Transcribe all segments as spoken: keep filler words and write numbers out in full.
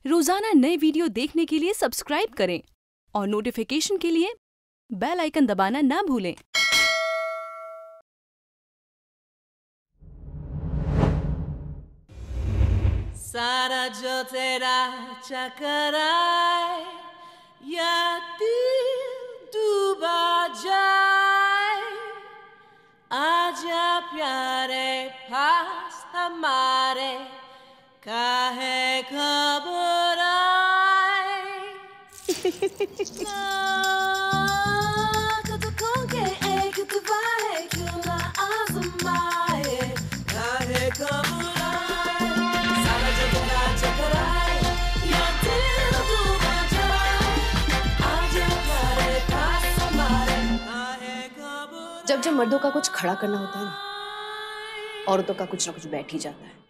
रोजाना नए वीडियो देखने के लिए सब्सक्राइब करें और नोटिफिकेशन के लिए बेल आइकन दबाना ना भूलें। सारा जो तेरा चक्कर आए या दिल डूबा जाए, आजा प्यारे पास हमारे, काहे घबराए। कदकों के एक दुआ है, क्यों ना आज़माए, काहे घबराए। सारा जो तेरा चक्कर आए या दिल डूबा जाए, आजा प्यारे पास हमारे, काहे घबराए। जब जब मर्दों का कुछ खड़ा करना होता है ना, औरतों का कुछ ना कुछ बैठ ही जाता है।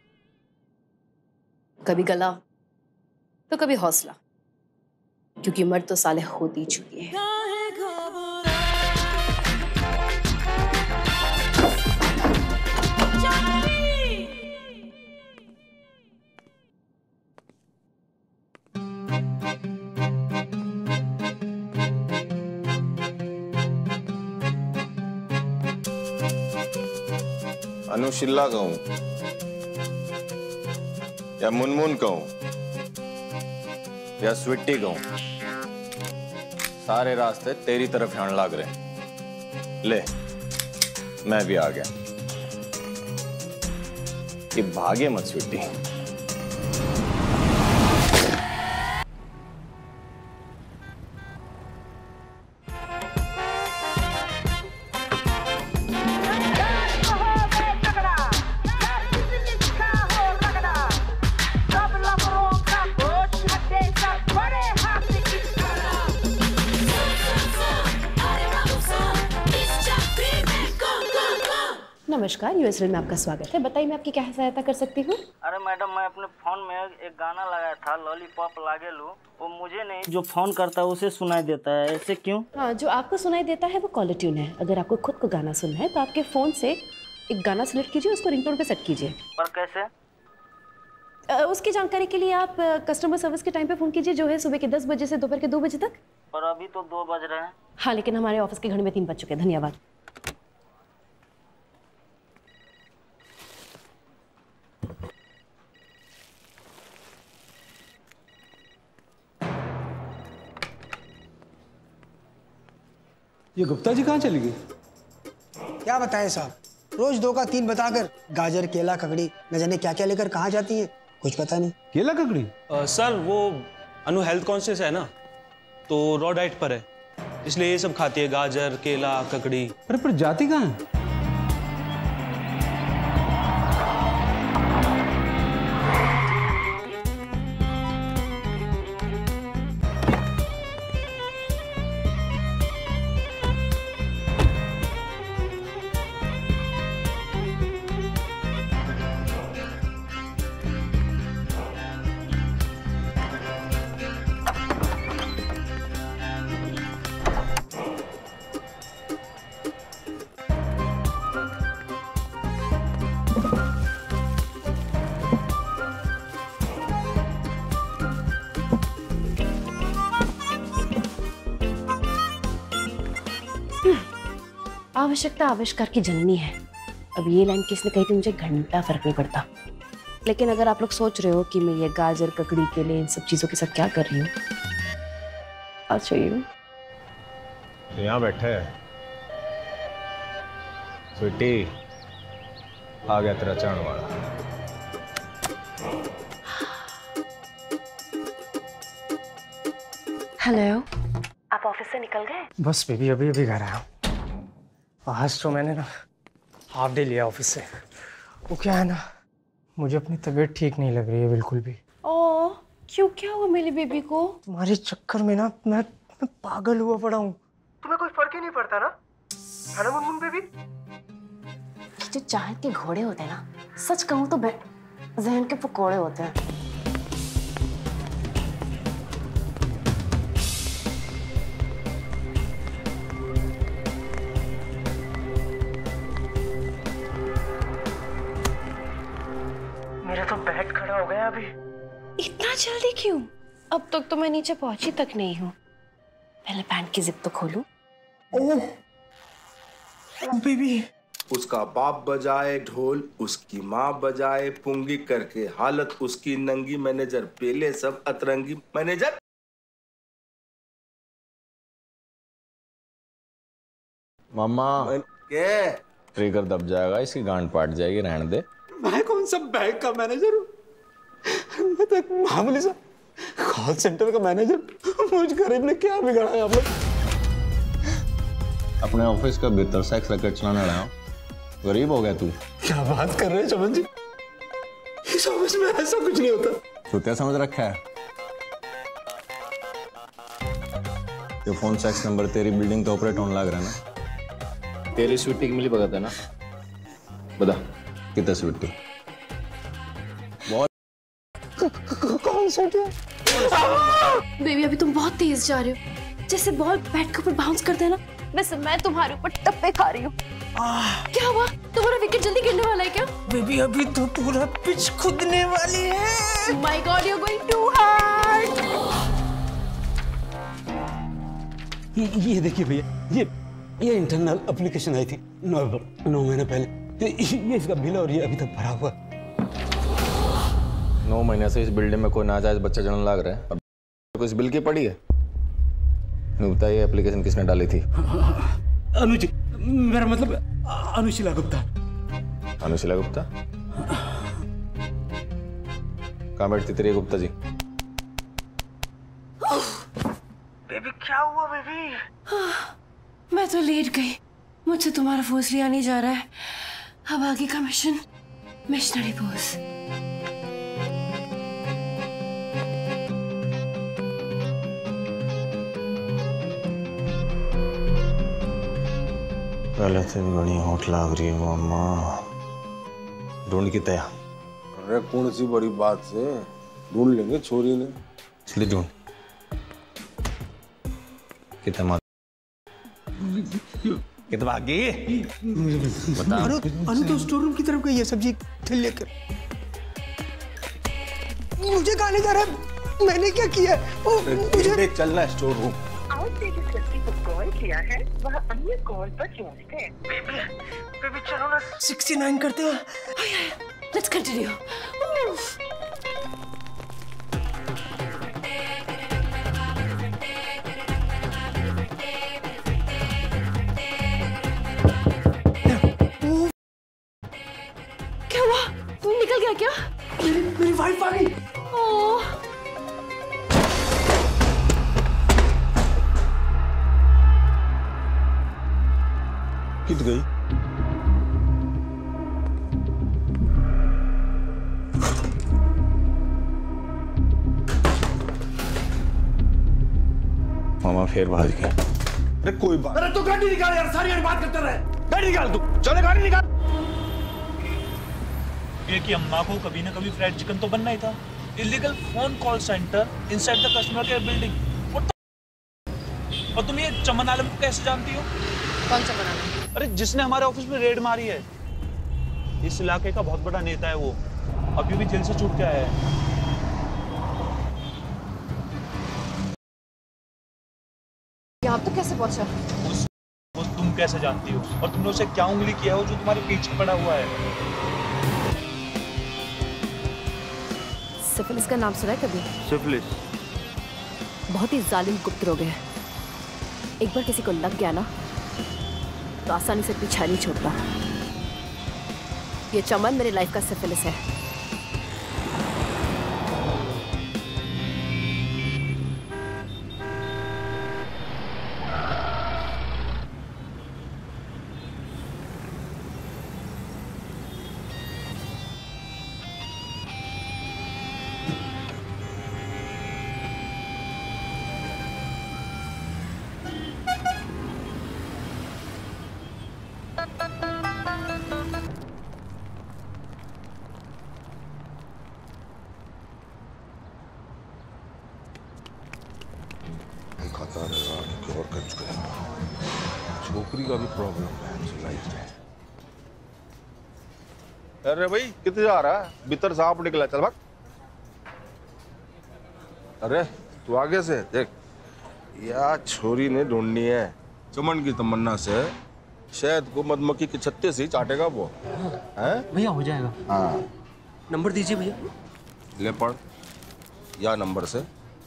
कभी गला तो कभी हौसला, क्योंकि मर्द तो साले होती ही चुकी है। अनुशिल्ला कहूं या मुनमुन कहूं या स्वीटी कहूं, सारे रास्ते तेरी तरफ जाने लग रहे हैं। ले, मैं भी आ गया। ये भागे मत स्वीटी। नमस्कार, यूएस रील में आपका स्वागत है। बताइए मैं आपकी क्या सहायता कर सकती हूँ? अरे मैडम, मैं अपने फोन में एक गाना लगाया था, लॉलीपॉप लागे लू, वो मुझे नहीं, जो फोन करता है उसे सुनाई देता है। ऐसे क्यों? हाँ, जो आपको सुनाई देता है वो कॉलर ट्यून है। अगर आपको खुद को गाना सुनना है तो आपके फोन से एक गाना सिलेक्ट कीजिए, उसको रिंगटोन पे सेट कीजिए। पर कैसे? आ, उसकी जानकारी के लिए आप कस्टमर सर्विस के टाइम पे फोन कीजिए, जो है सुबह के दस बजे से दोपहर के दो बजे तक। पर अभी तो दो बज रहे हैं। हाँ, लेकिन हमारे ऑफिस के घड़ी में तीन बज चुके हैं। धन्यवाद। ये गुप्ता जी कहाँ चली गई? क्या बताएं साहब, रोज दो का तीन बताकर गाजर केला ककड़ी न जाने क्या क्या लेकर कहाँ जाती है, कुछ पता नहीं। केला ककड़ी? आ, सर वो अनु हेल्थ कॉन्शियस है ना, तो रॉ डाइट पर है, इसलिए ये सब खाती है, गाजर केला ककड़ी। अरे पर जाती कहाँ है? आवश्यकता आविष्कार की जननी है। अब ये लाइन किसने कही थी मुझे घंटा फर्क नहीं पड़ता। लेकिन अगर आप लोग सोच रहे हो कि मैं ये गाजर ककड़ी के लिए इन सब चीजों के साथ क्या कर रही हूँ, I'll show you। यहाँ बैठे है स्वीटी, आ गया तेरा चरण वाला। हेलो, आप ऑफिस से निकल गए? बस बेबी, अभी अभी घर आया हूँ। आज तो मैंने ना हाफ डे लिया ऑफिस से। वो क्या है ना, मुझे अपनी तबीयत ठीक नहीं लग रही है बिल्कुल भी। ओह, क्यों, क्या हुआ मेरी बेबी को? तुम्हारे चक्कर में ना मैं, मैं पागल हुआ पड़ा हूँ। तुम्हें कोई फर्क ही नहीं पड़ता ना, है ना मुनमुन बेबी? जो चाहत के घोड़े होते हैं ना, सच कहूँ तो जहन के पकोड़े होते हैं। मेरा तो बेड खड़ा हो गया अभी। इतना जल्दी क्यों? अब तक तो मैं नीचे पहुंची तक नहीं हूँ। पहले पैंट की जिप तो खोलूं। Oh baby. उसका बाप बजाए ढोल, उसकी माँ बजाए पुंगी, करके हालत उसकी नंगी, मैनेजर पेले सब अतरंगी। मैनेजर मामा क्या ट्रिगर दब जाएगा, इसकी गांड पाट जाएगी, रहने दे। मैं कौन सा बैंक का मैनेजर हूँ? मैं तो एक मामूली सा कॉल सेंटर का मैनेजर। मुझ गरीब ने क्या बिगाड़ा है आप लोग? अपने ऑफिस का भीतर सेक्स रैकेट चलाने लगा, गरीब हो गया तू। क्या बात कर रहे हैं चमन जी? इस ऑफिस में ऐसा कुछ नहीं होता। तू क्या समझ रखा है? ये फोन सेक्स नंबर तेरी बिल्डिंग तो ऑपरेट होने लग रहा है ना? तेरी स्वीटी की मिली भगत है ना? बता कितना स्वीटी? कौन सा? बेबी अभी तुम बहुत तेज जा रहे हो, जैसे बॉल बैट के ऊपर बाउंस करते हैं ना, वैसे मैं तुम्हारे ऊपर टप्पे खा रही हूँ। क्या हुआ? तुम्हारा विकेट जल्दी गिरने वाला है क्या? बेबी अभी तो पूरा पिच खुदने वाली है। My God you are going too hard. ये, ये देखिए भैया, ये ये इंटरनल एप्लीकेशन आई थी नौ नौ महीने पहले। तो ये इसका बिल और ये अभी तक भरा हुआ। नौ महीने से इस बिल्डिंग में कोई नाजायज बच्चा जन्म लग रहा है और को इस बिल की पड़ी है। नहीं बताइए एप्लीकेशन किसने डाली थी? अनुजी, मेरा मतलब अनुशीला गुप्ता। अनुशीला गुप्ता? कहाँ बैठती तेरी गुप्ता जी? बेबी क्या हुआ बेबी? मैं तो लेट गई, मुझसे तुम्हारा फोर्स लिया नहीं जा रहा है। अब आगे का मिशन मिशनरी पोज। पहले से भी बड़ी होठ लग रही है मामा। ढूंढ की तया। अरे कौन सी बड़ी बात से ढूंढ लेंगे छोरी ने। इसलिए ढूंढ कितना मार कितना भागी बता। अनु अनु तो स्टोर रूम की तरफ गई है सब्जी थैली लेकर। मुझे कहा नहीं जा रहा, मैंने क्या किया? ओ, मुझे चलना स्टोर रूम। आपने जिस व्यक्ति को कॉल किया है वह अन्य कॉल पर व्यस्त है। बेबी बेबी चलो ना सिक्सटी नाइन करते हैं। Let's continue. क्या हुआ? निकल गया क्या? मेरी मेरी वाइफ आ गई। ओह कित गई? मामा फिर भाग गया। अरे कोई बात। अरे तू गाड़ी निकाल यार, सारी बात करते रहे। गाड़ी निकाल तू, चले गाड़ी निकाल। ये कि अम्मा को कभी ना कभी फ्राइड चिकन तो बनना ही था। Illegal phone call centre inside the customer care building. और तुम ये चमन आलम को कैसे जानती हो? कौन सा बनाना? अरे जिसने हमारे ऑफिस में रेड मारी है। इस इलाके का बहुत बड़ा नेता है वो, अभी भी जेल से छूट के आया है। यहाँ तो कैसे पहुंचा? उस, वो तुम कैसे जानती हो? और तुमने उसे क्या उंगली किया हो जो तुम्हारे पीछे पड़ा हुआ है? सिफिलिस का नाम सुना है कभी? सिफिलिस बहुत ही जालिम गुप्त रोग है। एक बार किसी को लग गया ना तो आसानी से पीछा नहीं छोड़ता। ये चमन मेरी लाइफ का सिफिलिस है। छोकरी का भी प्रॉब्लम है लाइफ में। अरे भाई कितने जा रहा है? भीतर सांप निकला, चल भाग। अरे तू आगे से देख, या छोरी ने ढूंढनी है चमन की तमन्ना से, शायद को मधुमक्खी के छत्ते से ही चाटेगा वो। हैं? भैया हो जाएगा। हाँ नंबर दीजिए भैया। ले पढ़ या नंबर से।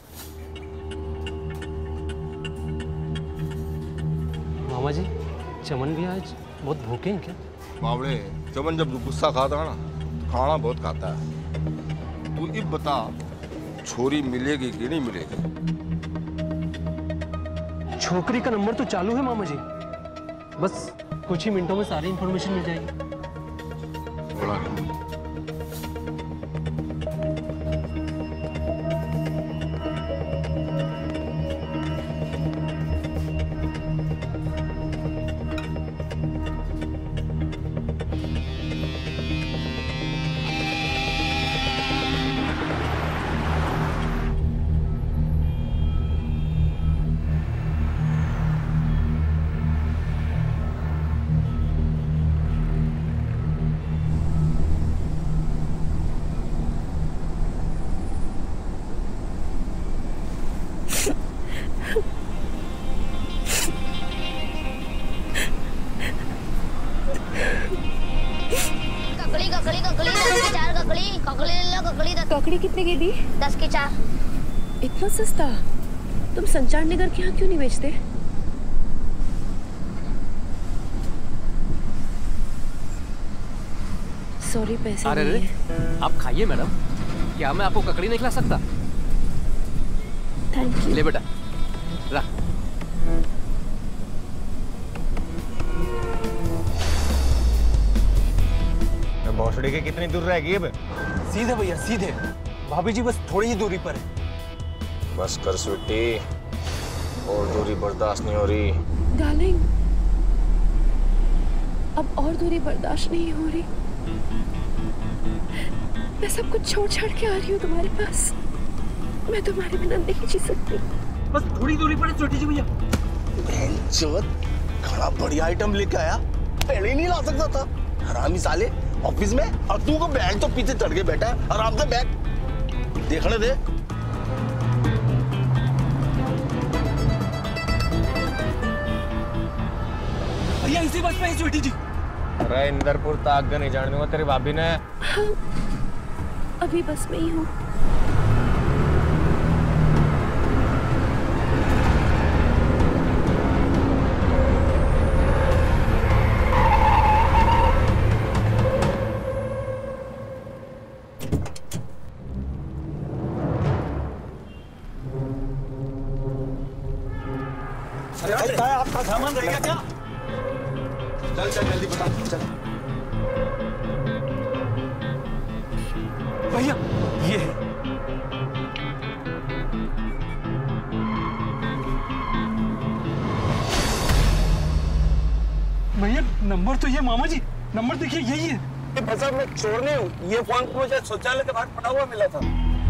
मामा जी, चमन भी आज बहुत भूखे हैं क्या? बावड़े, चमन जब गुस्सा खाता है ना, खाना बहुत खाता है। तू अब बता, छोरी मिलेगी कि नहीं मिलेगी? छोकरी का नंबर तो चालू है मामा जी, बस कुछ ही मिनटों में सारी इंफॉर्मेशन मिल जाएगी। बोला ककड़ी कितने की दी? दस की चार। इतना सस्ता? तुम संचार निगर के यहाँ क्यों नहीं बेचते? सॉरी, पैसे अरे नहीं रे, है। आप खाइए मैडम, क्या मैं आपको ककड़ी नहीं खिला सकता? Thank you. ले बेटा, रख। भोसड़ी के कितनी दूर रहेगी अब? सीधे भैया सीधे, भाभी जी बस थोड़ी ही दूरी पर है। बस कर स्वीटी, और दूरी बर्दाश्त नहीं हो रही। डार्लिंग, अब और दूरी बर्दाश्त नहीं हो रही। मैं सब कुछ छोड़ छाड़ के आ रही हूँ तुम्हारे पास। मैं तुम्हारे बिना नहीं जी सकती। बस थोड़ी दूरी पर है छोटी जी भैया। बड़ा बढ़िया आइटम लेके आया, पहले ही नहीं ला सकता था। हरामी साले, ऑफिस में और तू को बैग तो पीछे चढ़ के बैठा है। आराम से बैग देखने दे। भैया इसी बस में है छोटी जी। अरे इंदरपुर तक नहीं जाने दूंगा तेरी भाभी ने। हाँ, अभी बस में ही हूँ। आपका सामान रहेगा क्या? चल चल जल्दी बता चल। भैया ये है। भैया नंबर तो ये, मामा जी नंबर देखिए यही है। भाई साहब मैं चोर नहीं हूँ, ये फोन मुझे शौचालय के बाहर पड़ा हुआ मिला था।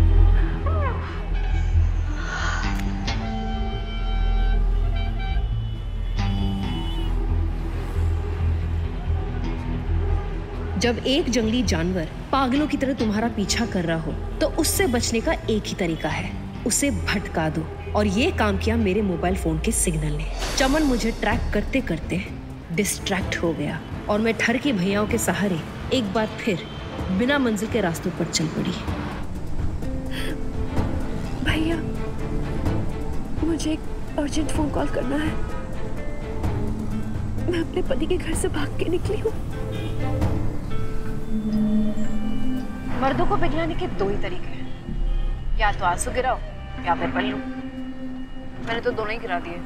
जब एक जंगली जानवर पागलों की तरह तुम्हारा पीछा कर रहा हो तो उससे बचने का एक ही तरीका है, उसे भटका दो। और ये काम किया मेरे मोबाइल फोन के सिग्नल ने। चमन मुझे ट्रैक करते करते डिस्ट्रैक्ट हो गया और मैं ठर की भैयाओं के सहारे एक बार फिर बिना मंजिल के रास्तों पर चल पड़ी। भैया मुझे एक अर्जेंट फोन कॉल करना है। मैं अपने पति के घर से भाग के निकली हूँ। मर्दों को पिघलाने के दो ही तरीके हैं, या तो आंसू गिराओ या फिर पल्लू। मैंने तो दोनों ही गिरा दिए।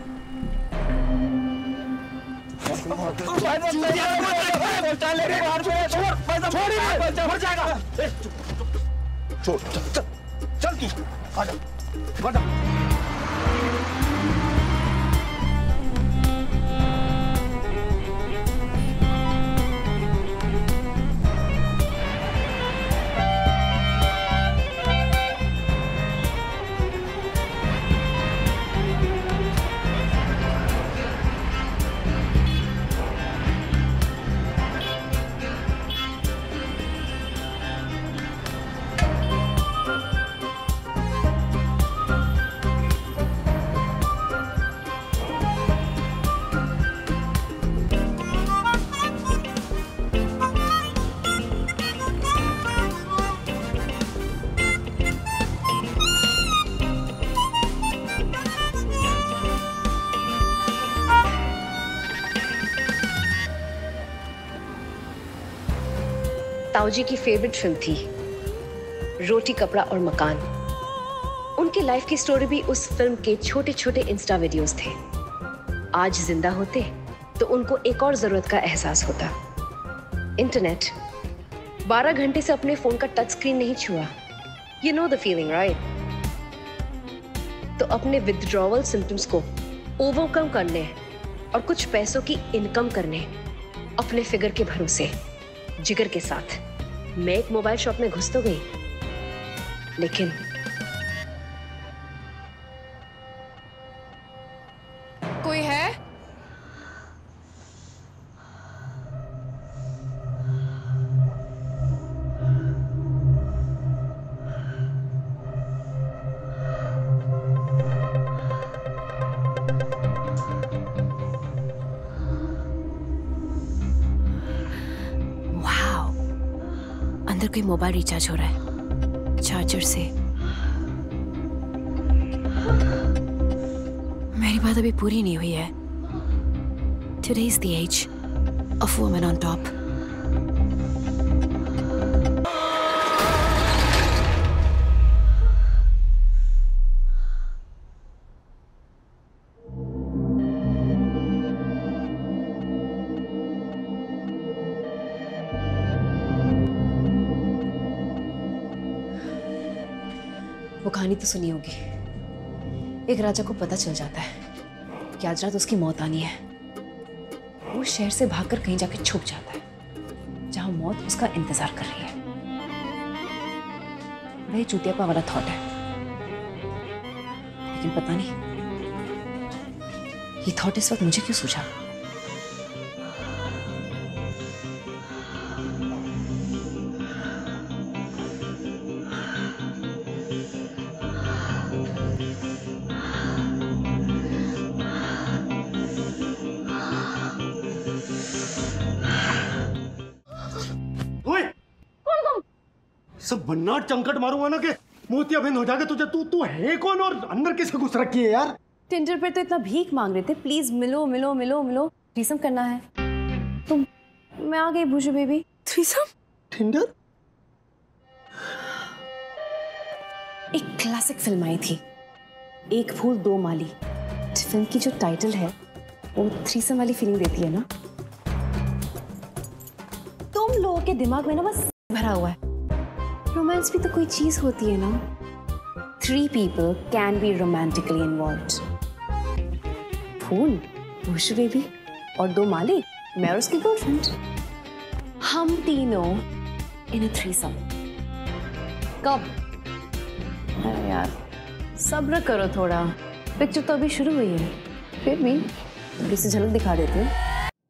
छोड़ चल चल चल तू आजा आजा। ताऊजी की फेवरेट फिल्म थी, रोटी कपड़ा और मकान। उनकी लाइफ की स्टोरी भी उस फिल्म के छोटे छोटे इंस्टा वीडियोस थे। आज जिंदा होते तो उनको एक और जरूरत का एहसास होता, इंटरनेट। बारह घंटे से अपने फोन का टच स्क्रीन नहीं छुआ। You know the feeling right? तो अपने विथड्रॉवल सिम्टम्स को ओवरकम करने और कुछ पैसों की इनकम करने अपने फिगर के भरोसे जिगर के साथ मैं एक मोबाइल शॉप में घुस तो गई, लेकिन कोई है? अंदर कोई मोबाइल रिचार्ज हो रहा है चार्जर से। मेरी बात अभी पूरी नहीं हुई है। Today is the age of woman on top. वो कहानी तो सुनी होगी। एक राजा को पता चल जाता है कि आज रात उसकी मौत आनी है। वो शहर से भागकर कहीं जाके छुप जाता है जहां मौत उसका इंतजार कर रही है। बड़ा ही चूतियापा वाला थॉट है, लेकिन पता नहीं ये थॉट इस वक्त मुझे क्यों सूझा। सब भन्नाट चंकट मारूंगा ना कि मोतिया बंद हो जाएगा तुझे। तू तू है कौन और अंदर कैसे घुस रखी है यार? टिंडर पे तो इतना भीख मांग रहे थे, प्लीज मिलो मिलो मिलो मिलो, थ्रीसम करना है। तुम मैं आ गई भूशु बेबी। थ्रीसम? टिंडर? एक क्लासिक फिल्म आई थी, एक फूल दो माली। फिल्म की जो टाइटल है वो थ्रीसम वाली फीलिंग देती है ना। तुम लोगों के दिमाग में ना बस भरा हुआ है। रोमांस भी तो कोई चीज होती है ना। Three people can be romantically involved. फूल, भूशु बेबी और दो माली, मैं और उसकी गर्लफ्रेंड। हम तीनों इन अ थ्रीसम। कब? अरे यार सब्र करो थोड़ा, पिक्चर तो अभी शुरू हुई है। फिर भी थोड़ी सी झलक दिखा देते हैं।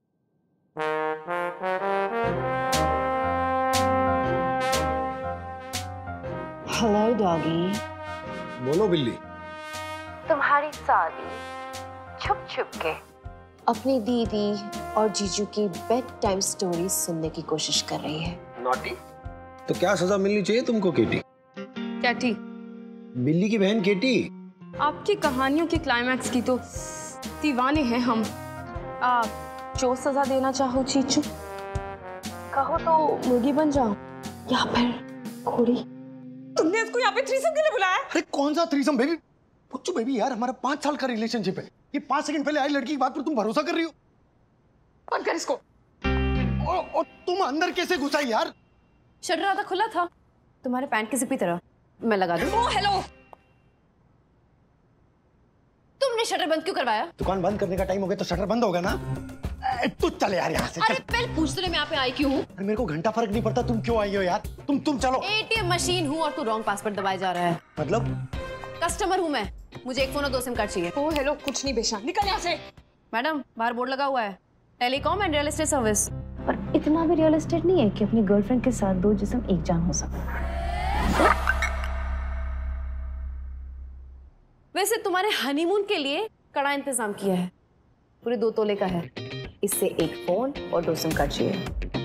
Hello doggy. बोलो बिल्ली। तुम्हारी साली छुप छुप के अपनी दीदी और जीजू की बेड टाइम स्टोरी सुनने की कोशिश कर रही है। नॉटी? तो क्या सजा मिलनी चाहिए तुमको केटी? कैटी? बिल्ली की बहन केटी। आपकी कहानियों के क्लाइमैक्स की तो दीवाने हैं हम। आप जो सजा देना चाहो चीचू, कहो तो मुर्गी बन जाओ या फिर घोड़ी। तुमने इसको यहाँ पे थ्रीसम के लिए बुलाया? अरे कौन सा थ्रीसम बेबी? पुच्चू बेबी यार, हमारा पांच साल का रिलेशनशिप है। ये पांच सेकंड पहले आई लड़की की बात पर तुम भरोसा कर रही हो? बंद कर इसको। और, और तुम अंदर कैसे घुसाई यार? शटर आधा खुला था, तुम्हारे पैंट की जिप की तरह। मैं लगा दूं। ओ हेलो, तुमने शटर बंद क्यों करवाया? दुकान बंद करने का टाइम हो गया तो शटर बंद होगा ना। तू चल यार यहाँ से। अरे पहले पूछ तो ले मैं यहाँ पे आई क्यों हूँ? मेरे को घंटा फर्क नहीं पड़ता तुम क्यों आई हो यार। तुम तुम चलो। एटीएम मशीन हूँ और तू रॉन्ग पासवर्ड दबाया जा रहा है। मतलब? कस्टमर हूँ मैं, मुझे एक फोन और दो सिम कार्ड चाहिए। ओ हेलो, कुछ नहीं बेचा, निकल यहाँ से। मैडम बाहर बोर्ड लगा हुआ है, telecom and real estate service. पर इतना भी रियल एस्टेट नहीं है कि अपनी गर्लफ्रेंड के साथ दो जिस्म एक जान हो सके। वैसे तुम्हारे हनीमून के लिए कड़ा इंतजाम किया है, पूरे दो तोले का है। इससे एक फोन और दो सिम कार्ड चाहिए।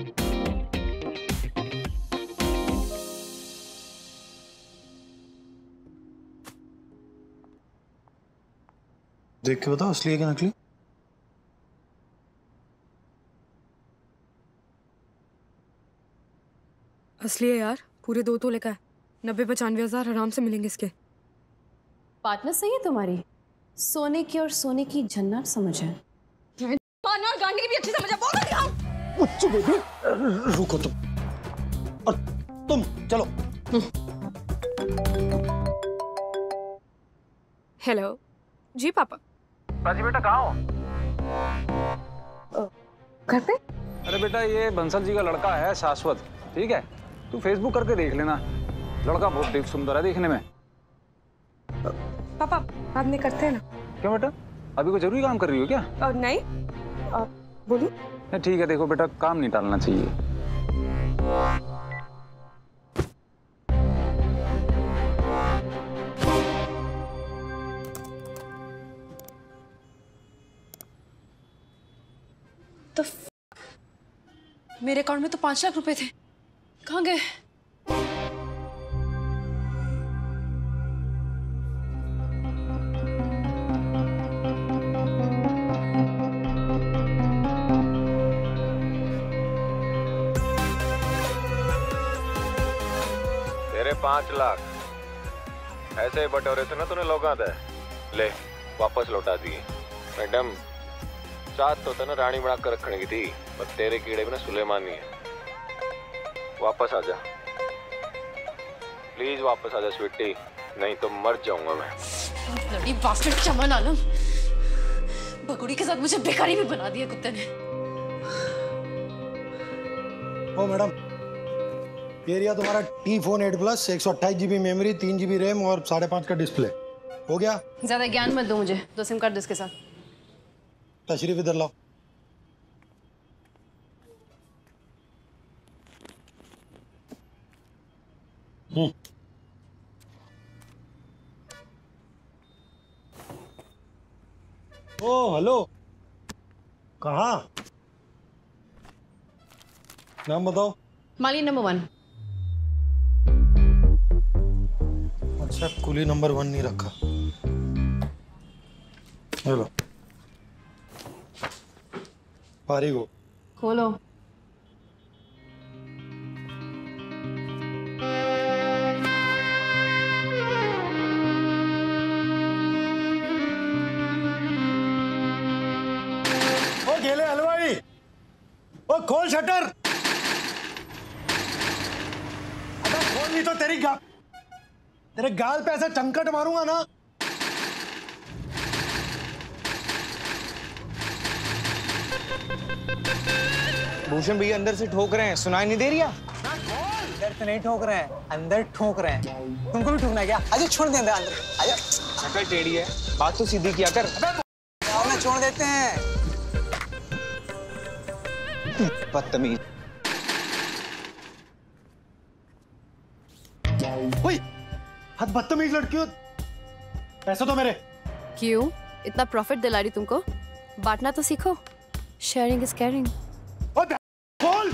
देख के बताओ असली है कि नकली? असली है यार, पूरे दो तोले का है। नब्बे पचानवे हजार आराम से मिलेंगे इसके। पार्टनर सही है तुम्हारी, सोने की और सोने की जन्नत समझ है। पार्टनर गांडी की भी अच्छी समझ है। बोलो क्या? उच्च बेबी, रुको तुम और तुम चलो। हेलो जी पापा। राजी बेटा कहाँ हो? घर पे। अरे बेटा ये बंसल जी का लड़का है शाश्वत, ठीक है? तू फेसबुक करके देख लेना, लड़का बहुत देख सुंदर है देखने में। पापा बाद में करते हैं ना। क्यों बेटा, अभी कोई जरूरी काम कर रही हो क्या? और नहीं बोलिए। नहीं ठीक है, देखो बेटा काम नहीं टालना चाहिए। तो मेरे अकाउंट में तो पांच लाख रुपए थे, कहाँ गए? तेरे पांच लाख ऐसे ही बटोरे थे ना तूने लोगों दे, ले वापस लौटा दिए। मैडम चाहत तो ना रानी बना कर रखने की थी, पर तेरे कीड़े में ना सुलेमानी है। वापस आ जा प्लीज, वापस आ जा स्वीटी, नहीं तो मर जाऊंगा मैं। लड़ी बास्केट चमन आलम, बकुड़ी के साथ मुझे बेकारी भी बना दिया कुत्ते ने। ओ मैडम, ये रिया तुम्हारा टी फोन एट प्लस, एक सौ अट्ठाईस जीबी मेमोरी, तीन जीबी रैम और साढ़े पाँच का डिस्प्ले। हो गया? ज्यादा ज्ञान मत दो मुझे, दो सिम कार्ड दो इसके साथ। तशरीफ इधर लाओ। हम्म ओ हेलो, कहाँ? नाम बताओ। माली नंबर वन। अच्छा, कुली नंबर वन नहीं रखा। हेलो पारिगो, खोलो। ओ गेले हलवाई, ओ खोल शटर। अबे खोल नहीं तो तेरी गा तेरे गाल पे ऐसा चंकट मारूंगा ना। भूषण भैया अंदर से ठोक रहे हैं, सुनाई नहीं दे रही? अंदर से नहीं ठोक रहे हैं, अंदर ठोक रहे हैं। तुमको भी ठोकना है क्या? आजा छोड़ दे अंदर, अंदर आजा। शक्ल टेढ़ी है, बात तो सीधी किया कर। ना छोड़ देते हैं, बदतमीज। ओए, हद बदतमीज लड़की हो। पैसे तो मेरे। क्यों इतना प्रॉफिट दिला रही तुमको? बांटना तो सीखो। Sharing is caring. बोल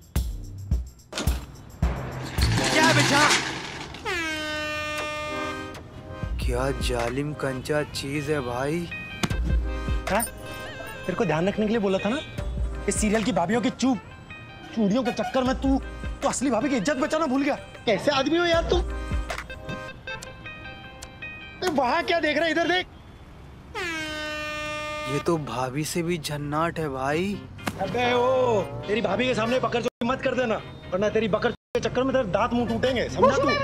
क्या बेचा? क्या जालिम कंचा चीज है भाई। है? तेरे को ध्यान रखने के लिए बोला था ना, इस सीरियल की भाभियों की चूप चूड़ियों के चक्कर में तू तो असली भाभी की इज्जत बचाना भूल गया। कैसे आदमी हो यार तुम? वहां क्या देख रहे, इधर देख। ये तो भाभी से भी झन्नाट है भाई। अबे ओ, तेरी भाभी के सामने बकर चोरी मत कर देना, वरना तेरी बकर के चक्कर में तेरे दांत मुंह टूटेंगे, समझा तू?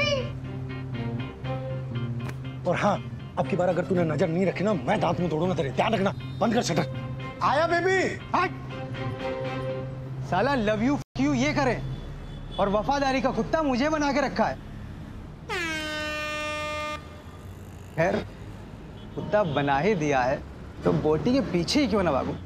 और हाँ, अब की बार अगर तूने नजर नहीं रखी ना, मैं दांत मुंह तोड़ूंगा तेरे, ध्यान रखना। बंद कर शटर। आया बेबी। साला लव यू क्यों ये करे, और वफादारी का कुत्ता मुझे बना के रखा है। खैर कुत्ता बना ही दिया है तो बोटी के पीछे ही क्यों ना भागूं।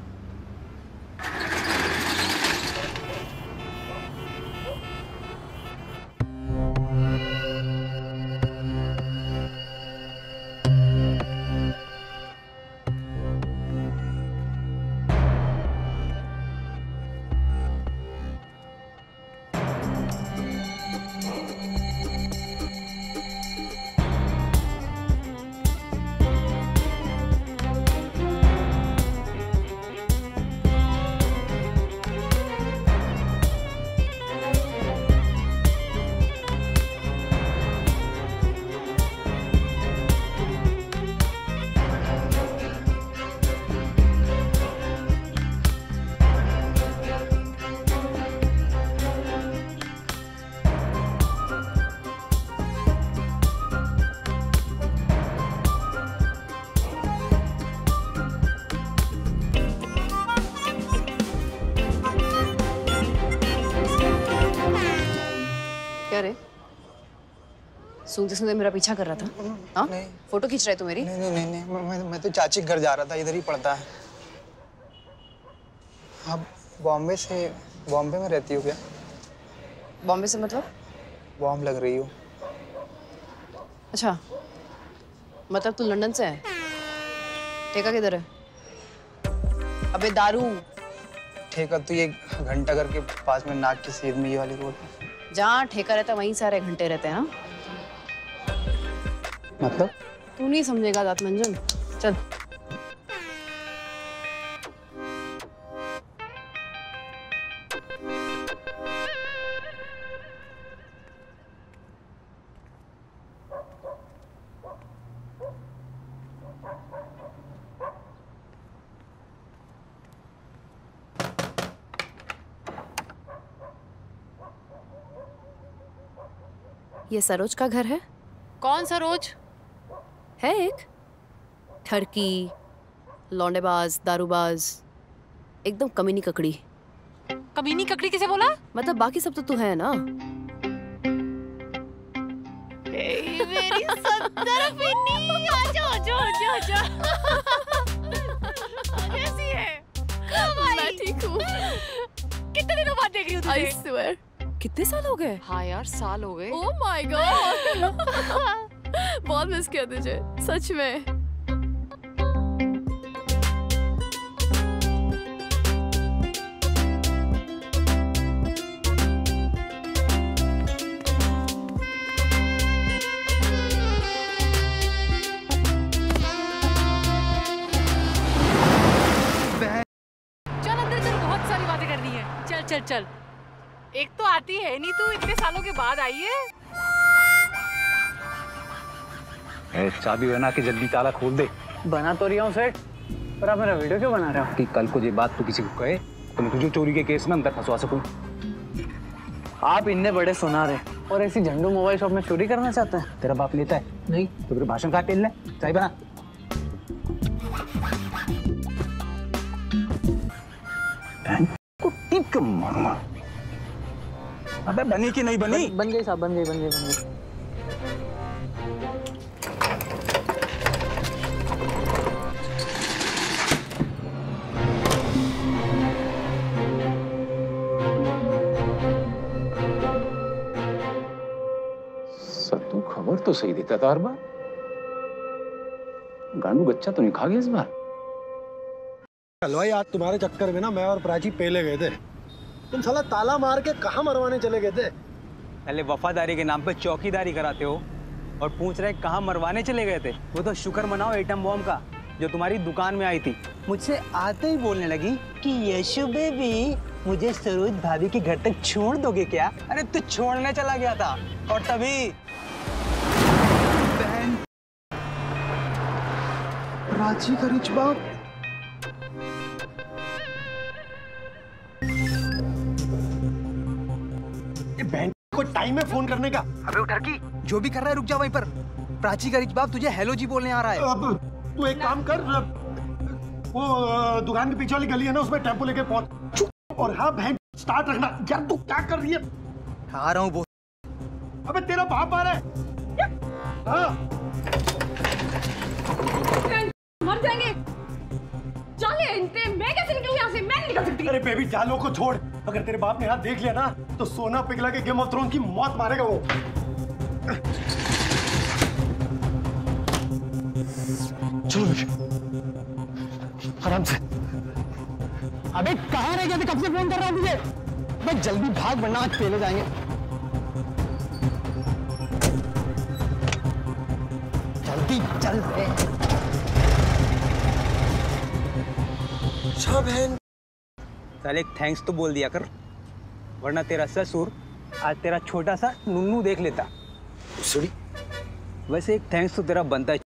सुनते सुनते मेरा पीछा कर रहा था? हाँ? फोटो खींच रहे तू मेरी? नहीं नहीं नहीं, नहीं मैं, मैं, मैं तो चाची के घर जा रहा था, इधर ही पड़ता है। आप बॉम्बे से बॉम्बे में रहती हो क्या? बॉम्बे से मतलब? बॉम्ब लग रही हो। अच्छा, मतलब तू लंदन से है? ठेका किधर है? अबे दारू। ठेका तो ये घंटा घर के पास में नाक की सीध में ये वाली रोड पे। जहाँ ठेका रहता है वहीं सारे घंटे रहते हैं। हाँ? मतलब? तू नहीं समझेगा दातमंजन। चल। ये सरोज का घर है? कौन सरोज? है एक ठरकी, लौंडेबाज, दारूबाज, एकदम कमीनी ककड़ी। कमीनी ककड़ी किसे बोला? मतलब बाकी सब तो तू है ना। मेरी सुंदर पिन्नी, आजा आजा आजा आजा। कैसी है? मैं ठीक हूँ। कितने दिनों बाद देख रही हूँ तुझे? I swear, कितने साल हो गए? हाँ यार, साल हो गए। ओह माय गॉड, बहुत मिस किया तुझे सच में। चल अंदर चल, बहुत सारी बातें करनी है। चल चल चल। एक तो आती है नहीं तू, इतने सालों के बाद आई है। ए, चाबी बना के जल्दी ताला खोल दे। बना तो रही हूँ सेठ, पर आप मेरा वीडियो क्यों बना रहे हो? कि कल को ये बात तो किसी को कहे तो मैं तुझे चोरी के केस में अंदर फंसवा सकूं। आप इतने बड़े सुनार हैं और ऐसी झंडू मोबाइल शॉप में चोरी करना चाहते हैं? तेरा बाप लेता है? नहीं। तो फिर भाषण कहाँ पेल ले? चाय बना। को टिप के मारूंगा। अबे बनी कि नहीं बनी? बन, बन गई साहब, बन गई बन गई बन गई। सत्तू खबर तो सही देता था हर बार। गांडू बच्चा तो नहीं खा गया इस बार। हलवाई, आज तुम्हारे चक्कर में ना मैं और प्राची पहले गए थे। तुम साला ताला मार के कहाँ मरवाने चले गए थे? पहले वफादारी के नाम पे चौकीदारी कराते हो और पूछ रहे कहाँ मरवाने चले गए थे। वो तो शुक्र मनाओ एटम बॉम्ब का जो तुम्हारी दुकान में आई थी। मुझसे आते ही बोलने लगी कि यशु बेबी, मुझे सरोज भाभी के घर तक छोड़ दोगे क्या? अरे तू छोड़ने चला गया था और तभी बहन प्राची का रिच बाप। बहन को टाइम है फोन करने का। अबे उठर की, जो भी कर रहा है रुक जा वहीं पर। प्राची का रिच बाप तुझे हेलो जी बोलने आ रहा है। अब तू एक काम कर, वो दुकान के पीछे वाली गली है ना, उसमें टेम्पो लेके पहुंच। और हाँ बहन, स्टार्ट रखना। यार तू क्या कर रही है? आ रहा हूँ वो। अबे तेरा बाप आ रहा है। हाँ। मर जाएंगे। चले इनते, मैं कैसे निकलूं यहाँ से? मैं नहीं निकल सकती। अरे बेबी, जालो को छोड़। अगर तेरे बाप ने हाथ देख लिया ना तो सोना पिघला के गेम ऑफ थ्रोन की मौत मारेगा वो। चलो आराम से। अबे कहाँ रह गया था? कब से फोन कर रहा हूँ तुझे? बस जल्दी भाग वरना आज पहले जाएंगे। जल्दी चल बे। अच्छा बहन, चल एक थैंक्स तो बोल दिया कर, वरना तेरा ससुर आज तेरा छोटा सा नुन्नू देख लेता। सॉरी। वैसे एक थैंक्स तो तेरा बनता है।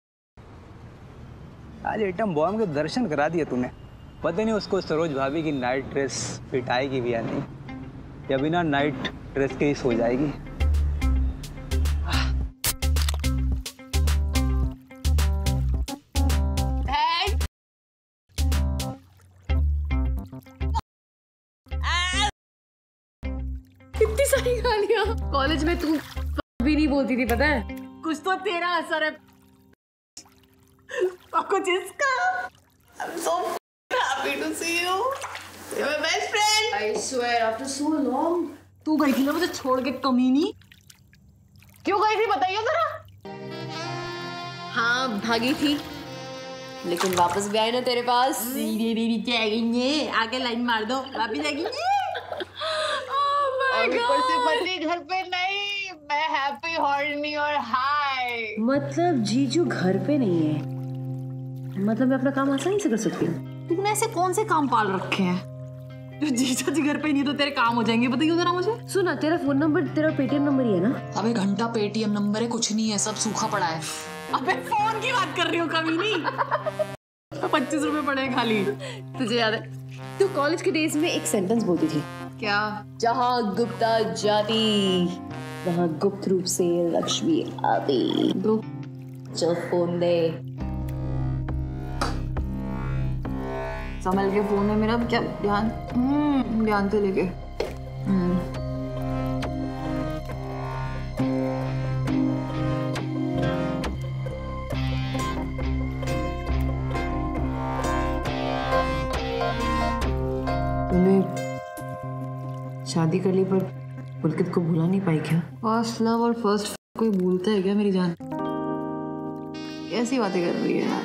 आज एटम बॉम्ब के दर्शन करा दिए तूने। पता नहीं उसको सरोज भाभी की नाइट ड्रेस पिटाएगी भी या नहीं, या बिना नाइट ड्रेस के ही सो जाएगी। कितनी सारी गालियाँ। कॉलेज में तू भी नहीं बोलती थी पता है? कुछ तो तेरा असर है और कुछ इसका। I'm so happy to see you. You're my best friend. I swear after so long. तू गई थी ना मुझे छोड़ के कमीनी। क्यों गई थी बताइए जरा। हाँ भागी थी, लेकिन वापस भी आई ना तेरे पास। आगे लाइन मार दो, वापस आएगी। और ऊपर से पति घर पे नहीं, मैं हैप्पी हॉर्नी और हाई। मतलब जीजू घर पे नहीं है, मतलब मैं अपना काम आसानी से कर सकती हूँ। तुमने ऐसे कौन से काम पाल रखे हैं जो जीजा जी घर पे नहीं तो तेरे काम हो जाएंगे? बताइए जरा मुझे। सुना, तेरा फोन नंबर तेरा पेटीएम नंबर ही है ना? अबे घंटा पेटीएम नंबर है, कुछ नहीं है, सब सूखा पड़ा है। अबे फोन की बात कर रही हूँ कभी नहीं। पच्चीस रुपए पड़े हैं खाली। तुझे याद है तू कॉलेज के डेज में एक सेंटेंस बोलती थी क्या? जहाँ गुप्ता जाती वहाँ गुप्त रूप से लक्ष्मी आती। चल फोन दे। संभल के फोन है मेरा, क्या ध्यान हम्म ध्यान से लेके। हम्म शादी कर ली पर पुलकित को भूला नहीं पाई क्या? फर्स्ट लव और फर्स्ट कोई भूलता है क्या मेरी जान? कैसी बातें कर रही है यार।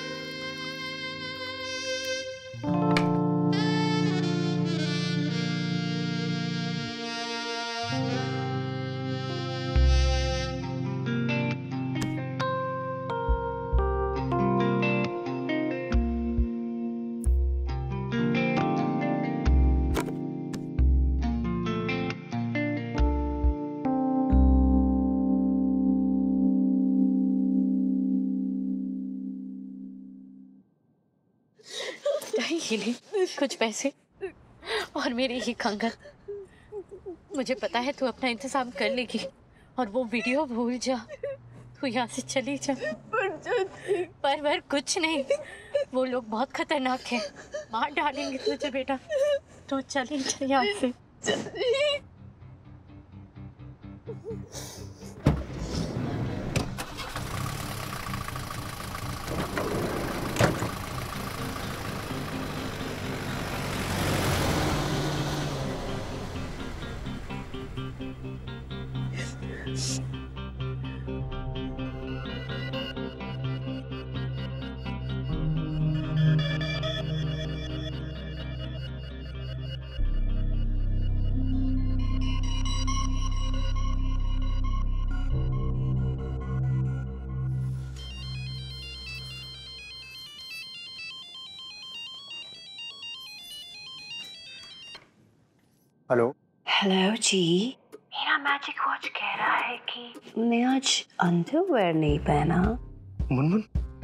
ही ले कुछ पैसे और मेरी ही कंगन। मुझे पता है तू अपना इंतजाम कर लेगी और वो वीडियो भूल जा, तू यहाँ से चली जा। पर पर कुछ नहीं, वो लोग बहुत खतरनाक हैं, मार डालेंगे तुझे बेटा। तो चली जा यहाँ से। हेलो हेलो जी, मेरा मैजिक वॉच कह रहा है कि तुमने आज अंडरवेयर नहीं पहना। मुनमुन,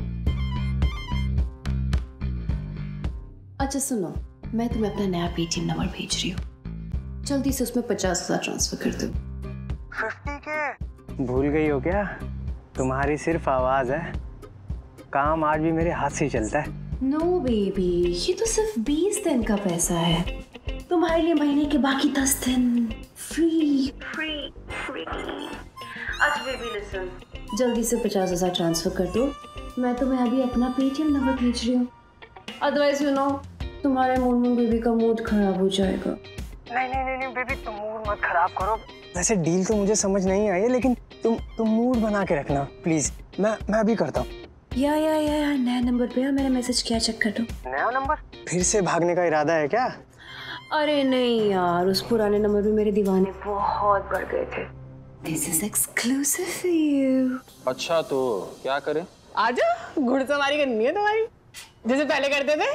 अच्छा सुनो, मैं तुम्हें अपना नया पेटीएम नंबर भेज रही हूँ, जल्दी से उसमें पचास हजार ट्रांसफर कर दो। फिफ्टी के भूल गई हो क्या? तुम्हारी सिर्फ आवाज है, काम आज भी मेरे हाथ से चलता है। नो बेबी, ये तो सिर्फ बीस दिन का पैसा है, तुम्हारे लिए महीने के बाकी दस दिन फ्री फ्री फ्री। अच्छा बेबी लिसन, जल्दी से पचास हजार ट्रांसफर कर दो, मैं तुम्हें अभी अपना पेटीएम नंबर भेज रही हूँ, अदरवाइज यू नो तुम्हारे मुनमुन बेबी का मूड खराब हो जाएगा। नहीं नहीं नहीं, नहीं बेबी, तुम मूड मत खराब करो। वैसे डील तो मुझे समझ नहीं आई है, लेकिन तुम तुम मूड बना के रखना प्लीज। मैं मैं अभी करता हूँ। या या या या नया नंबर पे मैंने मैसेज किया, चेक कर दो। नया नंबर? फिर से भागने का इरादा है क्या? अरे नहीं यार, उस पुराने नंबर पे मेरे दीवाने बहुत बढ़ गए थे। This is exclusive for you. अच्छा तो क्या करें? आजा, घुड़सवारी करनी है तुम्हारी, जैसे पहले करते थे।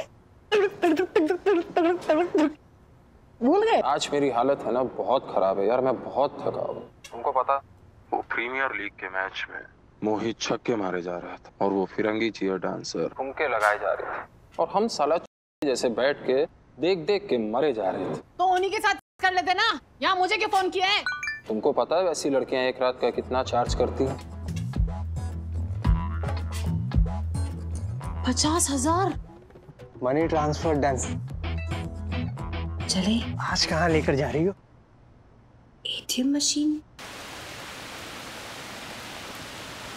भूल गए? आज मेरी हालत है ना बहुत खराब है यार, मैं बहुत थका हूँ। तुमको पता, वो प्रीमियर लीग के मैच में मोहित छक्के मारे जा रहा था और वो फिरंगी चीयर डांसर ठुमके लगाए जा रहे थे और हम साला जैसे बैठ के देख देख के मरे जा रहे थे। तो उन्हीं के साथ कर लेते ना, यहाँ मुझे क्यों फोन किया है? तुमको पता है वैसी लड़कियां एक रात का कितना चार्ज करती हैं? पचास हजार मनी ट्रांसफर डन। चले, आज कहाँ लेकर जा रही हो? ATM machine.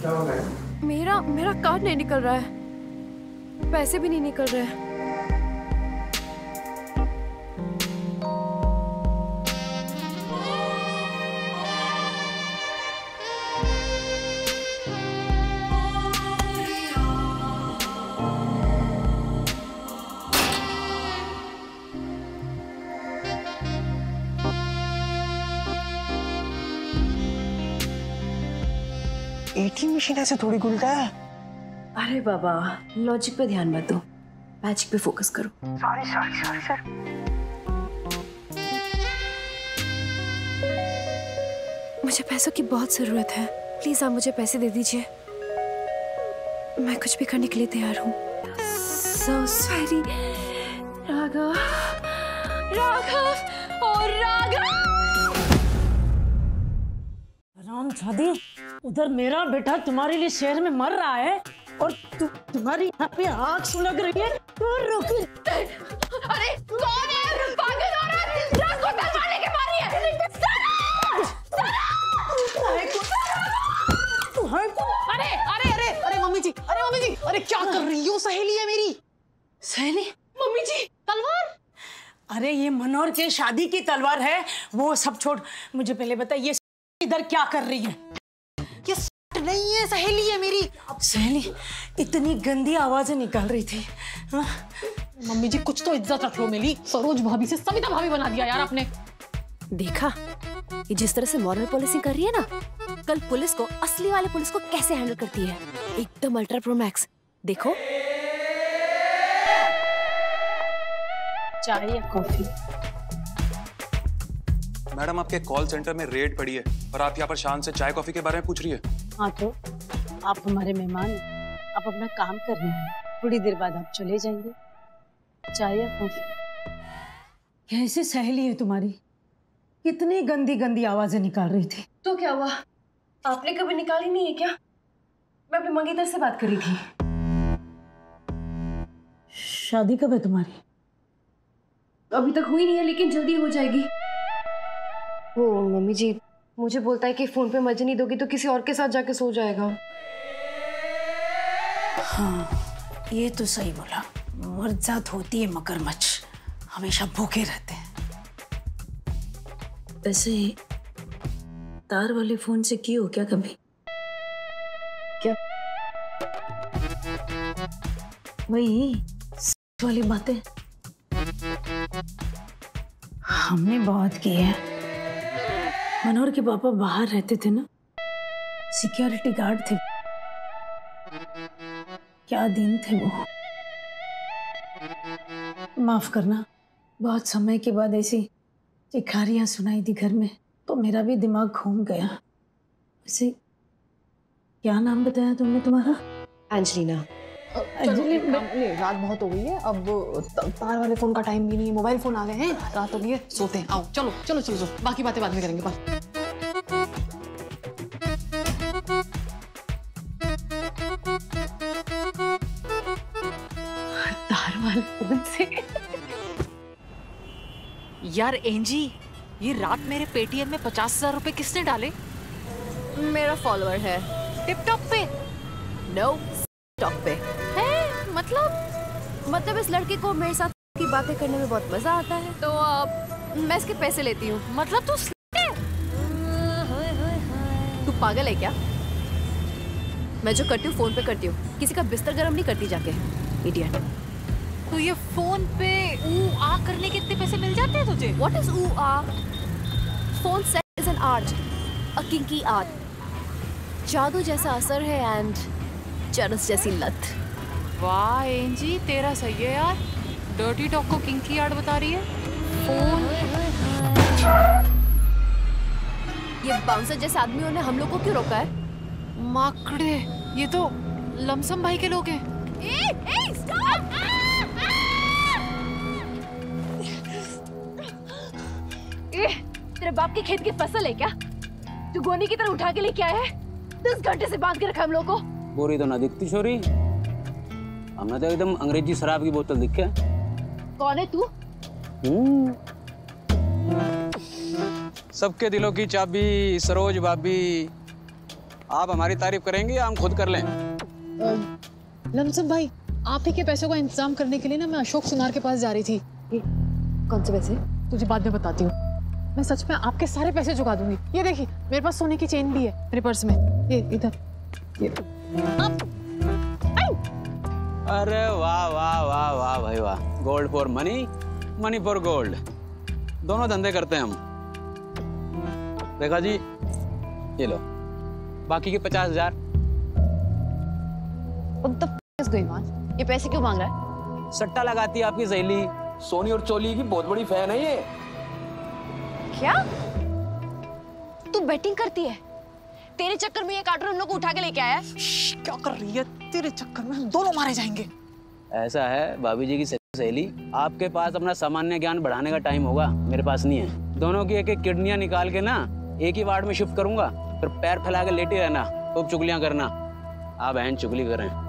क्या हो गया? मेरा मेरा कार्ड नहीं निकल रहा है, पैसे भी नहीं निकल रहे हैं। एटीएम मशीन ऐसे थोड़ी खुलता है। अरे बाबा, लॉजिक पे ध्यान मत दो, मैजिक पे फोकस करो। Sorry sorry sorry sir. मुझे पैसों की बहुत जरूरत है, प्लीज आप मुझे पैसे दे दीजिए। मैं कुछ भी करने के लिए तैयार हूँ। So sorry, राघव, राघव और राघव। रामजादी, उधर मेरा बेटा तुम्हारे लिए शहर में मर रहा है और तु, तुम्हारी यहाँ पे आग सुलग रही है तो रुक। अरे कौन है? पागल औरत, रात को तलवार लेके मारी है। अरे अरे अरे अरे मम्मी जी, अरे मम्मी जी, अरे क्या कर रही हो? सहेली है मेरी। सहेली? मम्मी जी, तलवार? अरे ये मनोहर के शादी की तलवार है, वो सब छोड़, मुझे पहले बता ये इधर क्या कर रही है? ये नहीं है, सहेली है मेरी। सहेली इतनी गंदी आवाजें निकाल रही थी। हाँ? मम्मी जी कुछ तो इज्जत रख लो मेरी। सरोज भाभी से सविता भाभी बना दिया यार आपने। देखा ये जिस तरह से मॉरल पॉलिसिंग कर रही है ना, कल पुलिस को, असली वाले पुलिस को कैसे हैंडल करती है, एकदम अल्ट्रा प्रो मैक्स। देखो चाय या कॉफी? मैडम आपके कॉल सेंटर में रेड पड़ी है और आप यहाँ पर शान से चाय कॉफी के बारे में पूछ रही है। हाँ तो आप हमारे मेहमान हैं, आप अपना काम कर रहे हैं, थोड़ी देर बाद आप चले जाएंगे। चाय या कॉफी? कैसी सहेली है तुम्हारी, कितनी गंदी गंदी आवाजें निकाल रही थी। तो क्या हुआ, आपने कभी निकाली नहीं है क्या? मैं अपनी मंगेतर से बात कर रही थी। शादी कब है तुम्हारी? अभी तक हुई नहीं है, लेकिन जल्दी हो जाएगी। वो मम्मी जी मुझे बोलता है कि फोन पे मजे नहीं दोगी तो किसी और के साथ जाके सो जाएगा। हाँ ये तो सही बोला, मर्जात होती है मगरमच्छ, हमेशा भूखे रहते हैं। वैसे तार वाले फोन से की हो क्या कभी? क्या? वही वाली बातें हमने बहुत की है। मनोहर के पापा बाहर रहते थे ना, सिक्योरिटी गार्ड थे। क्या दिन थे वो। माफ करना, बहुत समय के बाद ऐसी चिखारियां सुनाई थी घर में तो मेरा भी दिमाग घूम गया। वैसे क्या नाम बताया तुमने तुम्हारा? एंजेलिना। अंजलि, रात बहुत हो गई है, अब तार वाले फोन का टाइम भी नहीं है, मोबाइल फोन आ गए हैं, रात हो गई है, सोते हैं। आओ चलो चलो चलो चलो, बाकी बातें बाद में करेंगे। बात तार वाले फोन से। यार एंजी, ये रात मेरे पेटीएम में पचास हजार रुपए किसने डाले? मेरा फॉलोअर है। टिकटॉक पे? नो, टॉक पे है। मतलब मतलब इस लड़के को मेरे साथ की बातें करने में बहुत मजा आता है, तो uh, मैं इसके पैसे लेती हूँ। मतलब तू तू पागल है क्या? मैं जो करती हूँ फोन पे करती हूँ, किसी का बिस्तर गर्म नहीं करती जाके, इडियट। तो ये फोन पे ऊ आ करने के इतने पैसे मिल जाते हैं तुझे? What is ऊ आ? Phone sex is an art, a kinky art. जादू जैसा असर है एंड चरस जैसी लत। वाह एंजी, तेरा सही है यार, डर्टी टॉक को किंकी आर्ट बता रही है। फोन ये बाउंसर जैसे आदमियों ने हम लोग को क्यों रोका है? माकड़े, ये तो लमसम भाई के लोग हैं। ए, ए, स्टॉप! ए, तेरे बाप के खेत की फसल है क्या? तू गोनी की तरह उठा के लेके आया है? दस घंटे से बांध के रखा हम लोग को। बोरी तो ना दिखती छोरी, हमें तो एकदम अंग्रेजी शराब की बोतल दिखे। कौन है तू? सबके दिलों की चाबी सरोज भाभी, आप हमारी तारीफ करेंगे या हम खुद कर लें? लमसम भाई, आप ही के पैसों का इंतजाम करने के लिए ना मैं अशोक सुनार के पास जा रही थी। कौन से पैसे? तुझे बाद में बताती हूँ। मैं सच में आपके सारे पैसे चुका दूंगी। ये देखिए, मेरे पास सोने की चेन भी है मेरे पर्स में। ये इधर। ये आप। अरे वाह वाह वाह वाह भाई वाह, gold for money, money for gold, दोनों धंधे करते हैं हम। रेखा जी, ये लो, बाकी के पचास हजार। ये पैसे क्यों मांग रहा है? सट्टा लगाती है आपकी सहेली सोनी और चोली की बहुत बड़ी फैन है ये। क्या? तू बैटिंग करती है? तेरे चक्कर में ये कार्टून हम लोग को उठा के लेके आया है। क्या कर रही है? तेरे चक्कर में हम दोनों मारे जाएंगे। ऐसा है भाभी जी की सहेली, आपके पास अपना सामान्य ज्ञान बढ़ाने का टाइम होगा, मेरे पास नहीं है। दोनों की एक एक किडनियां निकाल के ना एक ही वार्ड में शिफ्ट करूंगा, फिर पैर फैला के लेटे रहना, खूब चुगलियां करना। आप बहन चुगली कर रहे हैं।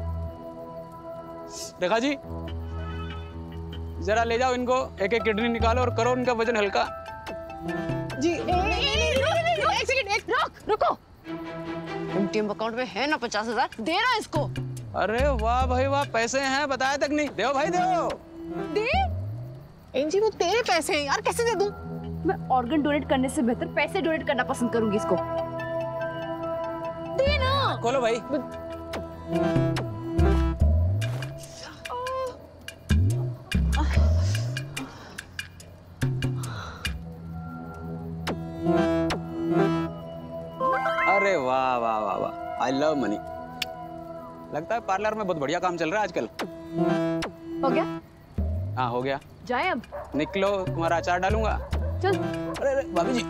रेखा जी, जरा ले जाओ इनको, एक एक किडनी निकालो और करो उनका वजन हल्का। जी एक सेकंड, एक रुक, रुको। एटीएम अकाउंट में है ना पचास हजार, दे रहा इसको। अरे वाह भाई वाह, पैसे हैं, बताया तक नहीं। दो भाई दो। दे? एंजी वो तेरे पैसे हैं यार, कैसे दे दूं? मैं ऑर्गन डोनेट करने से बेहतर पैसे डोनेट करना पसंद करूंगी इसको। दे ना। खोलो भाई। अरे वाह वाह वाह वाह, आई लव मनी। लगता है पार्लर में बहुत बढ़िया काम चल रहा है आजकल। हो गया? हाँ हो गया। जाए अब? निकलो, तुम्हारा अचार डालूंगा। चल। अरे अरे भाभी जी,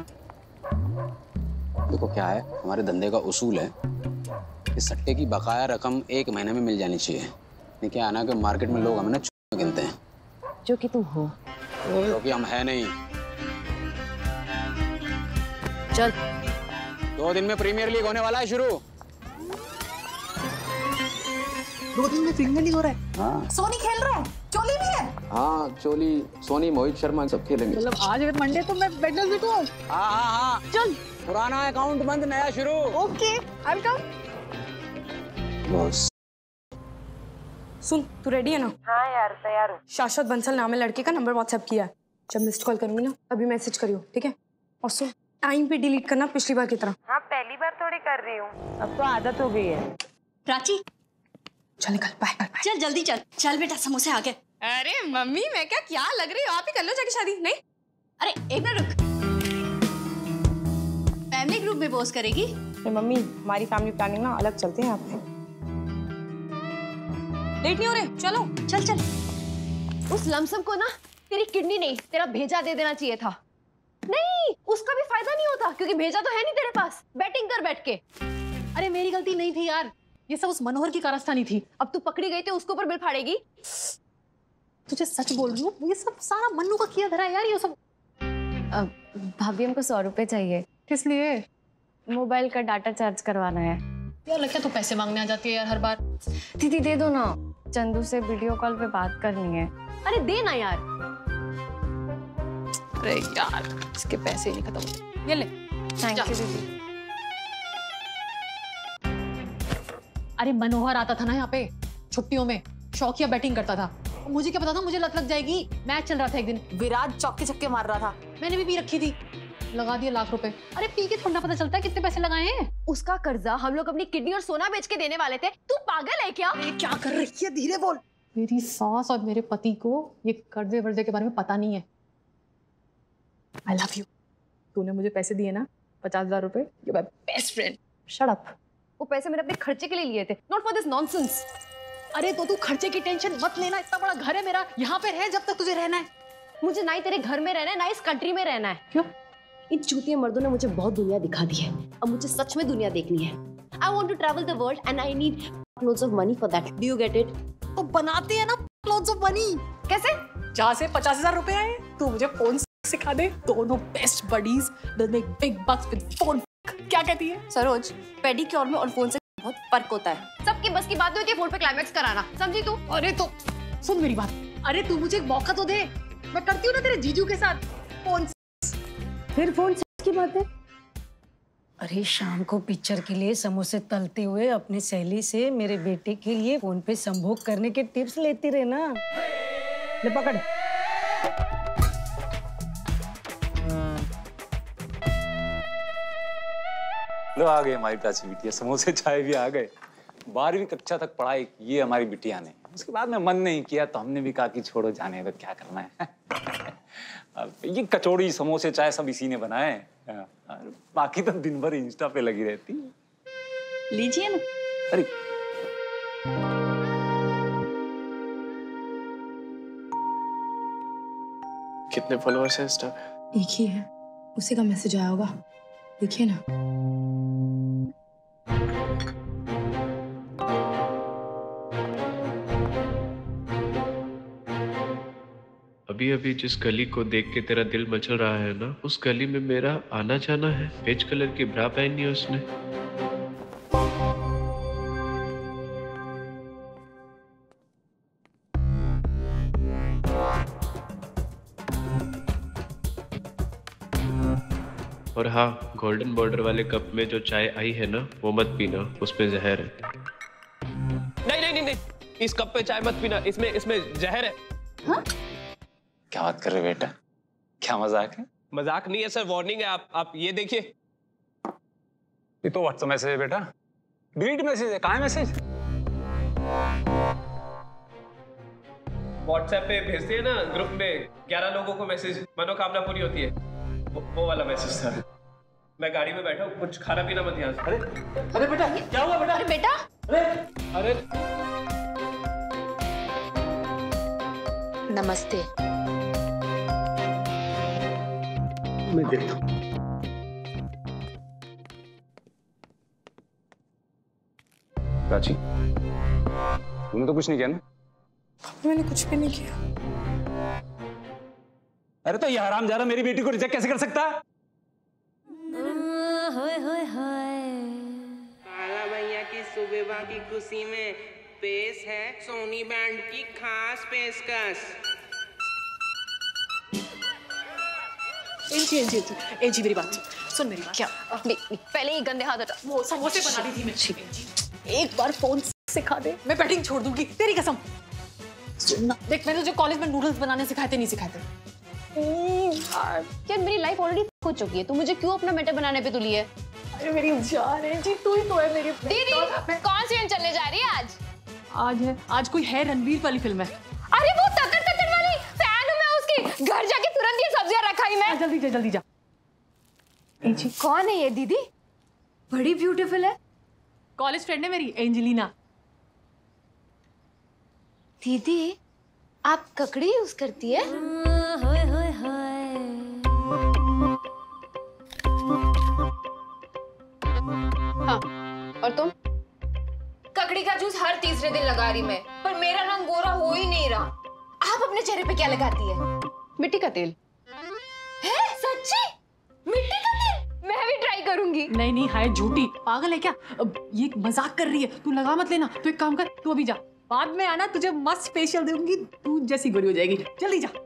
देखो क्या है, हमारे धंधे का उसूल है कि सट्टे की बकाया रकम एक महीने में मिल जानी चाहिए। नहीं क्या आना कि मार्केट में लोग हमें ना चुप गिनते हैं, जो कि तुम हो। जो कि हम है नहीं। चल। दो दिन में प्रीमियर लीग होने वाला है शुरू। दो दिन में प्रीमियर लीग हो रहा है? हाँ। सोनी खेल रहा है, चोली भी है। हाँ, चोली, सोनी, मोहित शर्मा सब खेलेंगे। मतलब आज अगर मंडे तो मैं वेडनेसडे को। हाँ हाँ हाँ। चल। पुराना अकाउंट बंद, नया शुरू। Okay, I will come. बस। सुन, तू रेडी है ना? हाँ यार, तैयार हूँ। शाश्वत बंसल नाम है लड़के का, नंबर व्हाट्सएप किया है। जब मिस्ड कॉल करूंगी ना अभी मैसेज करियो, ठीक है? और सुन, टाइम पे डिलीट करना पिछली बार की तरह। हाँ, पहली बार थोड़ी कर रही हूँ, अब तो आदत हो गई है। प्राची, चल निकल, बाय बाय। चल जल्दी चल, चल बेटा समोसे आ गए। अरे मम्मी, मैं क्या क्या लग रही हूँ, आप ही कर लो जाके शादी। नहीं, अरे एक मिनट रुक। फैमिली ग्रुप में पोस्ट करेगी? अरे मम्मी, हमारी फैमिली प्लानिंग ना अलग चलते हैं आपसे। लेट नहीं हो रहे, चलो। चल चल। उस लमसम को ना तेरी किडनी नहीं, तेरा भेजा दे देना चाहिए था। नहीं, उसका भी फायदा नहीं होता क्योंकि भेजा तो है नहीं तेरे पास। बैटिंग कर बैठ के। अरे मेरी गलती नहीं थी यार, ये सब उस मनोहर की कारस्तानी थी। अब तू पकड़ी गई तो उसके ऊपर बिल फाड़ेगी। तुझे सच बोल रही हूँ, ये सब सारा मन्नू का किया धरा है यार। ये सब भाभी हमको सौ रुपए चाहिए। किस लिए? मोबाइल का डाटा चार्ज करवाना है। यार लड़कियां तो पैसे मांगने आ जाती है यार हर बार। दीदी दे दो ना, चंदू से वीडियो कॉल पे बात करनी है। अरे दे ना यार। अरे यार, इसके पैसे ही नहीं खत्म होते। ये ले। थैंक यू दीदी। अरे मनोहर आता था ना यहाँ पे छुट्टियों में, शौकिया बैटिंग करता था। मुझे क्या पता था मुझे लत लग जाएगी। मैच चल रहा था एक दिन, विराट चौके छक्के मार रहा था, मैंने भी पी रखी थी, लगा दिए लाख रुपए। अरे पी के थोड़ा पता चलता है कितने पैसे लगाए हैं। उसका कर्जा हम लोग अपनी किडनी और सोना बेच के देने वाले थे। तू पागल है क्या? ये क्या कर रही है? धीरे बोल। मेरी सास और मेरे पति को ये कर्जे वर्जे के बारे में पता नहीं है। I love you. तूने मुझे पैसे दिए ना, पचास हजार रुपए, you my best friend. Shut up. वो पैसे मैंने अपने खर्चे के लिए लिए थे, नॉट फॉर दिस नॉनसेंस। अरे तो तू खर्चे की टेंशन मत लेना, इतना बड़ा घर है मेरा, यहाँ पे रह जब तक तुझे रहना है। मुझे ना ही तेरे घर में रहना है, ना इस कंट्री में रहना है। क्यों? इन चूतिया मर्दों ने मुझे बहुत दुनिया दिखा दी है, अब मुझे सच में दुनिया देखनी है। I want to travel the world and I need loads of money for that. Do you get it? तो बनाते हैं ना loads of money। कैसे? जहाँ से पचास हजार रुपए आए, तू मुझे फोन सिखा दे। दोनों best buddies, they'll make big bucks with phone। क्या कहती है? सरोज, पेडिक्योर में और फोन से बहुत फर्क होता है। सबकी बस की बात नहीं होती है फोन पे क्लाइमैक्स कराना, समझी तू? अरे तो सुन मेरी बात, अरे तू मुझे एक मौका तो दे, मैं करती हूँ ना तेरे जीजू के साथ फोन। फिर फोन की बात है? अरे शाम को पिक्चर के लिए समोसे तलते हुए अपनी सहेली से मेरे बेटे के लिए फोन पे संभोग करने के टिप्स लेती रहे ना। ले पकड़। लो आ गई हमारी प्राची बिटिया, समोसे चाय भी आ गए। बारहवीं कक्षा तक पढ़ाई ये हमारी बिटिया ने, उसके बाद में मन नहीं किया तो हमने भी कहा कि छोड़ो जाने तो क्या करना है। अब ये कचौड़ी समोसे चाय सब इसी ने बनाए, बाकी तो दिन भर इंस्टा पे लगी रहती। लीजिए ना। अरे कितने फॉलोअर्स हैं इंस्टा पे? एक ही है, उसी का मैसेज आया होगा, देखिए ना। अभी अभी जिस गली को देख के तेरा दिल मचल रहा है ना, उस गली में मेरा आना जाना है। बेज कलर की ब्रा पहनी है उसने। और हाँ, गोल्डन बॉर्डर वाले कप में जो चाय आई है ना, वो मत पीना, उसमें जहर है। नहीं नहीं नहीं नहीं, इस कप पे चाय मत पीना, इसमें इसमें जहर है। हाँ? क्या बात कर रहे बेटा, क्या मजाक है? मजाक नहीं है सर, वार्निंग है। आप आप ये देखिए, ये तो व्हाट्सएप मैसेज है बेटा, डिलीट मैसेज है। कहाँ है मैसेज? व्हाट्सएप पे भेजते हैं ना ग्रुप में ग्यारह लोगों को मैसेज, मनोकामना पूरी होती है, वो, वो वाला मैसेज था। मैं गाड़ी में बैठा हूँ, कुछ खाना पीना मत यहाँ से। अरे अरे बेटा क्या हुआ बेटा? अरे बेटा, अरे अरे नमस्ते। मैं देखता हूँ। प्राची, तूने तो कुछ नहीं किया ना? मैंने कुछ भी नहीं किया। अरे तो ये हराम जा रहा मेरी बेटी को रिजेक्ट कैसे कर सकता है? काला भैया की सुबह की खुशी में पेश है सोनी बैंड की खास पेशकश। एंजी एंजी एंजी मेरी बात सुन, मेरी बात। क्या? नहीं, नहीं, पहले ही गंदे हाथ हटा। वो समोसे बना रही थी मैं। एक बार फोन सिखा दे, मैं बैटिंग छोड़ दूंगी, तेरी कसम। सुनना, देख मैंने जो कॉलेज में नूडल्स बनाने सिखाए थे नहीं सिखाए थे। यार मेरी लाइफ ऑलरेडी हो चुकी है, तू मुझे क्यों अपना मैटर बनाने पे तुली है? अरे मेरी जान है जी, तू ही तो है मेरी। दीदी, कौन सी फिल्म चलने जा रही है आज? आज है, आज कोई है रणवीर वाली फिल्म है। अरे वो तकड़ तकड़ वाली फैन हूं मैं उसकी, घर जाके तुरंत ये सब्जियां रखाई मैं। जल्दी जा जल्दी जा। जी कौन है ये दीदी? बड़ी ब्यूटीफुल है। कॉलेज फ्रेंड है मेरी, एंजेलिना। दीदी आप ककड़ी यूज करती है? हाय हाय हाय। हाँ, और तुम? ककड़ी का जूस हर तीसरे दिन लगा रही मैं, पर मेरा रंग गोरा हो ही नहीं रहा। आप अपने चेहरे पे क्या लगाती है? मिट्टी का तेल। है? सच्ची? मिट्टी का तेल? मैं भी ट्राई करूंगी। नहीं नहीं, हाय झूठी, पागल है क्या? अब ये मजाक कर रही है, तू लगा मत लेना। तू एक काम कर, तू अभी जा, बाद में आना, तुझे मस्त फेशियल दूंगी, तू जैसी गोरी हो जाएगी। जल्दी जा।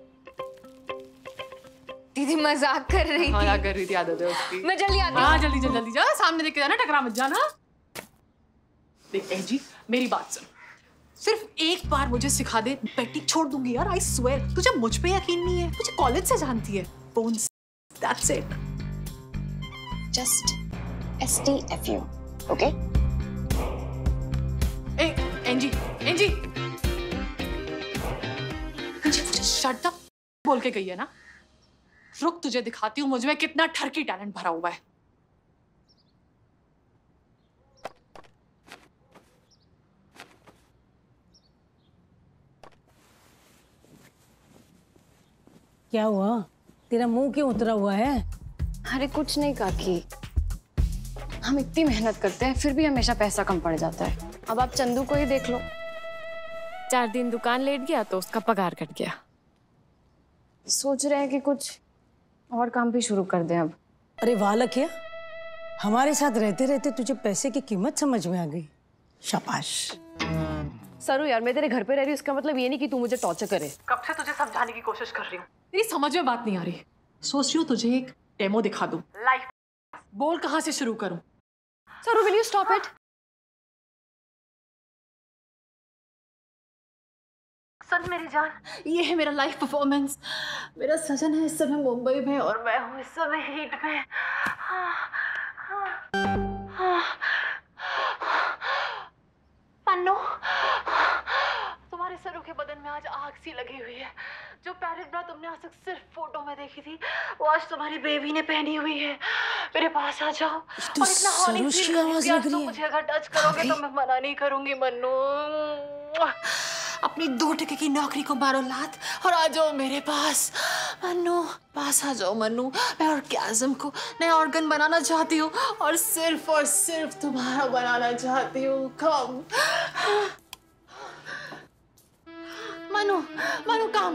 दीदी मजाक कर रही थी। मजाक कर रही थी, आदत है उसकी। मैं जल्दी आती हूँ। हाँ जल्दी जा जल्दी जा, सामने देख के जाना, टकरा मत जाना। देख एंजी मेरी बात सुन, सिर्फ एक बार मुझे सिखा दे, बैटिंग छोड़ दूंगी यार, आई स्वेयर। तुझे मुझ पे यकीन नहीं है, तुझे कॉलेज से जानती है। Bones, that's it. Just S T F U, okay? ए Angie Angie Angie shut up बोल के गई है ना। रुक तुझे दिखाती हूँ मुझ में कितना ठरकी टैलेंट भरा हुआ है। क्या हुआ? तेरा मुंह क्यों उतरा हुआ है? अरे कुछ नहीं काकी, हम इतनी मेहनत करते हैं फिर भी हमेशा पैसा कम पड़ जाता है। अब आप चंदू को ही देख लो, चार दिन दुकान लेट गया तो उसका पगार कट गया। सोच रहे हैं कि कुछ और काम भी शुरू कर दें अब। अरे वाह लकिया, हमारे साथ रहते रहते तुझे पैसे की कीमत समझ में आ गई। शाबाश। सरू यार, मैं तेरे घर पे रह रही हूँ, इसका मतलब ये नहीं कि तू मुझे टॉर्चर करे। कब से तुझे समझाने की कोशिश कर रही हूँ, तेरी समझ में बात नहीं आ रही। सोच रही हूँ तुझे एक डेमो दिखा दूँ, लाइव बोल कहाँ से शुरू करूं? Saru, will you stop it? सुन मेरी जान, ये है मेरा लाइव परफॉर्मेंस। मेरा सजन है इस समय मुंबई में और मैं हूँ इस समय हीट में। पन्नू, तुम्हारे सरू के बदन में आज आग सी लगी हुई है। जो पैरेट ब्रा तुमने आज तक सिर्फ फोटो में देखी थी, वो आज तुम्हारी बेबी ने पहनी हुई है। मेरे पास आ जाओ और इतना हॉनी फील करूंगी आज तुम मुझे अगर टच करोगे तो मैं मना नहीं करूंगी। मन्नू, अपनी दो टके की नौकरी को मारो लात और आ जाओ मेरे पास। मन्नू, पास आ जाओ मन्नू। मैं ऑर्गेज़म को नया ऑर्गन बनाना चाहती हूँ और सिर्फ और सिर्फ तुम्हारा बनाना चाहती हूँ। कम मनु, मनु कम।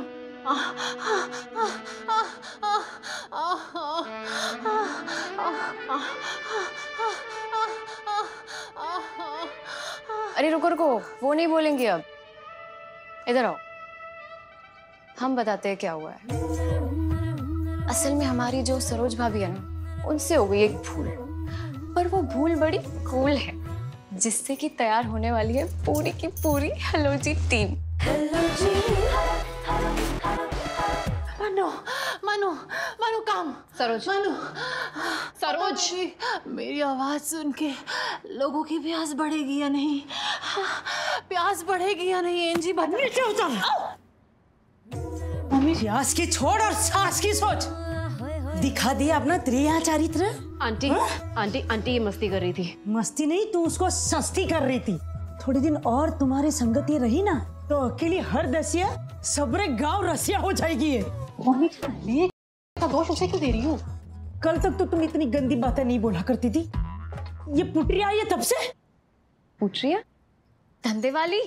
अरे रुको रुको, वो नहीं बोलेंगे अब। इधर आओ, हम बताते हैं क्या हुआ है। असल में हमारी जो सरोज भाभी है ना, उनसे हो गई एक भूल, पर वो भूल बड़ी कूल है, जिससे कि तैयार होने वाली है पूरी की पूरी हेलो जी टीम। मनु, मनु, मनु काम। सरोज, मनु, सरोज, मेरी आवाज सुन के लोगों की प्यास बढ़ेगी या नहीं? प्यास बढ़ेगी या नहीं? एंजी बदल मम्मी, प्यास की छोड़ और सांस की सोच। दिखा दिया अपना त्रिया चारित्र। आंटी, आंटी, आंटी ये मस्ती कर रही थी। मस्ती नहीं, तू उसको सस्ती कर रही थी। थोड़ी दिन और तुम्हारी संगति रही ना तो अकेली हर दसिया सबरे गांव रसिया हो जाएगी। ये मम्मी का दोष उसे क्यों दे रही हो? कल तक तो तुम इतनी गंदी बातें नहीं बोला करती थी। ये पुटरी आई है तब से। पुटरिया? धंधे वाली?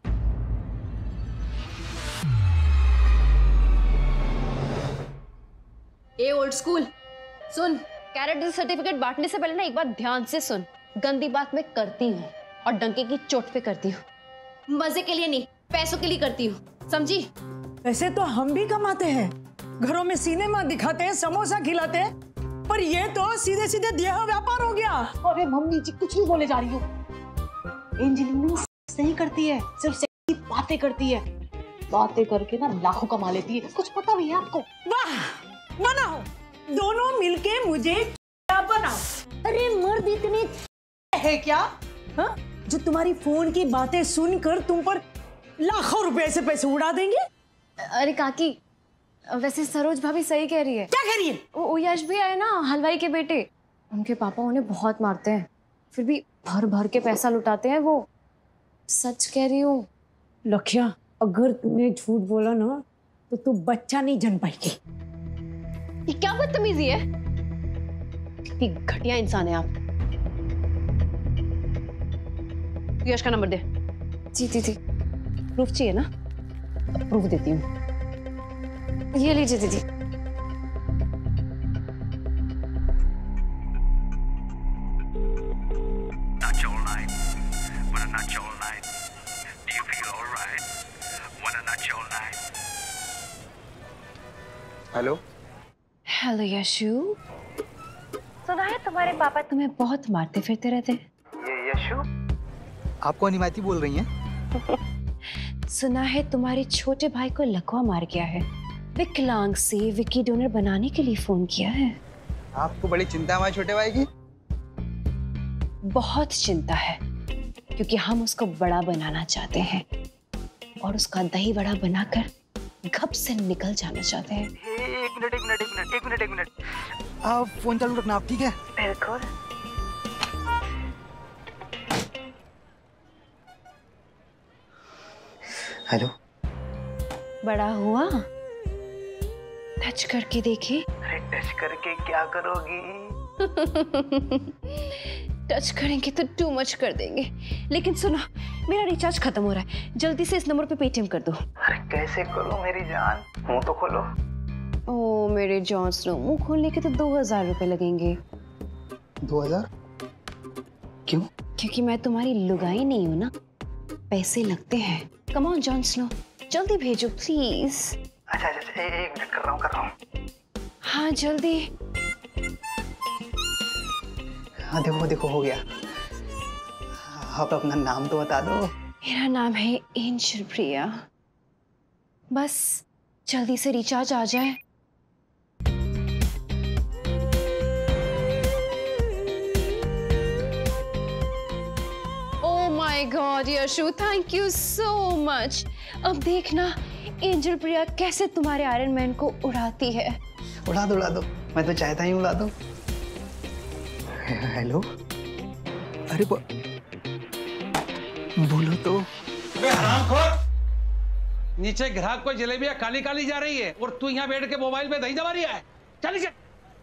ए ओल्ड स्कूल, सुन, कैरेक्टर सर्टिफिकेट बांटने से पहले ना एक बात ध्यान से सुन। गंदी बात मैं करती हूँ और डंके की चोट पे करती हूँ। मजे के लिए नहीं, पैसों के लिए करती हूँ, समझी? वैसे तो हम भी कमाते हैं, घरों में सिनेमा दिखाते हैं, समोसा खिलाते हैं, पर ये तो सीधे सीधे देह व्यापार हो गया। अरे मम्मी जी, कुछ भी बोले जा रही हो। एंजेलिना नहीं करती है, सिर्फ सेक्सी बातें करती है। बातें करके ना लाखों कमा लेती है। कुछ पता भी है आपको? वाह, बनाओ दोनों मिलके मुझे क्या बनाओ। अरे मर्द इतने है क्या, हा? जो तुम्हारी फोन की बातें सुनकर तुम पर लाखों रुपए से पैसे उड़ा देंगे। अरे काकी, वैसे सरोज भाभी सही कह रही है। क्या कह रही है? वो यश भी आए ना, हलवाई के बेटे, उनके पापा उन्हें बहुत मारते हैं, फिर भी भर भर के पैसा लुटाते हैं वो। सच कह रही हूँ। लक्ष्या, अगर तूने झूठ बोला ना तो तू बच्चा नहीं जन पाएगी। ये क्या बदतमीजी है? कितनी घटिया इंसान है आप। यश का नंबर दे। जी दीदी, प्रूफ चाहिए ना? प्रूफ देती हूँ, ये लीजिए दीदी। हेलो हेलो यशु, सुना है तुम्हारे पापा तुम्हें बहुत मारते फिरते रहते हैं। ये यशु? आप कौन हिमायती बोल रही हैं? सुना है तुम्हारे छोटे भाई को लकवा मार गया है। विकलांग से विकी डोनर बनाने के लिए फोन किया है। आपको बड़ी चिंता है हमारे छोटे भाई की? बहुत चिंता है, क्योंकि हम उसको बड़ा बनाना चाहते हैं और उसका दही बड़ा बनाकर घप से निकल जाना चाहते हैं। एक मिनट, एक मिनट, एक मिनट, एक मिनट, एक मिनट। आप फोन चालू रखना, आप ठीक है? बिल्कुल। हेलो। बड़ा हुआ? टच करके देखी। अरे टच करके क्या करोगी? टच करेंगे तो टू मच कर देंगे। लेकिन सुनो, मेरा रिचार्ज खत्म हो रहा है, जल्दी से इस नंबर पे पेटीएम कर दो। अरे कैसे करूं मेरी जान? मुंह तो खोलो। ओ मेरे जॉन स्नो, मुंह खोलने के तो दो हजार रुपए लगेंगे। दो हजार? क्यों? क्योंकि मैं तुम्हारी लुगाई नहीं हूँ ना, पैसे लगते हैं। कम ऑन जॉन स्नो, जल्दी भेजो प्लीज। अच्छा अच्छा, एक मिनट, कर रहा हूँ कर रहा हूँ। हाँ जल्दी। हाँ देखो देखो हो गया। आप अपना नाम तो बता दो। मेरा नाम है एंजल प्रिया। बस जल्दी से रिचार्ज आ जाए। Oh my God Yashu, thank you so much. अब देखना एंजल प्रिया कैसे तुम्हारे आयरन मैन को उड़ाती है। उड़ा दो उड़ा दो, मैं तो चाहता ही उड़ा दो। हेलो, अरे बो... बोलो तो। अबे हरामखोर, नीचे ग्राहक को जलेबियां काली काली जा रही है और तू यहाँ बैठ के मोबाइल पे दही दबा रही है। चल नीचे।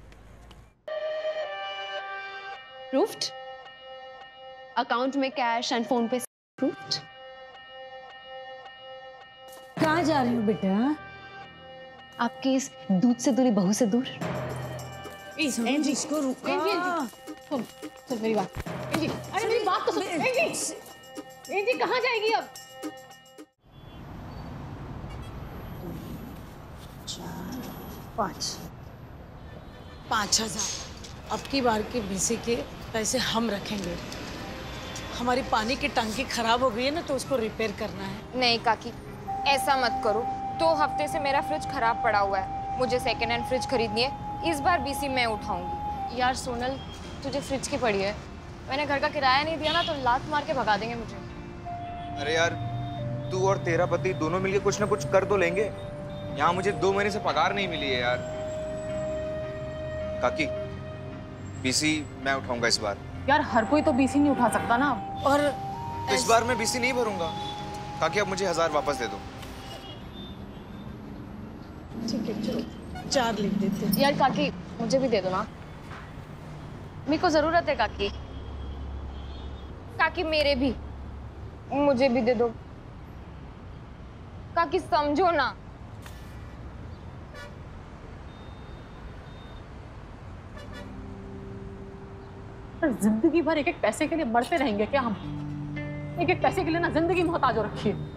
प्रूफ्ड अकाउंट में cash and PhonePe proofed. कहाँ जा रही हो बेटा? आपके इस दूध से दूरी बहू से दूर। एंजी इसको रुका। एंजी, एंजी, सुन, सुन मेरी बात। एंजी, अरे मेरी बात तो सुन। एंजी, एंजी कहाँ जाएगी अब? चार, पाँच, पाँच हजार। अब की बार के बीसी के पैसे हम रखेंगे। हमारी पानी की टंकी खराब हो गई है ना, तो उसको रिपेयर करना है। नहीं काकी, ऐसा मत करो। दो हफ्ते से मेरा फ्रिज खराब पड़ा हुआ है, मुझे सेकेंड हैंड फ्रिज खरीदनी है। इस बार बीसी मैं उठाऊंगी। यार सोनल, तुझे फ्रिज की पड़ी है। मैंने घर का किराया नहीं दिया ना तो लात मार के भगा देंगे मुझे। अरे यार, तू और तेरा पति दोनों मिलके कुछ ना कुछ कर तो लेंगे। यहाँ मुझे दो महीने से पगार नहीं मिली है यार। काकी, बीसी मैं उठाऊंगा इस बार। यार हर कोई तो बीसी नहीं उठा सकता ना। और तो इस बार मैं बीसी नहीं भरूंगा। काकी अब मुझे हजार वापस दे दो। ठीक है चलो, चार लिख देते हैं। यार काकी मुझे भी दे दो ना, मेरे को जरूरत है काकी। काकी मेरे भी, मुझे भी दे दो काकी, समझो ना। जिंदगी भर एक एक पैसे के लिए मरते रहेंगे क्या हम? एक एक पैसे के लिए ना जिंदगी मोहताज हो रखी है।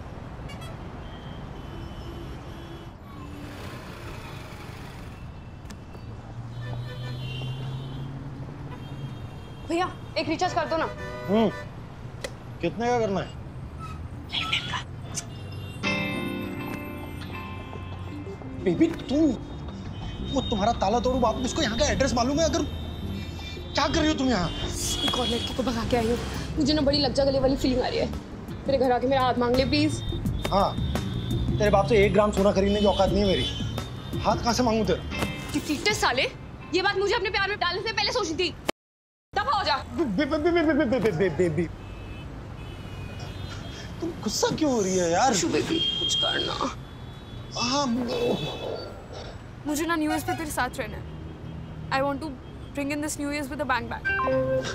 भैया एक रिचार्ज कर दो ना। हम्म, कितने का करना है? बेबी तू, वो तुम्हारा ताला तोड़ू बाप, उसको यहाँ का एड्रेस मालूम है? अगर क्या कर रही हो तुम यहाँ? एक और लड़की को भगा के आई हो। मुझे ना बड़ी लज्जा गले वाली फीलिंग आ रही है। मेरे घर आके मेरा हाथ मांग ले प्लीज। हाँ, तेरे बाप से एक ग्राम सोना खरीदने की औकात नहीं है मेरी। हाथ कहाँ से मांगू तेरा? कितने साले, ये बात मुझे अपने प्यार में डालने से पहले सोची थी। दफा हो जा। बेबी, तुम गुस्सा क्यों हो रही है यार? बेबी कुछ करना। हाँ, मुझे ना न्यू ईयर पे तेरे साथ रहना है। I want to bring in this new year with a bang bang.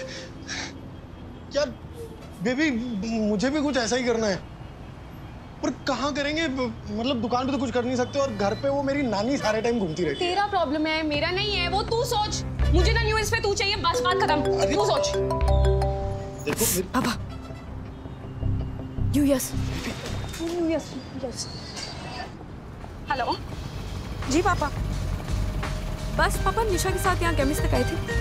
यार बेबी, मुझे भी कुछ ऐसा ही करना है, पर कहाँ करेंगे? मतलब दुकान पे तो कुछ कर नहीं सकते और घर पे वो मेरी नानी सारे टाइम घूमती रहती है। तेरा प्रॉब्लम है, मेरा नहीं है। वो तू सोच। मुझे ना न्यू ईयर पे तू चाहिए, बस बात खत्म। तू सोच। देखो पापा, new year, new year, yes. Hello जी पापा, बस पापा निशा के साथ यहाँ केमिस्ट तक आए थे।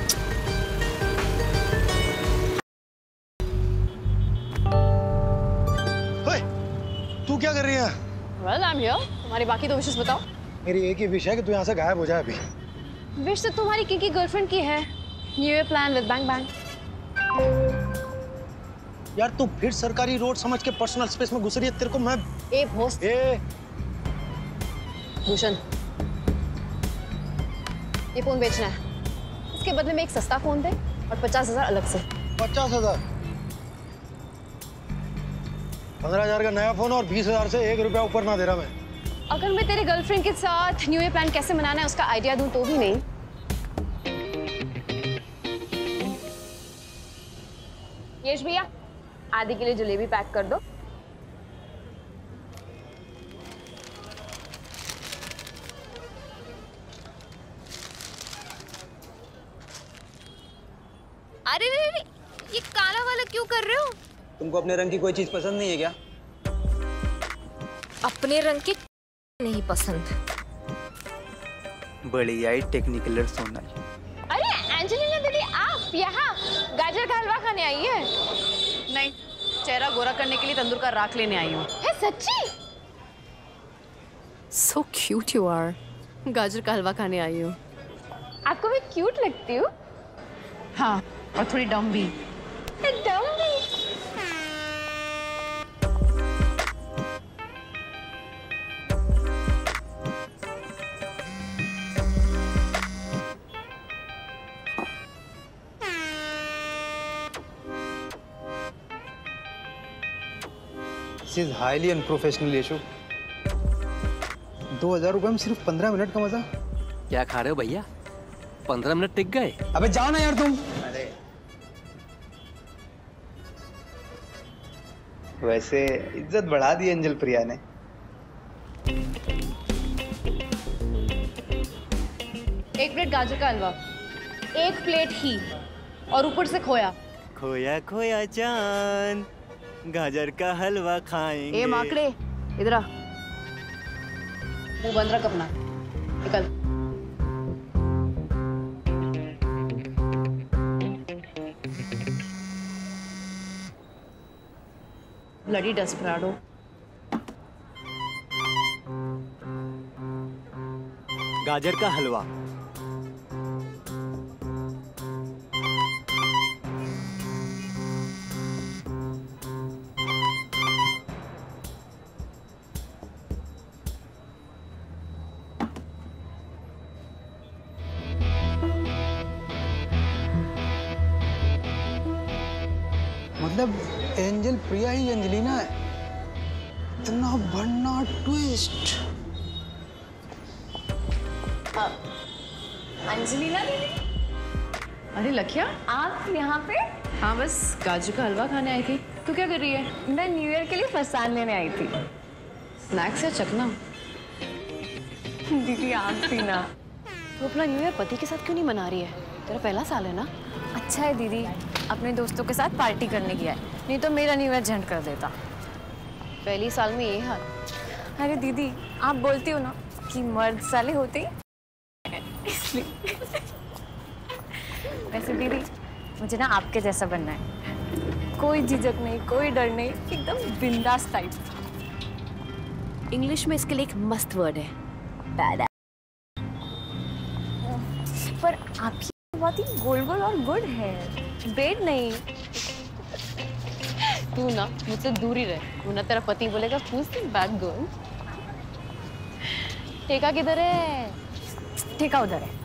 तू क्या कर रही है? Well, I'm here. तुम्हारी बाकी दो विशेष बताओ। मेरी एक ही विश है कि तू यहाँ से गायब हो जाए अभी। विश तो तुम्हारी किकी गर्लफ्रेंड की है। New year plan with bang bang. यार तू फिर सरकारी रोड समझ के पर्सनल स्पेस में घुस रही है। तेरे को मैं ए भोस ए भूषण, ये फोन बेचना है। इसके बदले में एक सस्ता फोन दे और पचास हजार अलग से। पचास हजार पंद्रह हजार का नया फोन और बीस हजार से एक रुपया ऊपर ना दे रहा मैं। अगर मैं तेरे गर्लफ्रेंड के साथ न्यू ईयर प्लान कैसे मनाना है उसका आइडिया दूं तो भी नहीं। यश भैया, आदि के लिए जलेबी पैक कर दो। अरे रे रे, ये काला वाला क्यों कर रहे हो? तुमको अपने रंग की कोई चीज पसंद नहीं है क्या? अपने रंग के नहीं पसंद। बड़ी आई टेक्निकलर सोना। अरे एंजेलिना दीदी यहाँ गाजर का हलवा खाने आई है? नहीं, चेहरा गोरा करने के लिए तंदूर का राख लेने आई हूँ। है सच्ची? So cute you are. गाजर का हलवा खाने आई हूँ। आपको मैं क्यूट लगती हूँ? हाँ, और थोड़ी डम भी। डम भी? This is highly unprofessional, Yeshu. दो हजार रुपए में सिर्फ पंद्रह मिनट का मजा। क्या खा रहे हो भैया? पंद्रह मिनट टिक गए? अबे जाओ ना यार तुम। अरे वैसे इज्जत बढ़ा दी अंजल प्रिया ने। एक प्लेट गाजर का हलवा, एक प्लेट ही, और ऊपर से खोया। खोया खोया जान, गाजर का हलवा खाएंगे। ए माकड़े, इधर आ। मुंह बंद रख अपना, निकल। Bloody desperado. गाजर का हलवा। मतलब एंजल प्रिया ही एंजलिना है। इतना बढ़ना ट्विस्ट। अंजलिना दीदी? अरे लखिया, आप यहाँ पे? हाँ, बस गाजर का हलवा खाने आई थी। तू क्या कर रही है? मैं न्यू ईयर के लिए फरसान लेने आई थी। स्नैक्स या चखना? दीदी आप भी ना। तू अपना न्यू ईयर पति के साथ क्यों नहीं मना रही है? तेरा पहला साल है ना? अच्छा है दीदी, अपने दोस्तों के साथ पार्टी करने गया है, नहीं तो मेरा न्यू ईयर झंड कर देता। पहली साल में ये हाल। अरे दीदी, आप बोलती हो ना कि मर्द साले होते ही इसलिए। वैसे दीदी, मुझे ना आपके जैसा बनना है। कोई झिझक नहीं, कोई डर नहीं, एकदम बिंदास टाइप। इंग्लिश में इसके लिए एक मस्त वर्ड है, बैड। पर आपकी बहुत ही गोल गोल और गुड है, बेड नहीं। तू ना मुझसे दूर ही रहे, तू ना तेरा पति बोलेगा who's the bad girl? ठेका किधर है? ठेका उधर है।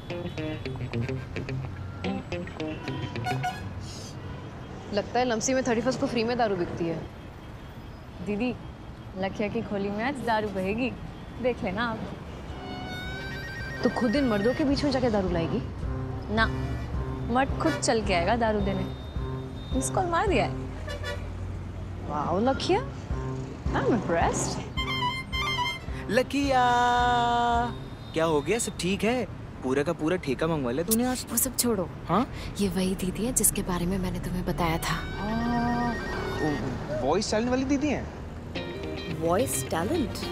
लगता है लमसी में थर्टी फर्स्ट को फ्री में दारू बिकती है। दीदी, लखिया की खोली में आज दारू बहेगी, देख लेना आप। तो खुद इन मर्दों के बीच में जाके दारू लाएगी? ना, मर्द खुद चल के आएगा दारू देने। मिस कॉल मार दिया है। वाओ लखिया, आई एम इम्प्रेस्ड। लखिया, क्या हो गया? सब ठीक है? पूरे का पूरा ठेका मंगवा लिया तूने आज? वो सब छोड़ो। हाँ? ये वही दीदी है जिसके बारे में मैंने तुम्हें बताया था। वॉइस टैलेंट वाली दीदी है? Voice talent?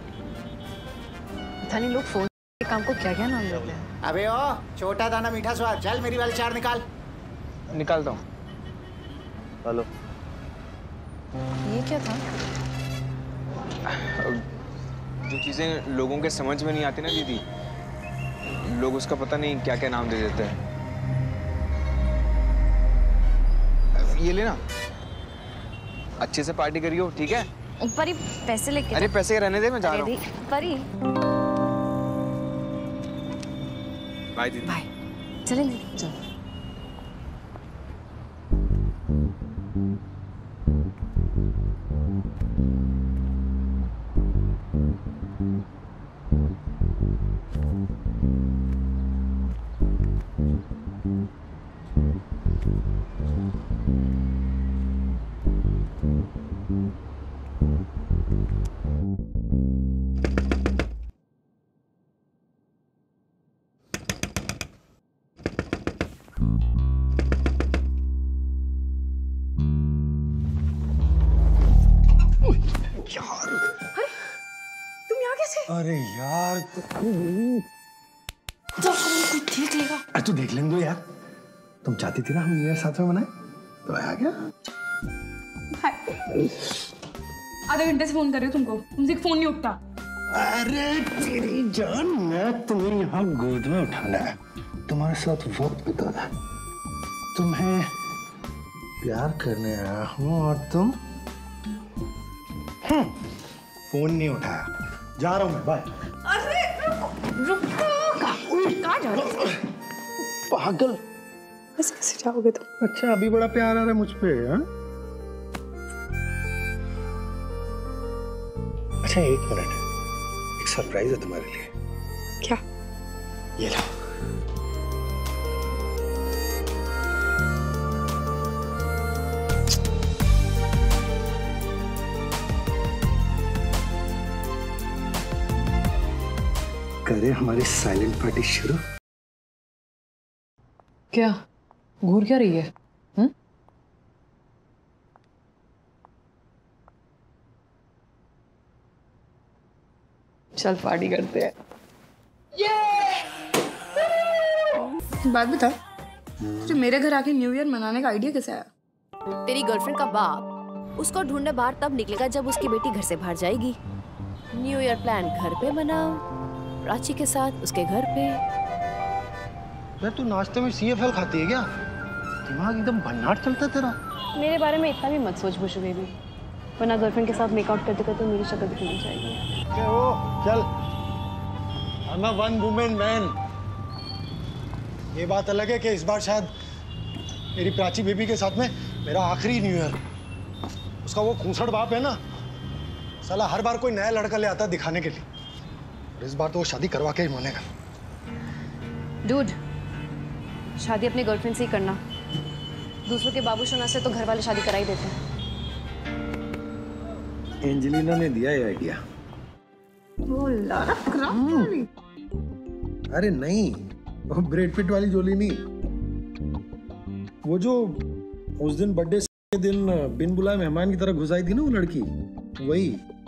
धनी लोग फोन के काम को क्या क्या नाम देते हैं? अबे ओ, छोटा दाना मीठा स्वाद, चल मेरी वाली चार निकाल। निकालता हूँ। हेलो। ये क्या था? जो चीजें लोगों के समझ में नहीं आती ना दीदी, लोग उसका पता नहीं क्या क्या नाम दे देते हैं। ये लेना, अच्छे से पार्टी करियो, ठीक है? परी पैसे लेके। अरे पैसे रहने दे, मैं जा रहा हूँ। परी। बाय दीदी। बाय। चलें दीदी, चलो। अरे यार तो कोई देख लेगा। अरे तू देख लेंगे यार। तुम चाहती थी ना हम न्यू ईयर साथ में मनाएं, तो आ गया। आधे घंटे से फोन कर रही हूँ तुमको, तुमसे फोन नहीं उठता। अरे तेरी जान, मैं तुम्हें यहाँ गोद में उठाना है, तुम्हारे साथ वक्त बिताना है, तुम्हें प्यार करने आया हूँ और तुम फोन नहीं उठाया। जा रहा हूँ मैं, बाय। अरे रुको, कहाँ जा रहे हो? पागल, ऐसे कैसे जाओगे तुम? अच्छा अभी बड़ा प्यार आ रहा है मुझ पे, हाँ? अच्छा एक मिनट, एक सरप्राइज है तुम्हारे लिए। क्या? ये लो। करें हमारी साइलेंट पार्टी शुरू? क्या घूर क्या रही है? हुँ? चल पार्टी करते हैं। बात बता, तुझे मेरे घर आके न्यू ईयर मनाने का आइडिया कैसे आया? तेरी गर्लफ्रेंड का बाप उसको ढूंढने बाहर तब निकलेगा जब उसकी बेटी घर से बाहर जाएगी। न्यू ईयर प्लान घर पे बनाओ, प्राची के साथ उसके घर पे। यार तू नाश्ते में सी एफ एल खाती है क्या? दिमाग एकदम भन्नाट चलता है तेरा। मेरे बारे में इतना भी मत सोच बुशु बेबी, वरना गर्लफ्रेंड के साथ मेकआउट करते करते मेरी शक्ल दिखने जाएगी। क्या वो? चल, I'm a one woman man। ये बात अलग है कि इस बार शायद मेरी प्राची बेबी के साथ में मेरा आखिरी न्यू ईयर। उसका वो खूंसड़ बाप है ना, साला हर बार कोई नया लड़का ले आता दिखाने के लिए, और इस बार तो वो शादी करवा के ही मानेगा। डूड, शादी अपनी गर्लफ्रेंड से ही करना, दूसरों के बाबू शोना से तो घर वाले शादी करा ही देते हैं। एंजेलिना ने दिया ये आइडिया। वो लारा क्राफ्ट वाली? अरे नहीं, वो ब्रेड पिट वाली जोली नहीं, वो जो उस दिन बर्थडे के दिन बिन बुलाए मेहमान की तरह घुस आई थी ना वो लड़की, वही।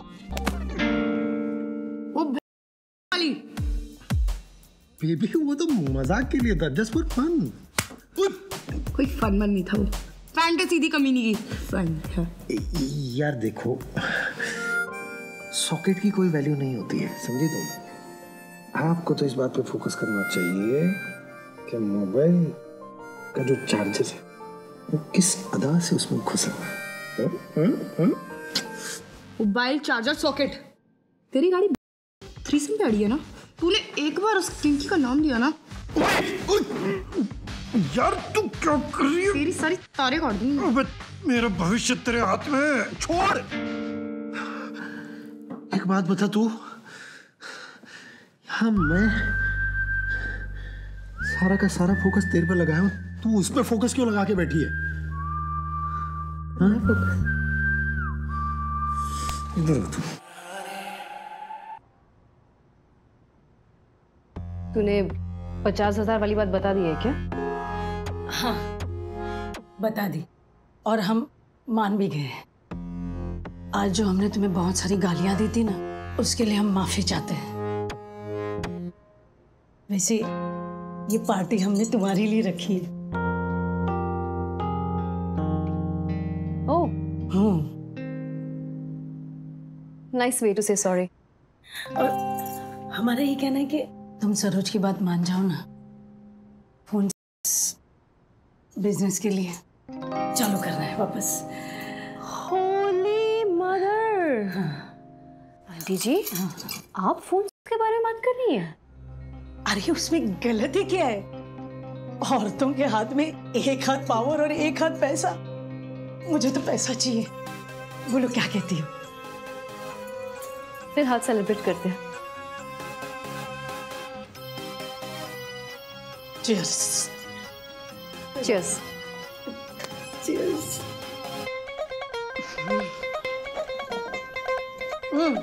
वो वाली? बेबी वो तो मजाक के लिए था, जस्ट फॉर फन। कोई फन मन नहीं था, वो फैंटेसी थी कमीनी की। फन था। यार देखो, सॉकेट की कोई वैल्यू नहीं होती है, समझे तुम? आपको तो इस बात पे फोकस करना चाहिए कि मोबाइल का जो चार्जर है वो किस अदा से उसमें घुसा है। Mobile charger socket? तेरी गाड़ी थ्री सिम पे अड़ी है ना? तूने एक बार उस टिंकी का नाम लिया ना, यार तू क्या कर रही है? तेरी सारी तारे काट दूंगी। मेरा भविष्य तेरे हाथ में है, छोड़। एक बात बता, तू हाँ मैं सारा का सारा फोकस तेरे पे लगाया हूं, तू उस पे फोकस क्यों लगा के बैठी है? हाँ? इधर तू। तूने पचास हजार वाली बात बता दी है क्या? हाँ बता दी, और हम मान भी गए। आज जो हमने तुम्हें बहुत सारी गालियां दी थी ना, उसके लिए हम माफी चाहते हैं। वैसे ये पार्टी हमने तुम्हारे लिए रखी है। Oh, hmm, nice way to say sorry. और हमारा ये कहना है कि तुम सरोज की बात मान जाओ ना, फोन बिजनेस के लिए चालू करना है वापस। होली मदर। आंटी जी, आप फोन के बारे में बात कर रही हैं? अरे उसमें गलती क्या है? औरतों के हाथ में एक हाथ पावर और एक हाथ पैसा। मुझे तो पैसा चाहिए। बोलो क्या कहती हो? फिर हाथ सेलिब्रेट करते हैं। Cheers. Cheers. Cheers. Mm.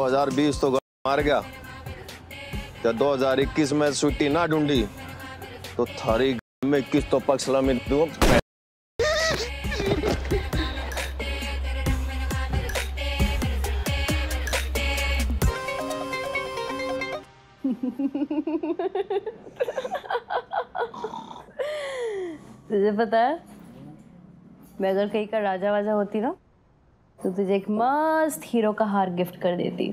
हज़ार बीस तो मार गया। जब दो हज़ार इक्कीस में छुट्टी ना ढूंढी तो थारी में इक्कीस तो पक्षला में दो। तुझे पता है, मैं अगर कहीं का राजा वाजा होती ना तो तुझे एक मस्त हीरो का हार गिफ्ट कर देती।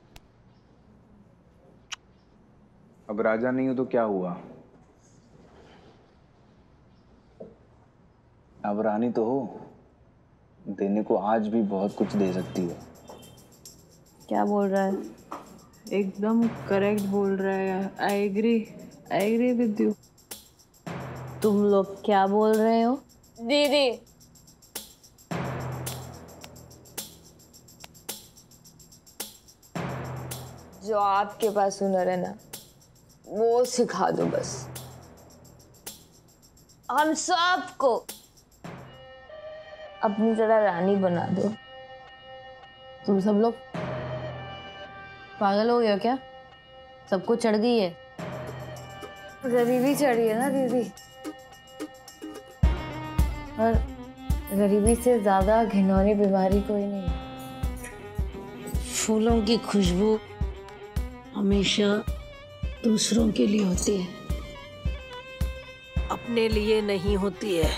अब राजा नहीं हो तो क्या हुआ? अब रानी तो हो, देने को आज भी बहुत कुछ दे सकती हो। क्या बोल रहा है? एकदम करेक्ट बोल रहा है। I agree, I agree with you. तुम लोग क्या बोल रहे हो? दीदी जो आपके पास हुनर है ना वो सिखा दो बस, हम सबको अपनी तरह रानी बना दो। तुम सब लोग पागल हो गए हो क्या? सबको चढ़ गई है। गरीबी चढ़ी है ना दीदी, और गरीबी से ज्यादा घिनौनी बीमारी कोई नहीं। फूलों की खुशबू हमेशा दूसरों के लिए होती है, अपने लिए नहीं होती है।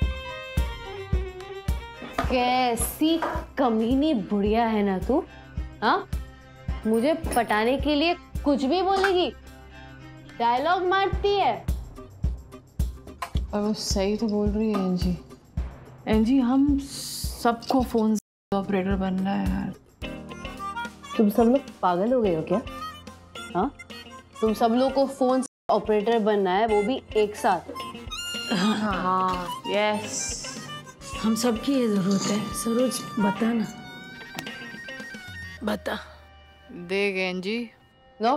कैसी कमीनी बुढ़िया है ना तू, हाँ? मुझे पटाने के लिए कुछ भी बोलेगी, डायलॉग मारती है। और वो सही तो बोल रही है एंजी। एंजी हम सबको फोन ऑपरेटर बनना है यार। तुम सब लोग पागल हो गए हो क्या? हाँ, तुम सब लोग को फोन ऑपरेटर बनना है, वो भी एक साथ। हाँ यस, हम सबकी ये जरूरत है। सरोज बता ना, बता। देख एंजी। नो,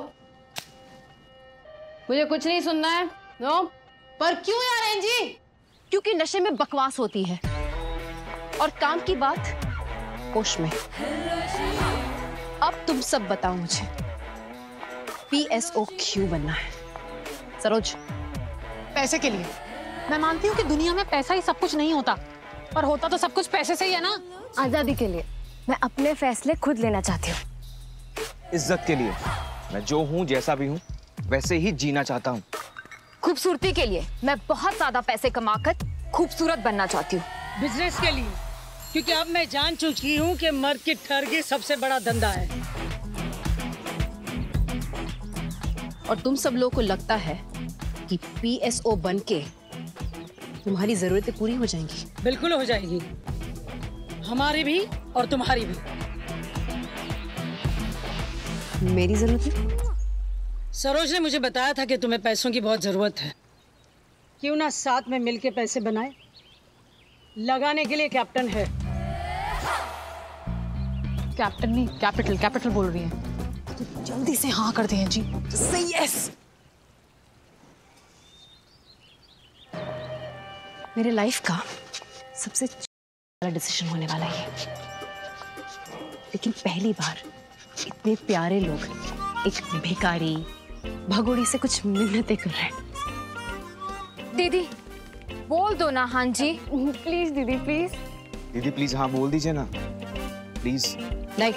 मुझे कुछ नहीं सुनना है। नो। पर क्यों यार एंजी? क्योंकि नशे में बकवास होती है और काम की बात होश में। अब तुम सब बताओ मुझे, पी एस ओ क्यों बनना है? सरोज। पैसे के लिए। मैं मानती हूँ कि दुनिया में पैसा ही सब कुछ नहीं होता, पर होता तो सब कुछ पैसे से ही है ना। आजादी के लिए। मैं अपने फैसले खुद लेना चाहती हूँ। इज्जत के लिए। मैं जो हूँ, जैसा भी हूँ, वैसे ही जीना चाहता हूँ। खूबसूरती के लिए। मैं बहुत ज्यादा पैसे कमाकर खूबसूरत बनना चाहती हूँ। बिजनेस के लिए, क्योंकि अब मैं जान चुकी हूँ कि मर्द की ठगी सबसे बड़ा धंधा है। और तुम सब लोगों को लगता है कि पी एस ओ बन के तुम्हारी जरूरतें पूरी हो जाएंगी? बिल्कुल हो जाएगी, हमारी भी और तुम्हारी भी। मेरी जरूरत? सरोज ने मुझे बताया था कि तुम्हें पैसों की बहुत जरूरत है। क्यों ना साथ में मिलके पैसे बनाए? लगाने के लिए कैप्टन है। कैप्टन नहीं, कैपिटल, कैपिटल बोल रही है। तो जल्दी से हाँ कर दें जी। से यस। मेरे लाइफ का सबसे बड़ा डिसीजन होने वाला है, लेकिन पहली बार इतने प्यारे लोग एक भिखारी भगोड़ी से कुछ मिन्नतें कर रहे हैं। दीदी बोल दो ना। हाँ जी प्लीज दीदी, प्लीज दीदी प्लीज हाँ बोल दीजिए ना प्लीज। नहीं,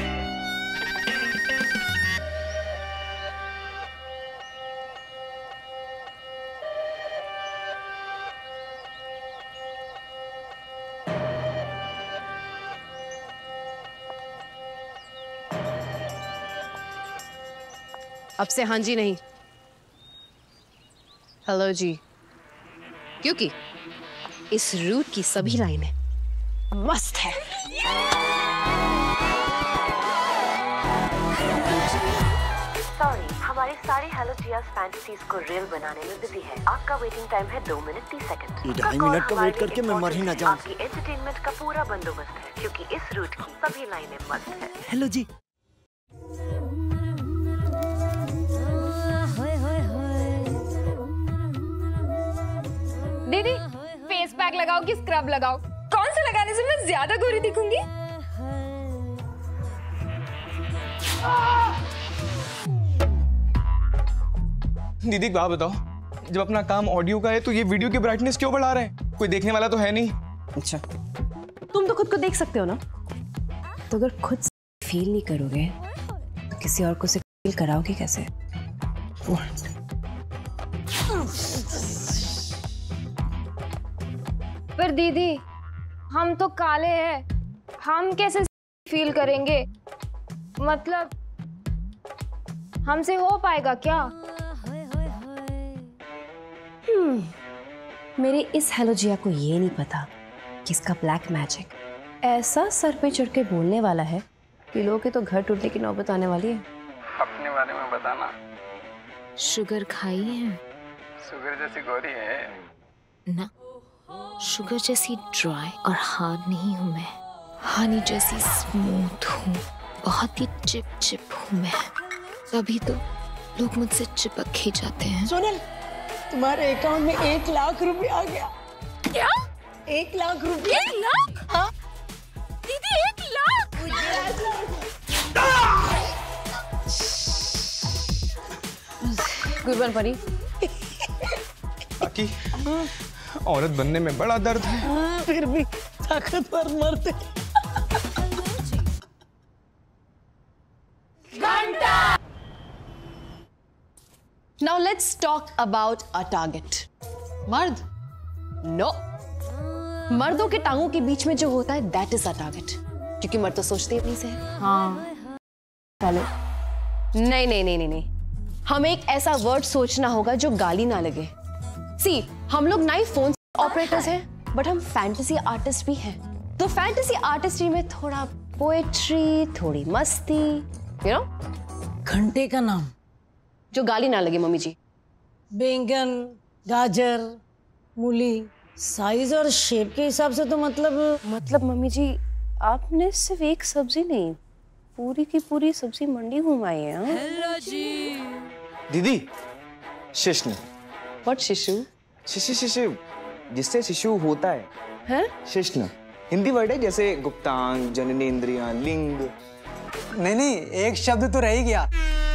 अब से हाँ जी नहीं, हेलो जी, क्योंकि इस रूट की सभी लाइनें मस्त है। सॉरी, हमारी सारी हेलो जियास फैंटेसीज को रियल बनाने में बिजी है। आपका वेटिंग टाइम है दो मिनट तीस सेकंड। ये ढाई मिनट का वेट करके मैं मर ही ना जाऊं। आपकी एंटरटेनमेंट का पूरा बंदोबस्त है, क्योंकि इस रूट की सभी लाइनें मस्त है। हेलो जी। दीदी फेस पैक लगाओ कि स्क्रब लगाओ? कौन सा लगाने से मैं ज्यादा गोरी दिखूंगी? दीदी एक बात बताओ, जब अपना काम ऑडियो का है तो ये वीडियो की ब्राइटनेस क्यों बढ़ा रहे हैं? कोई देखने वाला तो है नहीं। अच्छा, तुम तो खुद को देख सकते हो ना। तो अगर खुद फील नहीं करोगे तो किसी और को से फील कराओगे कैसे? पर दीदी हम तो काले हैं, हम कैसे फील करेंगे? मतलब हमसे हो पाएगा क्या? हम्म, मेरे इस हेलोजिया को ये नहीं पता कि इसका ब्लैक मैजिक ऐसा सर पे चढ़ के बोलने वाला है कि लोगों के तो घर टूटने की नौबत आने वाली है। अपने बारे में बताना। शुगर खाई है? शुगर जैसी गोरी है ना, शुगर जैसी ड्राई और हार्ड नहीं हूँ मैं, हनी जैसी स्मूथ हूँ, बहुत ही चिप चिप हूँ मैं, तभी तो लोग मुझसे चिपक ही जाते हैं। सोनल, तुम्हारे अकाउंट में एक लाख रुपए आ गया। क्या? एक लाख रुपए? एक लाख? हाँ दीदी एक लाख? गुरबन परी, बाकी औरत बनने में बड़ा दर्द है। हाँ, फिर भी ताकतवर मर्द है। Now let's talk about our target. मर्द? No. मर्दों के टांगों के बीच में जो होता है that is our target. क्योंकि मर्द तो सोचते ही अपनी से है। हाँ। चलो। नहीं नहीं नहीं नहीं नहीं। हमें एक ऐसा वर्ड सोचना होगा जो गाली ना लगे। सी, हम लोग ना ही फोन ऑपरेटर्स हैं, बट हम फैंटेसी आर्टिस्ट भी हैं। तो फैंटेसी आर्टिस्ट्री में थोड़ा पोएट्री, थोड़ी मस्ती, यू नो? घंटे का नाम जो गाली ना लगे मम्मी जी। बैंगन, गाजर, मूली, साइज और शेप के हिसाब से तो मतलब मतलब मम्मी जी, आपने सिर्फ एक सब्जी नहीं, पूरी की पूरी सब्जी मंडी घुमाई है। हेलो जी। दीदी, शिश्न। व्हाट शिशु? शिशु शिशु, जिससे शिशु होता है। हैं? शिश्न हिंदी वर्ड है, जैसे गुप्तांग, जननेंद्रियां, लिंग। नहीं नहीं, एक शब्द तो रह ही गया।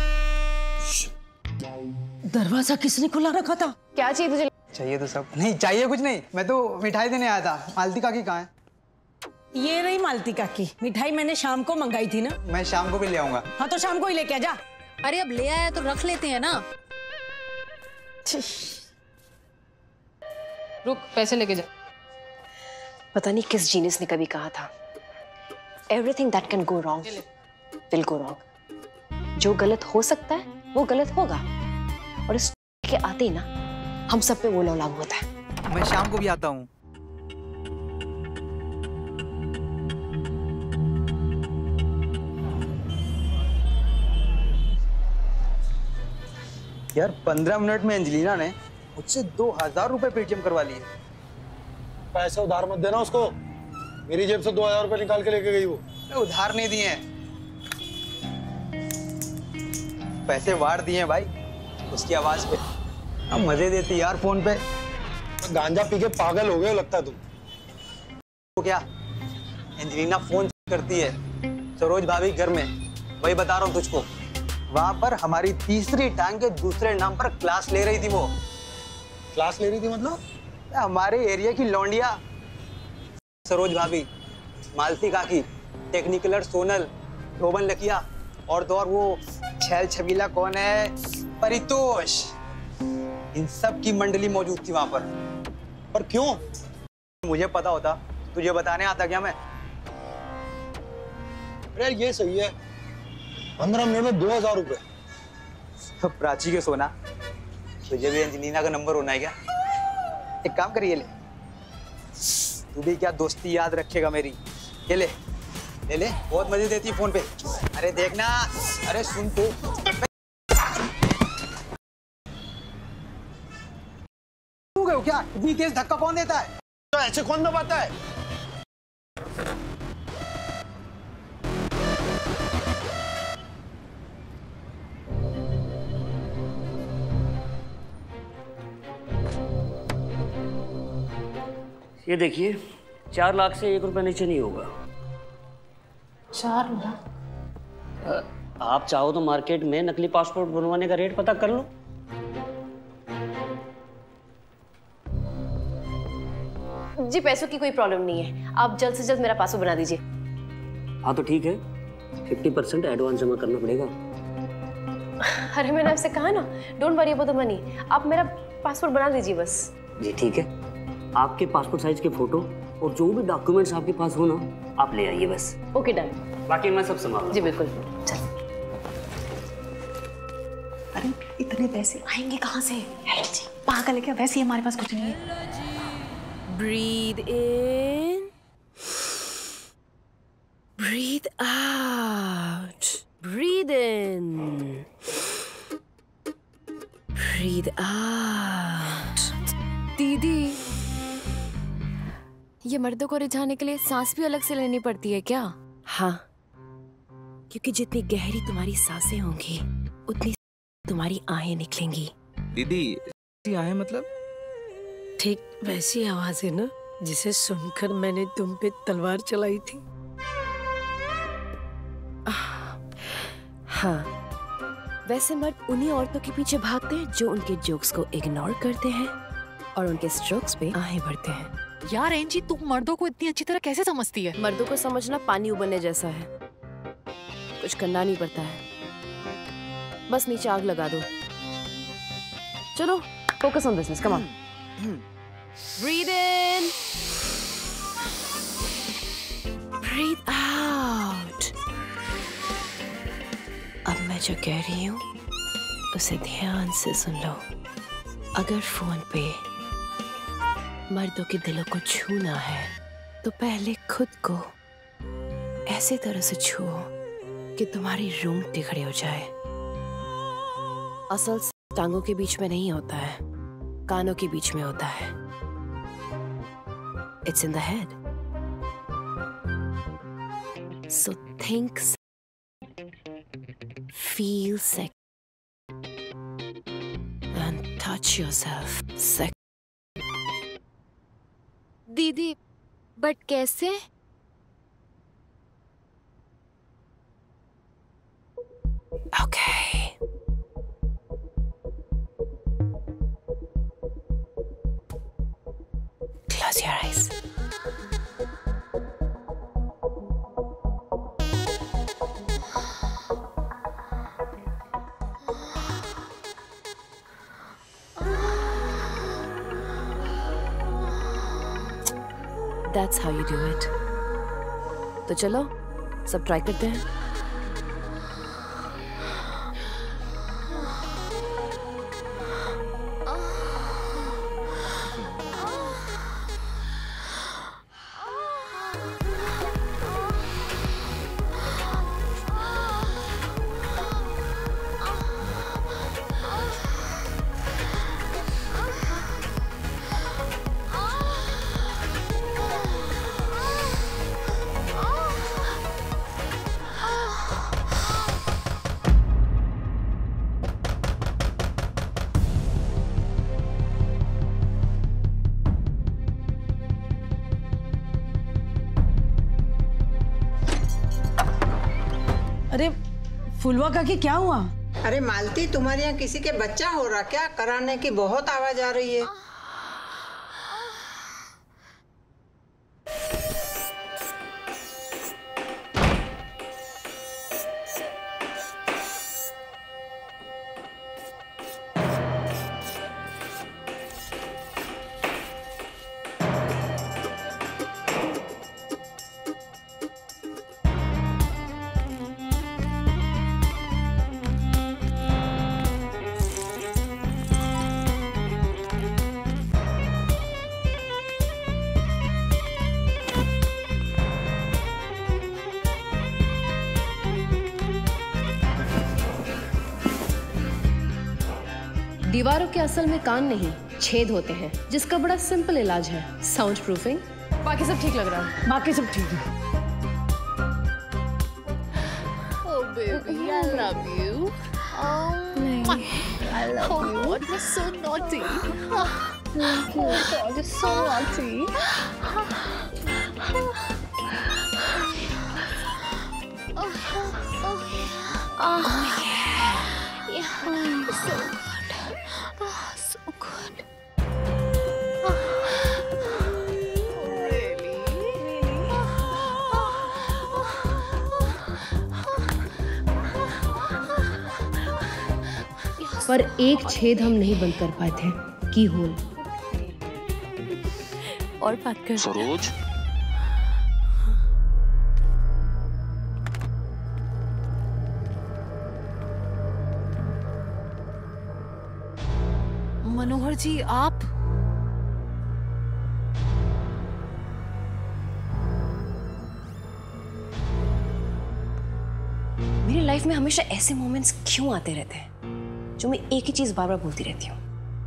दरवाजा किसने खुला रखा था? क्या चाहिए तुझे? चाहिए तो सब नहीं चाहिए, कुछ नहीं, मैं तो मिठाई देने आया था। मालती काकी कहाँ है? ये रही मालती काकी। मिठाई मैंने शाम को मंगाई थी ना। मैं शाम को भी ले आऊंगा। हाँ तो शाम को ही लेके आ जा। अरे अब ले आया तो रख लेते हैं ना। रुक, पैसे लेके जा। पता नहीं किस जीनियस ने कभी कहा था, everything that can go wrong will go wrong. जो गलत हो सकता है वो गलत होगा, और इस के आते ही ना हम सब पे वो लॉ लागू होता है। मैं शाम को भी आता हूँ। यार पंद्रह मिनट में एंजेलिना ने मुझसे दो हजार रुपए पेटीएम करवा लिए। पैसे उधार मत देना उसको, मेरी जेब से दो हजार रुपए निकाल के लेके गई वो। उधार नहीं दिए हैं, पैसे वार दिए हैं भाई, उसकी आवाज पे। अब मजे देती यार फोन पे। गांजा पी के पागल हो गए लगता है तुम। तो क्या एंजेलिना फोन करती है सरोज भाभी घर में, वही बता रहा हूँ तुझको। वहां पर हमारी तीसरी टांग के दूसरे नाम पर क्लास ले रही थी वो। क्लास ले रही थी मतलब? हमारे एरिया की लौंडिया सरोज भाभी, मालती काकी, टेक्निकलर सोनल, धोबन लकिया, और तो और वो छैल छबीला कौन है, परितोष, इन सब की मंडली मौजूद थी वहां पर। पर क्यों? मुझे पता होता तुझे बताने आता क्या मैं? अरे ये सही है, पंद्रह मिनट में दो हजार रुपए। प्राची के सोना, तुझे भी एंजेलिना का नंबर होना है क्या? एक काम करिए, ले तू भी क्या दोस्ती याद रखेगा मेरी। ये ले ले ले, बहुत मजे देती है फोन पे। अरे देखना, अरे सुन तो। हो क्या इतनी तेज धक्का कौन देता है? तो ऐसे कौन दबाता है? ये देखिए, चार लाख से एक रुपया नीचे नहीं होगा। चार लाख? आप चाहो तो मार्केट में नकली पासपोर्ट बनवाने का रेट पता कर लो। जी पैसों की कोई प्रॉब्लम नहीं है, आप जल्द से जल्द मेरा पासपोर्ट बना दीजिए। हाँ तो ठीक है, फिफ्टी परसेंट एडवांस जमा करना पड़ेगा। अरे मैंने आपसे कहा ना, don't worry about the money, आप मेरा पासपोर्ट बना दीजिए बस। जी ठीक है, आपके पासपोर्ट साइज के फोटो और जो भी डॉक्यूमेंट्स आपके पास हो ना, आप ले आइए बस। Okay done. बाकी मैं सब संभाल। जी बिल्कुल। चल। अरे इतने पैसे आएंगे कहाँ से? पागल है क्या? वैसे ही हमारे पास कुछ नहीं है। Breathe in, breathe out, breathe in, breathe out. दीदी, ये मर्दों को रिझाने के लिए सांस भी अलग से लेनी पड़ती है क्या? हाँ, क्योंकि जितनी गहरी तुम्हारी सांसें होंगी, उतनी तुम्हारी आहें निकलेंगी। दीदी आहें मतलब? ठीक वैसी आवाज है ना जिसे सुनकर मैंने तुम पे तलवार चलाई थी। हाँ, वैसे मर्द उन्हीं औरतों के पीछे भागते हैं जो उनके जोक्स को इग्नोर करते हैं और उनके स्ट्रोक्स पे आहें भरते हैं। यार एंजी, तुम मर्दों को इतनी अच्छी तरह कैसे समझती है? मर्दों को समझना पानी उबलने जैसा है, कुछ करना नहीं पड़ता है, बस नीचे आग लगा दो। चलो, focus on business, come on. Breathe in, breathe out. अब मैं जो कह रही हूँ उसे ध्यान से सुन लो। अगर फोन पे मर्दों के दिलों को छूना है तो पहले खुद को ऐसे तरह से छुओ कि तुम्हारी रोंगटे खड़े हो जाए। असल टांगों के बीच में नहीं होता है, कानों के बीच में होता है। It's in the head. So think, feel sick, and touch yourself sick. दीदी, बट कैसे? Okay. Close your eyes. That's how you do it. तो चलो सब ट्राई करते हैं। अरे फुलवा का कि क्या हुआ? अरे मालती, तुम्हारे यहाँ किसी के बच्चा हो रहा क्या? कराने की बहुत आवाज आ रही है। दीवारों के असल में कान नहीं, छेद होते हैं, जिसका बड़ा सिंपल इलाज है, साउंड प्रूफिंग। बाकी सब ठीक लग रहा है। बाकी सब ठीक है। Oh baby, I love you. Oh, I love oh, you. God, you're so naughty. Oh God, you're so naughty. Oh, yeah. Yeah. So good. Oh, so good. पर एक छेद हम नहीं बंद कर पाए थे, की होल। और बात कर सरोज, मनोहर जी आप मेरी लाइफ में हमेशा ऐसे मोमेंट्स क्यों आते रहते हैं जो मैं एक ही चीज बार बार बोलती रहती हूँ।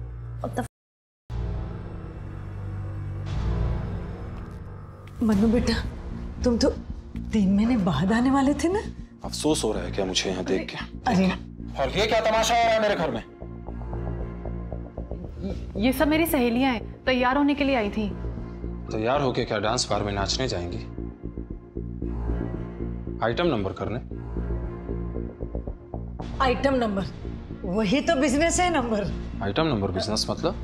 मनु बेटा, तुम तो तीन महीने बाद आने वाले थे ना? अफसोस हो रहा है क्या मुझे यहाँ देख के? अरे और ये क्या तमाशा हो रहा है मेरे घर में? ये सब मेरी सहेलियां हैं, तैयार होने के लिए आई थी। तैयार होके क्या डांस बार में नाचने जाएंगी? आइटम नंबर करने? Item number? वही तो बिजनेस है नंबर। आइटम नंबर बिजनेस मतलब?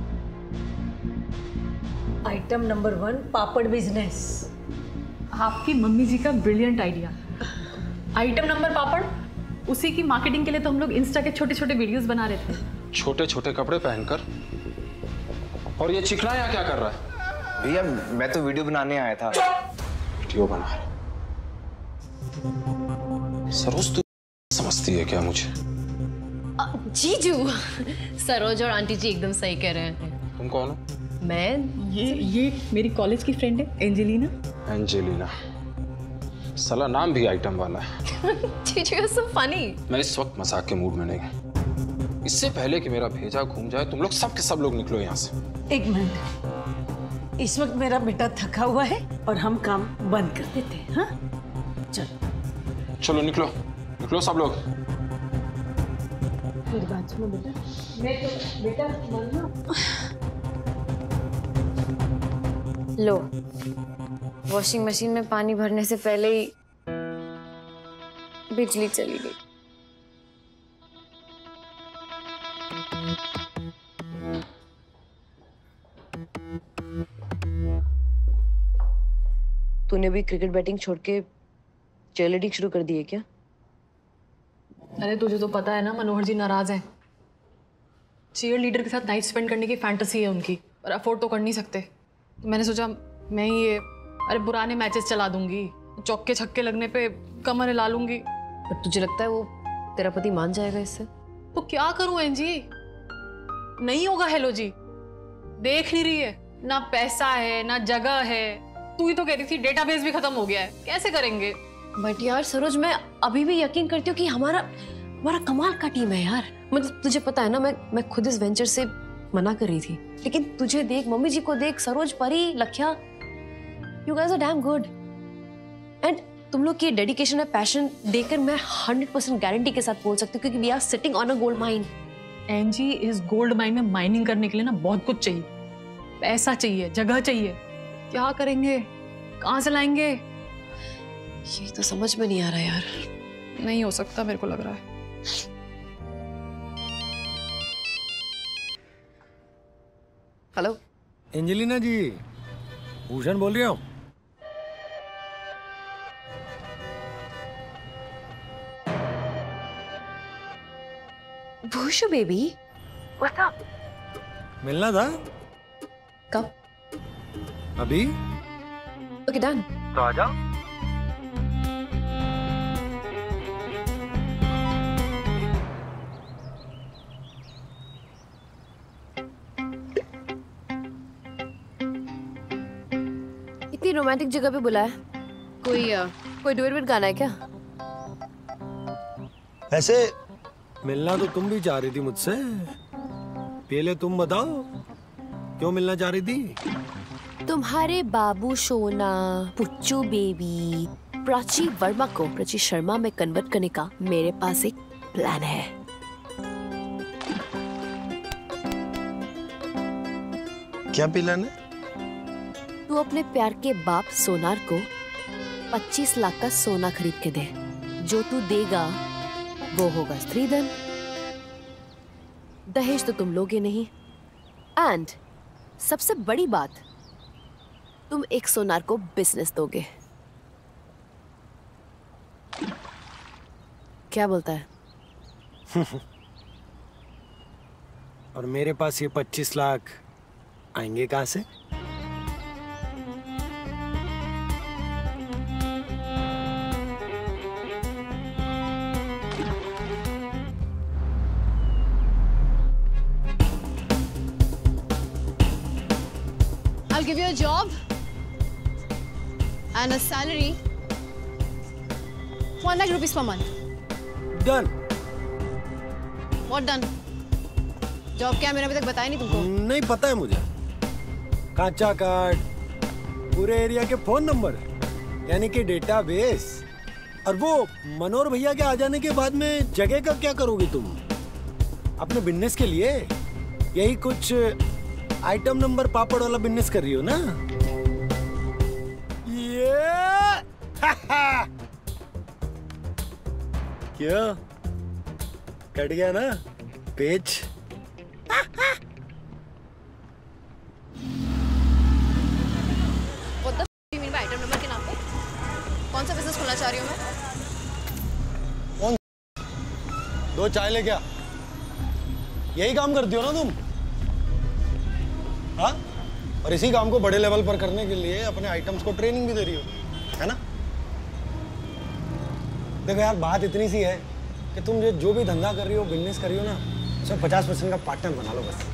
Item number one papad business. आपकी मम्मी जी का brilliant idea. Item number papad, उसी की मार्केटिंग के लिए तो हम लोग इंस्टा के छोटे छोटे वीडियोस बना रहे थे। छोटे छोटे कपड़े पहनकर? और ये चिकना यहाँ क्या कर रहा है? भैया मैं तो वीडियो बनाने आया था। वीडियो बना रहा? सरोज तू समझती है क्या मुझे? जीजू, सरोज और आंटी जी एकदम सही कह रहे हैं। तुम कौन हो? मैं ये ये मेरी कॉलेज की फ्रेंड है, एंजेलिना। एंजेलिना, साला नाम भी आइटम वाला है। जीजू यू आर सो फनी। मैं इस वक्त मजाक के मूड में नहीं हूँ। इससे पहले कि मेरा भेजा घूम जाए, तुम लोग सब के सब लोग निकलो यहाँ से। एक मिनट, इस वक्त मेरा बेटा थका हुआ है और हम काम बंद कर देते हैं। हाँ चलो चलो निकलो, निकलो सब लोग। मेरी बात सुनो बेटा, मैं तो बेटा मानो। लो, वॉशिंग मशीन में पानी भरने से पहले ही बिजली चली गई। तूने भी क्रिकेट बैटिंग छोड़ के चीयरलीडिंग शुरू कर दी है क्या? अरे तुझे तो पता है ना, मनोहर जी नाराज हैं। चीयर लीडर के साथ नाइट स्पेंड करने की फैंटेसी है उनकी, पर अफोर्ड तो कर नहीं सकते। तो मैंने सोचा मैं ही ये अरे पुराने मैचेस चला दूंगी, चौके छक्के लगने पे कमर हिला लूंगी। पर तुझे लगता है वो तेरा पति मान जाएगा इससे? तो क्या करूं एंजी, नहीं होगा। हेलो जी, देख नहीं रही है, ना पैसा है ना जगह है। तू ही तो कह रही थी डेटाबेस भी खत्म हो गया है, कैसे करेंगे? बट यार सरोज, मैं अभी भी यकीन करती हूँ कि हमारा हमारा कमाल का टीम है यार। मतलब तुझे पता है ना, मैं मैं खुद इस वेंचर से मना कर रही थी, लेकिन तुझे देख, मम्मी जी को देख, Saroj, Pari, Lakhiya, you guys are damn good. And तुम लोग की डेडिकेशन और पैशन देखकर मैं हंड्रेड परसेंट गारंटी के साथ बोल सकती हूँ, क्योंकि we are sitting on a gold mine. Angie, इस गोल्ड माइन में माइनिंग करने के लिए ना बहुत कुछ चाहिए। पैसा चाहिए, जगह चाहिए। क्या करेंगे, कहाँ से लाएंगे? ये तो समझ में नहीं आ रहा यार। नहीं हो सकता, मेरे को लग रहा है। हेलो एंजेलिना जी, भूषण बोल रहा हूँ। Bhushan baby, what's up? मिलना था। कब? अभी। Okay done. तो आ जाओ। इतनी रोमांटिक जगह पे बुलाया, कोई uh, कोई डुएट गाना है क्या? ऐसे मिलना तो तुम भी चाह रही थी मुझसे, पहले तुम बताओ क्यों मिलना चाह रही थी? तुम्हारे बाबू सोना, पुच्चू बेबी, प्राची वर्मा को प्राची शर्मा में कन्वर्ट करने का मेरे पास एक प्लान है। क्या प्लान है? तू अपने प्यार के बाप सोनार को पच्चीस लाख का सोना खरीद के दे। जो तू देगा वो होगा स्त्रीधन। दहेज तो तुम लोगे नहीं, एंड सबसे बड़ी बात, तुम एक सोनार को बिजनेस दोगे। क्या बोलता है? और मेरे पास ये पच्चीस लाख आएंगे कहाँ से? I'll give you a job and a salary, one lakh rupees per month. Done. What done? Job क्या, मैंने अभी तक बताया नहीं तुमको? नहीं पता है मुझे। कांचा कार्ड, पूरे एरिया के फोन नंबर, यानी कि डेटाबेस। और वो मनोहर भैया के आ जाने के बाद में जगह का क्या करोगी तुम? अपने बिजनेस के लिए यही कुछ आइटम नंबर पापड़ वाला बिजनेस कर रही हो ना? ये क्या कट गया ना page? What the f- do you mean by item number के नाम पे? कौन सा बिजनेस खोलना चाह रही हूँ मैं? कौन? दो चाय ले क्या? यही काम करती हो ना तुम? हाँ? और इसी काम को बड़े लेवल पर करने के लिए अपने आइटम्स को ट्रेनिंग भी दे रही हो, है ना? देखो यार, बात इतनी सी है कि तुम जो जो भी धंधा कर रही हो, बिजनेस कर रही हो ना, उसमें पचास परसेंट का पार्टनर बना लो बस।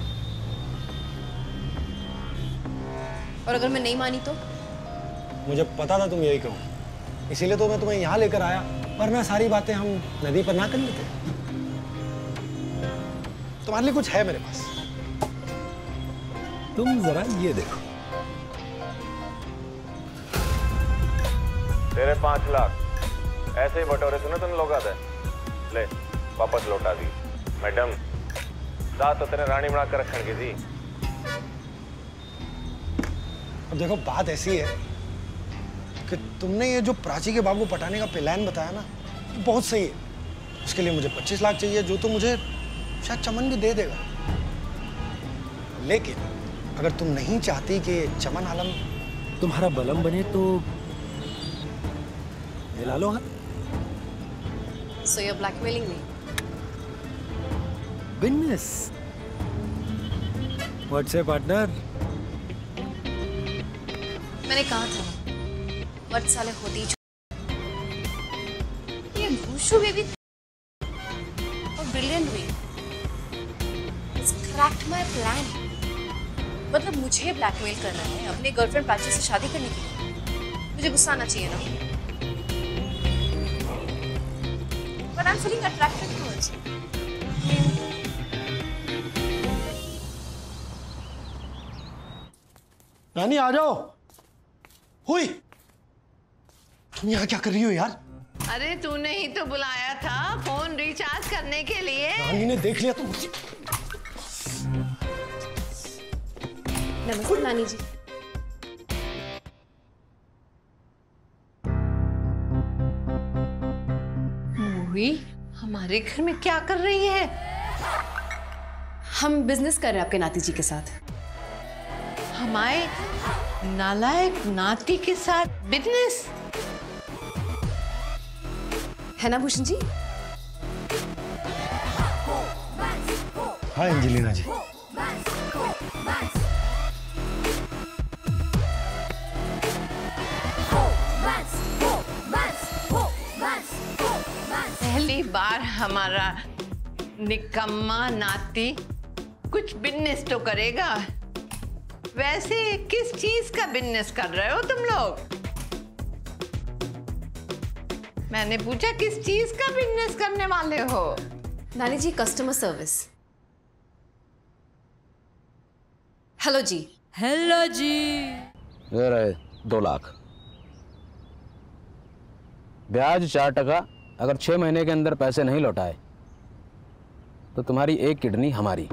और अगर मैं नहीं मानी तो? मुझे पता था तुम यही कहो, इसीलिए तो मैं तुम्हें यहाँ लेकर आया, वरना सारी बातें हम नदी पर ना कर लेते। तुम्हारे लिए कुछ है मेरे पास, तुम जरा ये देखो। तेरे पांच लाख ऐसे ही बटोरे थे ना तुम लोग आते, ले वापस लौटा दी। मैडम दांत तो तेरे रानी बना कर रखने की थी। अब देखो, बात ऐसी है कि तुमने ये जो प्राची के बाबू को पटाने का प्लान बताया ना, बहुत सही है। उसके लिए मुझे पच्चीस लाख चाहिए, जो तो मुझे शायद चमन भी दे देगा। लेकिन अगर तुम नहीं चाहती कि चमन आलम तुम्हारा बलम बने तो मिला लो। हाँ, So you're blackmailing me? Business what's partner? मैंने कहा था व्हाट साले होती ये भूशु बेबी और ब्रिलियंट भी क्रैक्ड माय प्लान। मतलब मुझे ब्लैकमेल कर रहा है अपनी गर्लफ्रेंड प्राची से शादी करने के लिए। मुझे गुस्सा आना चाहिए ना? But I'm feeling attracted towards him. नानी आ जाओ। हुई, तुम यहाँ क्या कर रही हो यार? अरे तूने ही तो बुलाया था फोन रिचार्ज करने के लिए। नानी ने देख लिया तो मुझे। नमस्ते नानी जी। मूवी हमारे घर में क्या कर रही है? हम बिजनेस कर रहे हैं आपके नाती जी के साथ। हमारे नालायक नाती के साथ बिजनेस? है ना भूषण जी? हाँ एंजेलिना जी। पहली बार हमारा निकम्मा नाती कुछ बिजनेस तो करेगा। वैसे किस चीज का बिजनेस कर रहे हो तुम लोग? मैंने पूछा किस चीज का बिजनेस करने वाले हो? नानी जी, कस्टमर सर्विस। हेलो जी। हेलो जी। ये रहे दो लाख, ब्याज चार टका। अगर छह महीने के अंदर पैसे नहीं लौटाए तो तुम्हारी एक किडनी हमारी।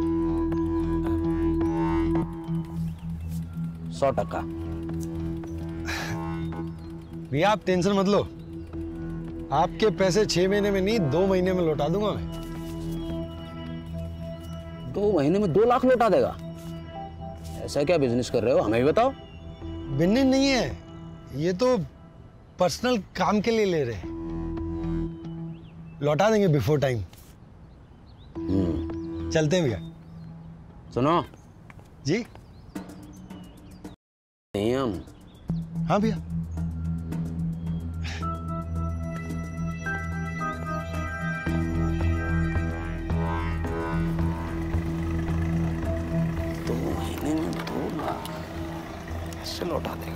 सौ टका। भैया आप टेंशन मत लो, आपके पैसे छह महीने में नहीं, दो महीने में लौटा दूंगा मैं। दो महीने में दो लाख लौटा देगा? ऐसा क्या बिजनेस कर रहे हो, हमें भी बताओ। बिजनेस नहीं है ये, तो पर्सनल काम के लिए ले रहे हैं। लौटा देंगे बिफोर टाइम। चलते हैं भैया। सुनो जी। नियम। हाँ भैया। दो महीने में दो लाख ऐसे लौटा देगा।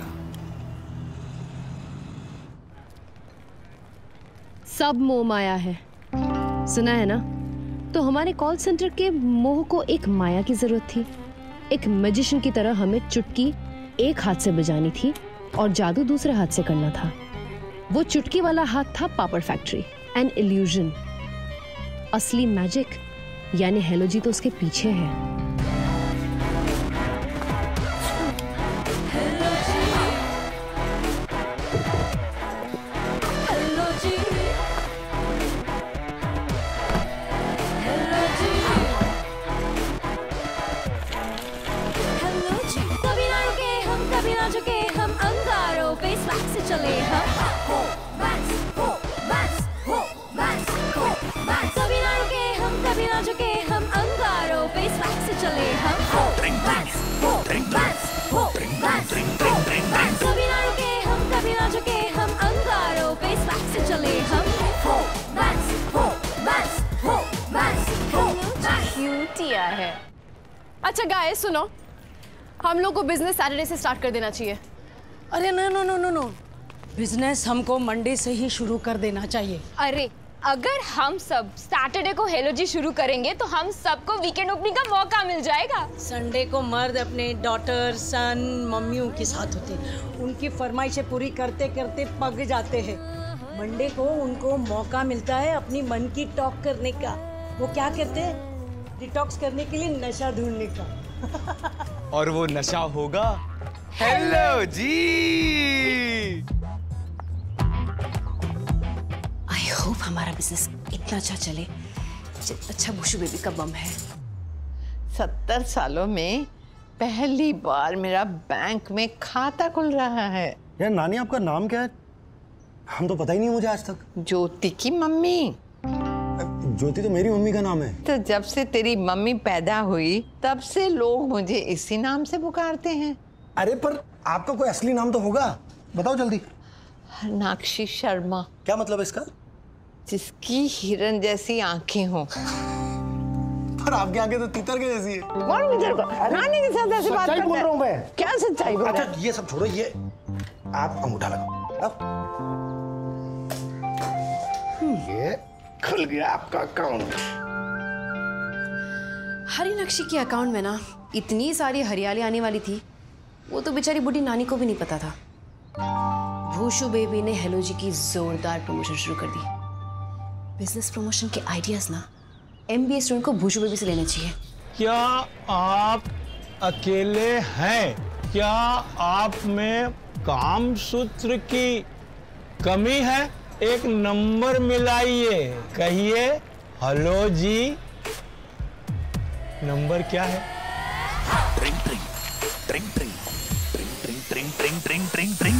सब मोह माया है, सुना है ना? तो हमारे कॉल सेंटर के मोह को एक माया की जरूरत थी। एक मैजिशियन की तरह हमें चुटकी एक हाथ से बजानी थी और जादू दूसरे हाथ से करना था। वो चुटकी वाला हाथ था पापड़ फैक्ट्री, एन इल्यूजन। असली मैजिक यानी हेलो जी तो उसके पीछे है। चले हम हो मैक्स हो मैक्स हो मैक्स हो मैक्स कभी ना रुके हम कभी ना झुके हम अंगारों पे स्वैग से चले हम हो मैक्स हो मैक्स हो मैक्स हो मैक्स कभी ना रुके हम कभी ना झुके हम अंगारों पे स्वैग से चले हम हो मैक्स हो मैक्स हो मैक्स हो क्यूटिया है। अच्छा गाइस सुनो, हम लोग को बिजनेस सैटरडे से स्टार्ट कर देना चाहिए। अरे no no no no no business हमको मंडे से ही शुरू कर देना चाहिए। अरे अगर हम सब सैटरडे को हेलो जी शुरू करेंगे तो हम सबको वीकेंड ओपनिंग का मौका मिल जाएगा। संडे को मर्द अपने डॉटर सन मम्मियों के साथ होते हैं, उनकी फरमाइशें पूरी करते करते पक जाते हैं। मंडे को उनको मौका मिलता है अपनी मन की टॉक करने का। वो क्या करते हैं, डिटॉक्स करने के लिए नशा ढूंढने का। और वो नशा होगा हेलो जी। आई होप हमारा बिजनेस इतना अच्छा चले। अच्छा भूशु बेबी का बम है। सत्तर सालों में पहली बार मेरा बैंक में खाता खुल रहा है। यार नानी आपका नाम क्या है? हम तो पता ही नहीं मुझे आज तक। ज्योति की मम्मी। ज्योति तो मेरी मम्मी का नाम है। तो जब से तेरी मम्मी पैदा हुई तब से लोग मुझे इसी नाम से पुकारते हैं। अरे पर आपका कोई असली नाम तो होगा, बताओ जल्दी। नाक्षी शर्मा। क्या मतलब है इसका? जिसकी हिरन जैसी आंखें हो। पर आपकी आंखें तो तीतर के जैसी है। कौन तीतर को? नानी के साथ ऐसे बात करता है। सच्चाई बोल रहा हूँ मैं। क्या सच्चाई बोल रहा है? अच्छा ये सब छोड़ो, ये आप अंगूठा लगाओ। ये खुल गया आपका अकाउंट। हरिनक्शी के अकाउंट में ना इतनी सारी हरियाली आने वाली थी, वो तो बेचारी बूढ़ी नानी को भी नहीं पता था। भूशु बेबी ने हेलो जी की जोरदार प्रमोशन शुरू कर दी। बिजनेस प्रमोशन के आइडियाज ना एमबीए स्टूडेंट को भूशु बेबी से लेने चाहिए। क्या आप अकेले हैं? क्या आप में काम सूत्र की कमी है? एक नंबर मिलाइए, कहिए हेलो जी। नंबर क्या है? ट्रिंग ट्रिंग ट्रिंग ट्रिंग ट्रिंग ट्रिंग ट्रिंग ट्रिंग ट्रिंग ट्रिंग।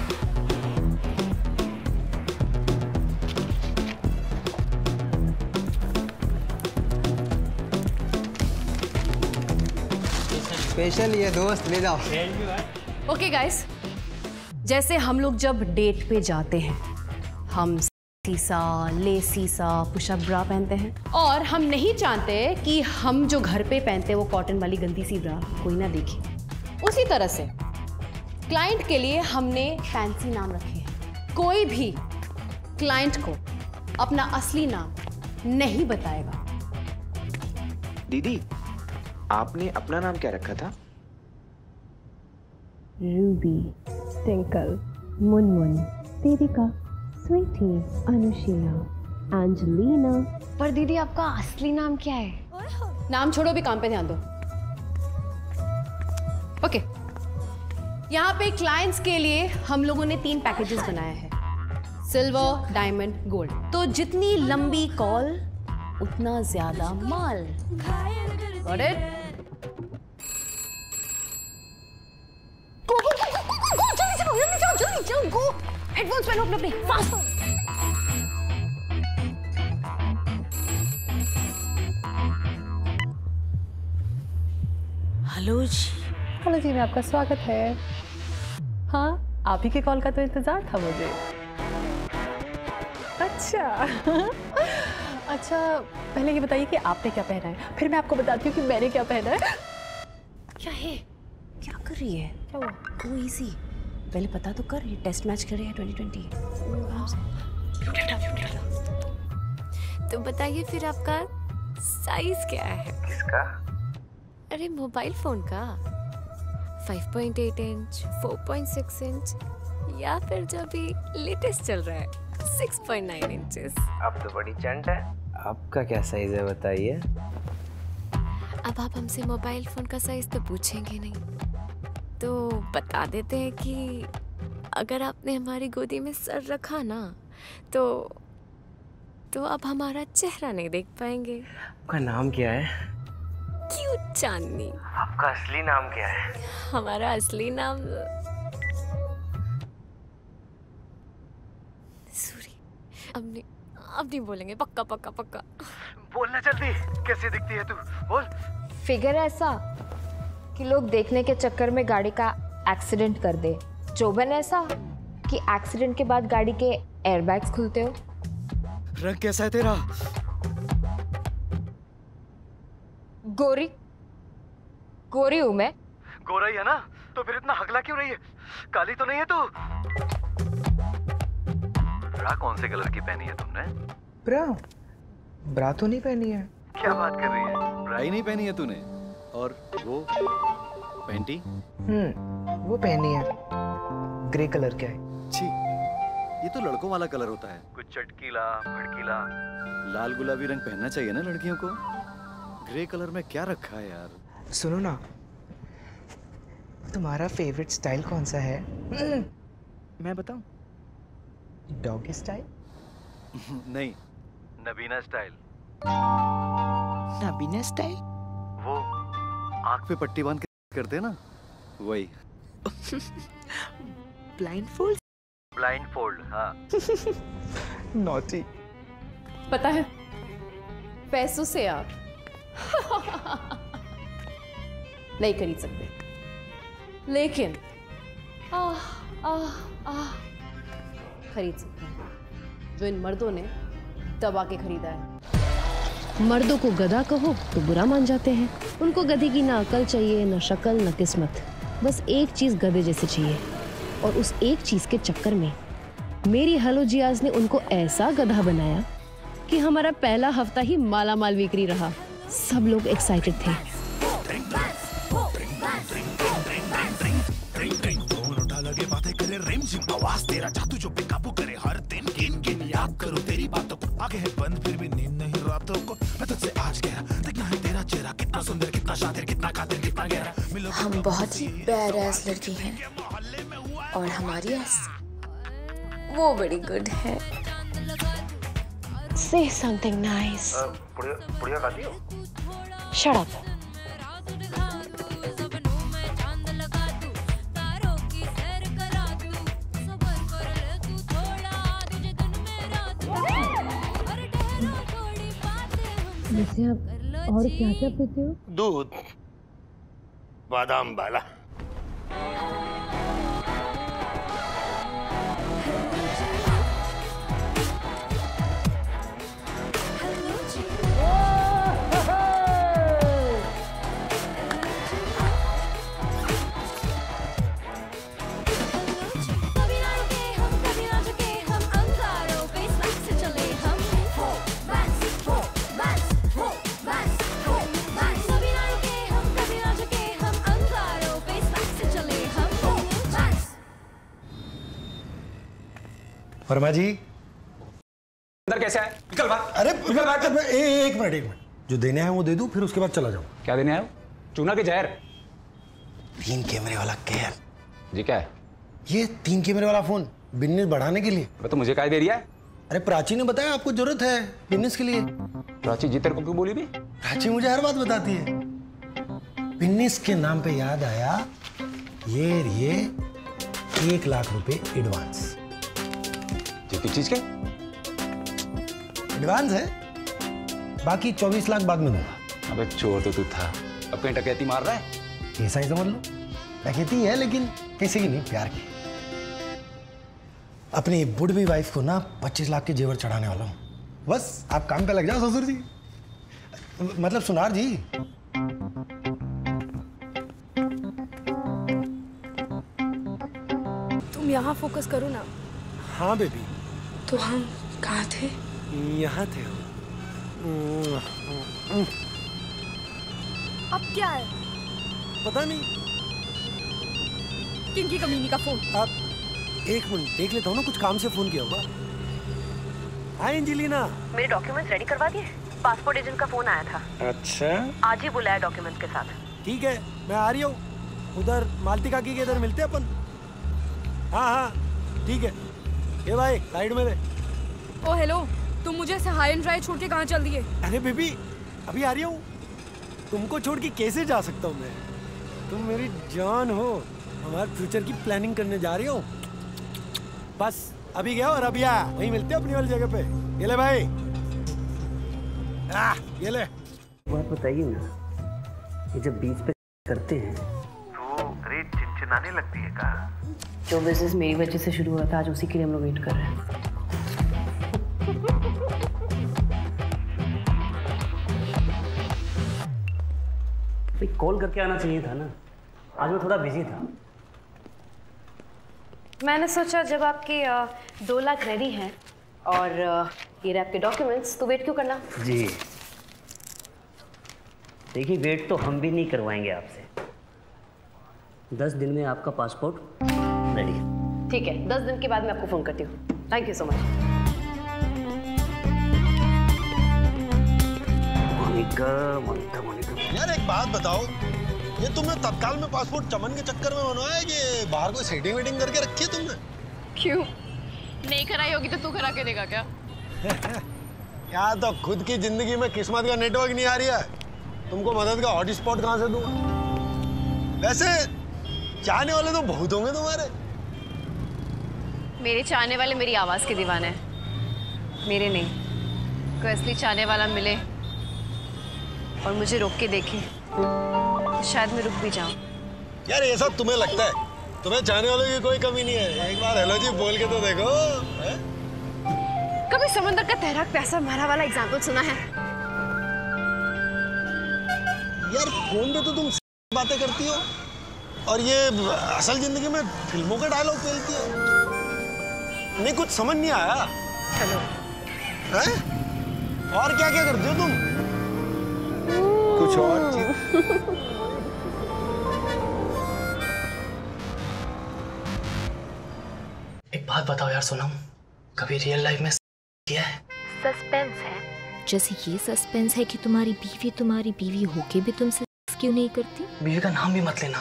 स्पेशल ये दोस्त ले जाओ। ओके गाइस, जैसे हम लोग जब डेट पे जाते हैं, हम सीसा ले सीसा पुशअप ब्रा पहनते हैं और हम नहीं चाहते कि हम जो घर पे पहनते हैं वो कॉटन वाली गंदी सी ब्रा कोई ना देखे। उसी तरह से क्लाइंट के लिए हमने फैंसी नाम रखे हैं। कोई भी क्लाइंट को अपना असली नाम नहीं बताएगा। दीदी आपने अपना नाम क्या रखा था? Ruby, Twinkle, Munmun, Devika, Sweety, Anushiya, Angelina. पर दीदी आपका असली नाम क्या है? नाम छोड़ो, भी काम पे ध्यान दो। ओके, यहाँ पे क्लाइंट्स के लिए हम लोगों ने तीन पैकेजेस बनाए हैं। Silver, diamond, gold. तो जितनी लंबी कॉल उतना ज्यादा माल। Got it? Go, go, go, go, go, go, जल्दी जाओ, जल्दी जाओ, जल्दी जाओ, go। हेडफोन्स पहनो अपने अपने, फास्ट। हेलो जी। हेलो जी, में आपका स्वागत है। हाँ, आप ही के कॉल का तो इंतजार था मुझे। अच्छा अच्छा, पहले ये बताइए कि आपने क्या पहना है, फिर मैं आपको बताती हूँ कि मैंने क्या पहना है। क्या है? क्या कर रही है? क्या हुआ? वो इजी। पहले पता तो कर, ये टेस्ट मैच कर रही है ट्वेंटी ट्वेंटी। तो बताइए फिर आपका साइज क्या है? किसका? अरे मोबाइल फोन का। Five point eight inch, four point six inch या फिर जो भी लेटेस्ट चल रहा है सिक्स पॉइंट नाइन इंचेस। अब तो बड़ी चंट है। आपका क्या साइज है बताइए? अब आप हमसे मोबाइल फोन का साइज तो पूछेंगे नहीं, तो बता देते हैं कि अगर आपने हमारी गोदी में सर रखा ना तो तो अब हमारा चेहरा नहीं देख पाएंगे। आपका नाम क्या है? क्यूट चांदनी। आपका असली नाम क्या है? हमारा असली नाम सूरी। अब नहीं अब नहीं बोलेंगे, पक्का पक्का पक्का। बोलना जल्दी। कैसी दिखती है तू? बोल। फिगर ऐसा कि लोग देखने के चक्कर में गाड़ी का एक्सीडेंट कर दे। चौबन ऐसा कि एक्सीडेंट के बाद गाड़ी के एयरबैग्स खुलते हो। रंग कैसा है तेरा? गोरी गोरी हूं मैं। गोरा ही है ना? तो फिर इतना हगला क्यों रही है? काली तो नहीं है तू? ब्रा कौन से कलर की पहनी है तुमने? ब्रा ब्रा तो नहीं पहनी है। क्या बात कर रही है? ब्रा ही नहीं पहनी है तूने? और वो पैंटी? हम्म वो पहनी है, ग्रे कलर का है। छी, ये तो लड़कों वाला कलर होता है। कुछ चटकीला भड़कीला। लाल गुलाबी रंग पहनना चाहिए ना लड़कियों को। ग्रे कलर में क्या रखा है यार? सुनो ना, तुम्हारा फेवरेट स्टाइल कौन सा है? मैं बताऊं? Doggy style? नहीं, नबीना स्टाइल। नबीना स्टाइल? वो आंख पे पट्टी बांध के करते हैं ना, वही। Blindfold? ब्लाइंड फोल्ड, हाँ। नॉटी। पता है, पैसों से आप नहीं खरीद सकते, लेकिन आह आह आह खरीद सकते हैं जो इन मर्दों ने दबा के खरीदा है। मर्दों को गधा कहो तो बुरा मान जाते हैं। उनको गधे की ना अकल चाहिए, ना शक्ल, ना किस्मत। बस एक चीज गधे जैसे चाहिए, और उस एक चीज के चक्कर में मेरी हेलो जियाज ने उनको ऐसा गधा बनाया कि हमारा पहला हफ्ता ही माला माल बिक्री रहा। सब लोग एक्साइटेड थे। लगे बातें करे रिम झिम, आवाज तेरा जादू जो बेकाबू करे हर दिन। गिन गिन याद करो तेरी बातों को, आगे है बंद फिर भी नींद नहीं रातों को। मैं तुझसे आज गया, देखना है तेरा चेहरा, कितना सुंदर, कितना शातिर, कितना कातिल, कितना गहरा। हम बहुत ही बैड लड़की हैं और हमारी एस वो बड़ी गुड है। Say something nice. पुड़िया पुड़िया खाती हो? Shut up. वैसे आप और क्या क्या पीते हो? दूध, बादाम वाला। वर्मा जी अंदर कैसे है? निकल बाहर। अरे निकल बाहर। ए, ए, एक मिनट एक मिनट, जो देने आए वो दे दूं, फिर उसके बाद चला जाऊं। क्या देने आए हो? चूना के जहर? तीन कैमरे वाला कहर। जी क्या है? ये तीन कैमरे वाला फोन बिजनेस बढ़ाने के लिए। तो मुझे काय दे रहा है? अरे प्राची ने बताया आपको जरूरत है बिजनेस के लिए। प्राची जी तेरे को क्यों बोली भी? प्राची मुझे हर बात बताती है। बिजनेस के नाम पे याद आया, ये ये एक लाख रुपए एडवांस। किस चीज के? एडवांस है, बाकी चौबीस लाख बाद में दूंगा। अबे चोर तो तू था, अब कहीं डकैती मार रहा है? ऐसा ही समझ लो, डकैती है लेकिन कैसे की नहीं, प्यार की। अपनी बुढ़वी वाइफ को ना पच्चीस लाख के जेवर चढ़ाने वाला हूँ। बस आप काम पे लग जाओ ससुर जी, मतलब सुनार जी। तुम यहाँ फोकस करो ना। हाँ बेबी। तो हम कहाँ थे? यहाँ थे हम। अब क्या है? पता नहीं। किनकी कमीनी का फोन? आप एक मिनट देख लेता हूँ ना, कुछ काम से फोन किया होगा। Hi Angelina. मेरे डॉक्यूमेंट्स रेडी करवा दिए? पासपोर्ट एजेंट का फोन आया था। अच्छा, आज ही बुलाया डॉक्यूमेंट्स के साथ। ठीक है मैं आ रही हूँ। उधर मालती काकी के इधर मिलते हैं अपन। हाँ हाँ ठीक है। ये भाई साइड में दे। ओ हेलो, तुम मुझे ऐसे हाई एंड ड्राई छोड़ के कहाँ चल दिए? अरे बेबी अभी आ रही हूँ। तुमको छोड़ के कैसे जा सकता हूँ मैं? तुम मेरी जान हो। हमारे फ्यूचर की प्लानिंग करने जा रही हो। बस अभी गया और अभी आया, वहीं मिलते हैं अपनी वाली जगह पे। ये ले भाई। आ, ये ले। बात बताइए ना, ये जब बीच पे करते हैं तो रेत चिनचिनाने लगती है का? जो बिजनेस मेरी वजह से शुरू हुआ था, आज उसी के लिए हम लोग वेट कर रहे हैं। कॉल करके आना चाहिए था ना, आज मैं थोड़ा बिजी था। मैंने सोचा जब आपके अ, दो लाख रेडी हैं और अ, ये रहे आपके डॉक्यूमेंट्स, तो वेट क्यों करना? जी देखिए, वेट तो हम भी नहीं करवाएंगे आपसे। दस दिन में आपका पासपोर्ट रेडी है। ठीक है, दस दिन के बाद मैं आपको फोन करती हूँ। Thank you so much. Monica, Monica, Monica. यार एक बात बताओ, ये तुमने तत्काल में पासपोर्ट चमन के चक्कर में बनवाया है कि बाहर कोई सेटिंग वेटिंग करके रखी है तुमने? क्यों? नहीं कराई होगी तो तू करा के देगा क्या? क्या तो खुद की जिंदगी में किस्मत का नेटवर्क नहीं आ रही है, तुमको मदद का हॉटस्पॉट कहाँ से दूंगा? वैसे चाहने वाले तो बहुत होंगे तुम्हारे। मेरे चाहने वाले मेरी आवाज के दीवाने हैं, मेरे नहीं। कोई असली चाहने वाला मिले और मुझे रोक के देखे तो शायद मैं रुक भी जाऊं। यार ये सब तुम्हें लगता है, तुम्हें चाहने वालों की कोई कमी नहीं है। एक बार हेलो जी बोल के तो देखो। है? कभी समंदर का तैराक प्यासा मारा वाला एग्जाम्पल सुना है? यार फोन पे तो तुम बातें करती हो और ये असल जिंदगी में फिल्मों के डायलॉग खेलती हो। नहीं कुछ समझ नहीं आया। हेलो। हैं? और क्या क्या करती हो तुम? कुछ और चीज? एक बात बताओ यार सोनम, कभी रियल लाइफ में किया है? सस्पेंस है। जैसे ये सस्पेंस है कि तुम्हारी बीवी तुम्हारी बीवी होके भी तुमसे सेक्स क्यों नहीं करती? बीवी का नाम भी मत लेना।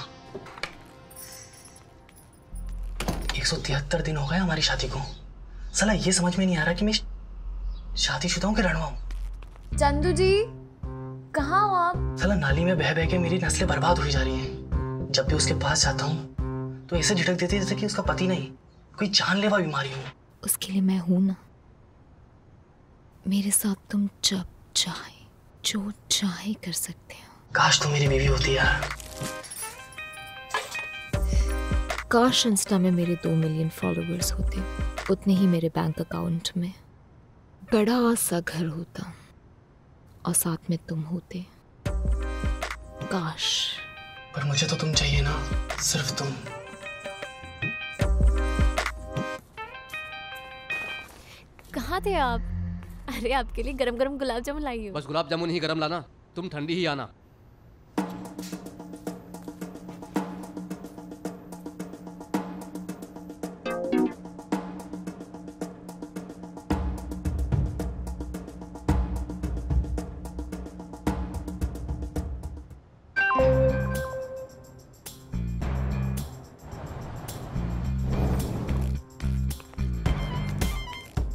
एक सौ तिहत्तर दिन हो गए हमारी शादी को। साला ये समझ में नहीं आ रहा कि मैं शादीशुदा हूँ कि रणवा हूँ। चंदू जी कहाँ हो आप? साला नाली में बह बह के मेरी नस्लें बर्बाद हुई जा रही हैं। जब भी उसके पास जाता हूँ तो ऐसे झिटक देती है जैसे कि उसका पति नहीं, कोई जानलेवा बीमारी हो। उसके लिए मैं हूं ना। मेरे साथ तुम जब चाहे जो चाहे कर सकते हो। काश तुम मेरी बीवी होती यार। काश इंस्टा में मेरे दो मिलियन फॉलोअर्स होते, उतने ही मेरे बैंक अकाउंट में बड़ा सा घर होता और साथ में तुम होते। काश। पर मुझे तो तुम चाहिए ना, सिर्फ तुम। कहाँ थे आप? अरे आपके लिए गरम गरम गुलाब जामुन लाई हूँ। बस गुलाब जामुन ही गरम लाना, तुम ठंडी ही आना।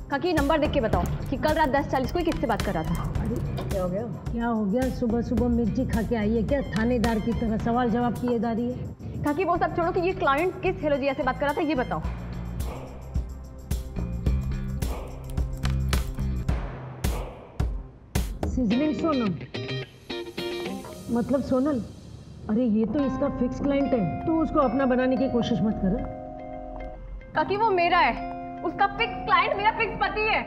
काकी नंबर देख के बताओ कि कल रात दस चालीस को किससे बात कर रहा था। क्या हो गया क्या हो गया सुबह सुबह मिर्ची खा के आई है क्या? थानेदार की तरह सवाल जवाब किए जा रही है। काकी वो सब छोड़ो कि ये क्लाइंट किस हेलोजिया से बात कर रहा था ये बताओ। सिजलिंग सोनल मतलब सोनल, अरे ये तो इसका फिक्स क्लाइंट है, तो उसको अपना बनाने की कोशिश मत कर। काकी वो मेरा है, उसका फिक्स क्लाइंट मेरा फिक्स पति है।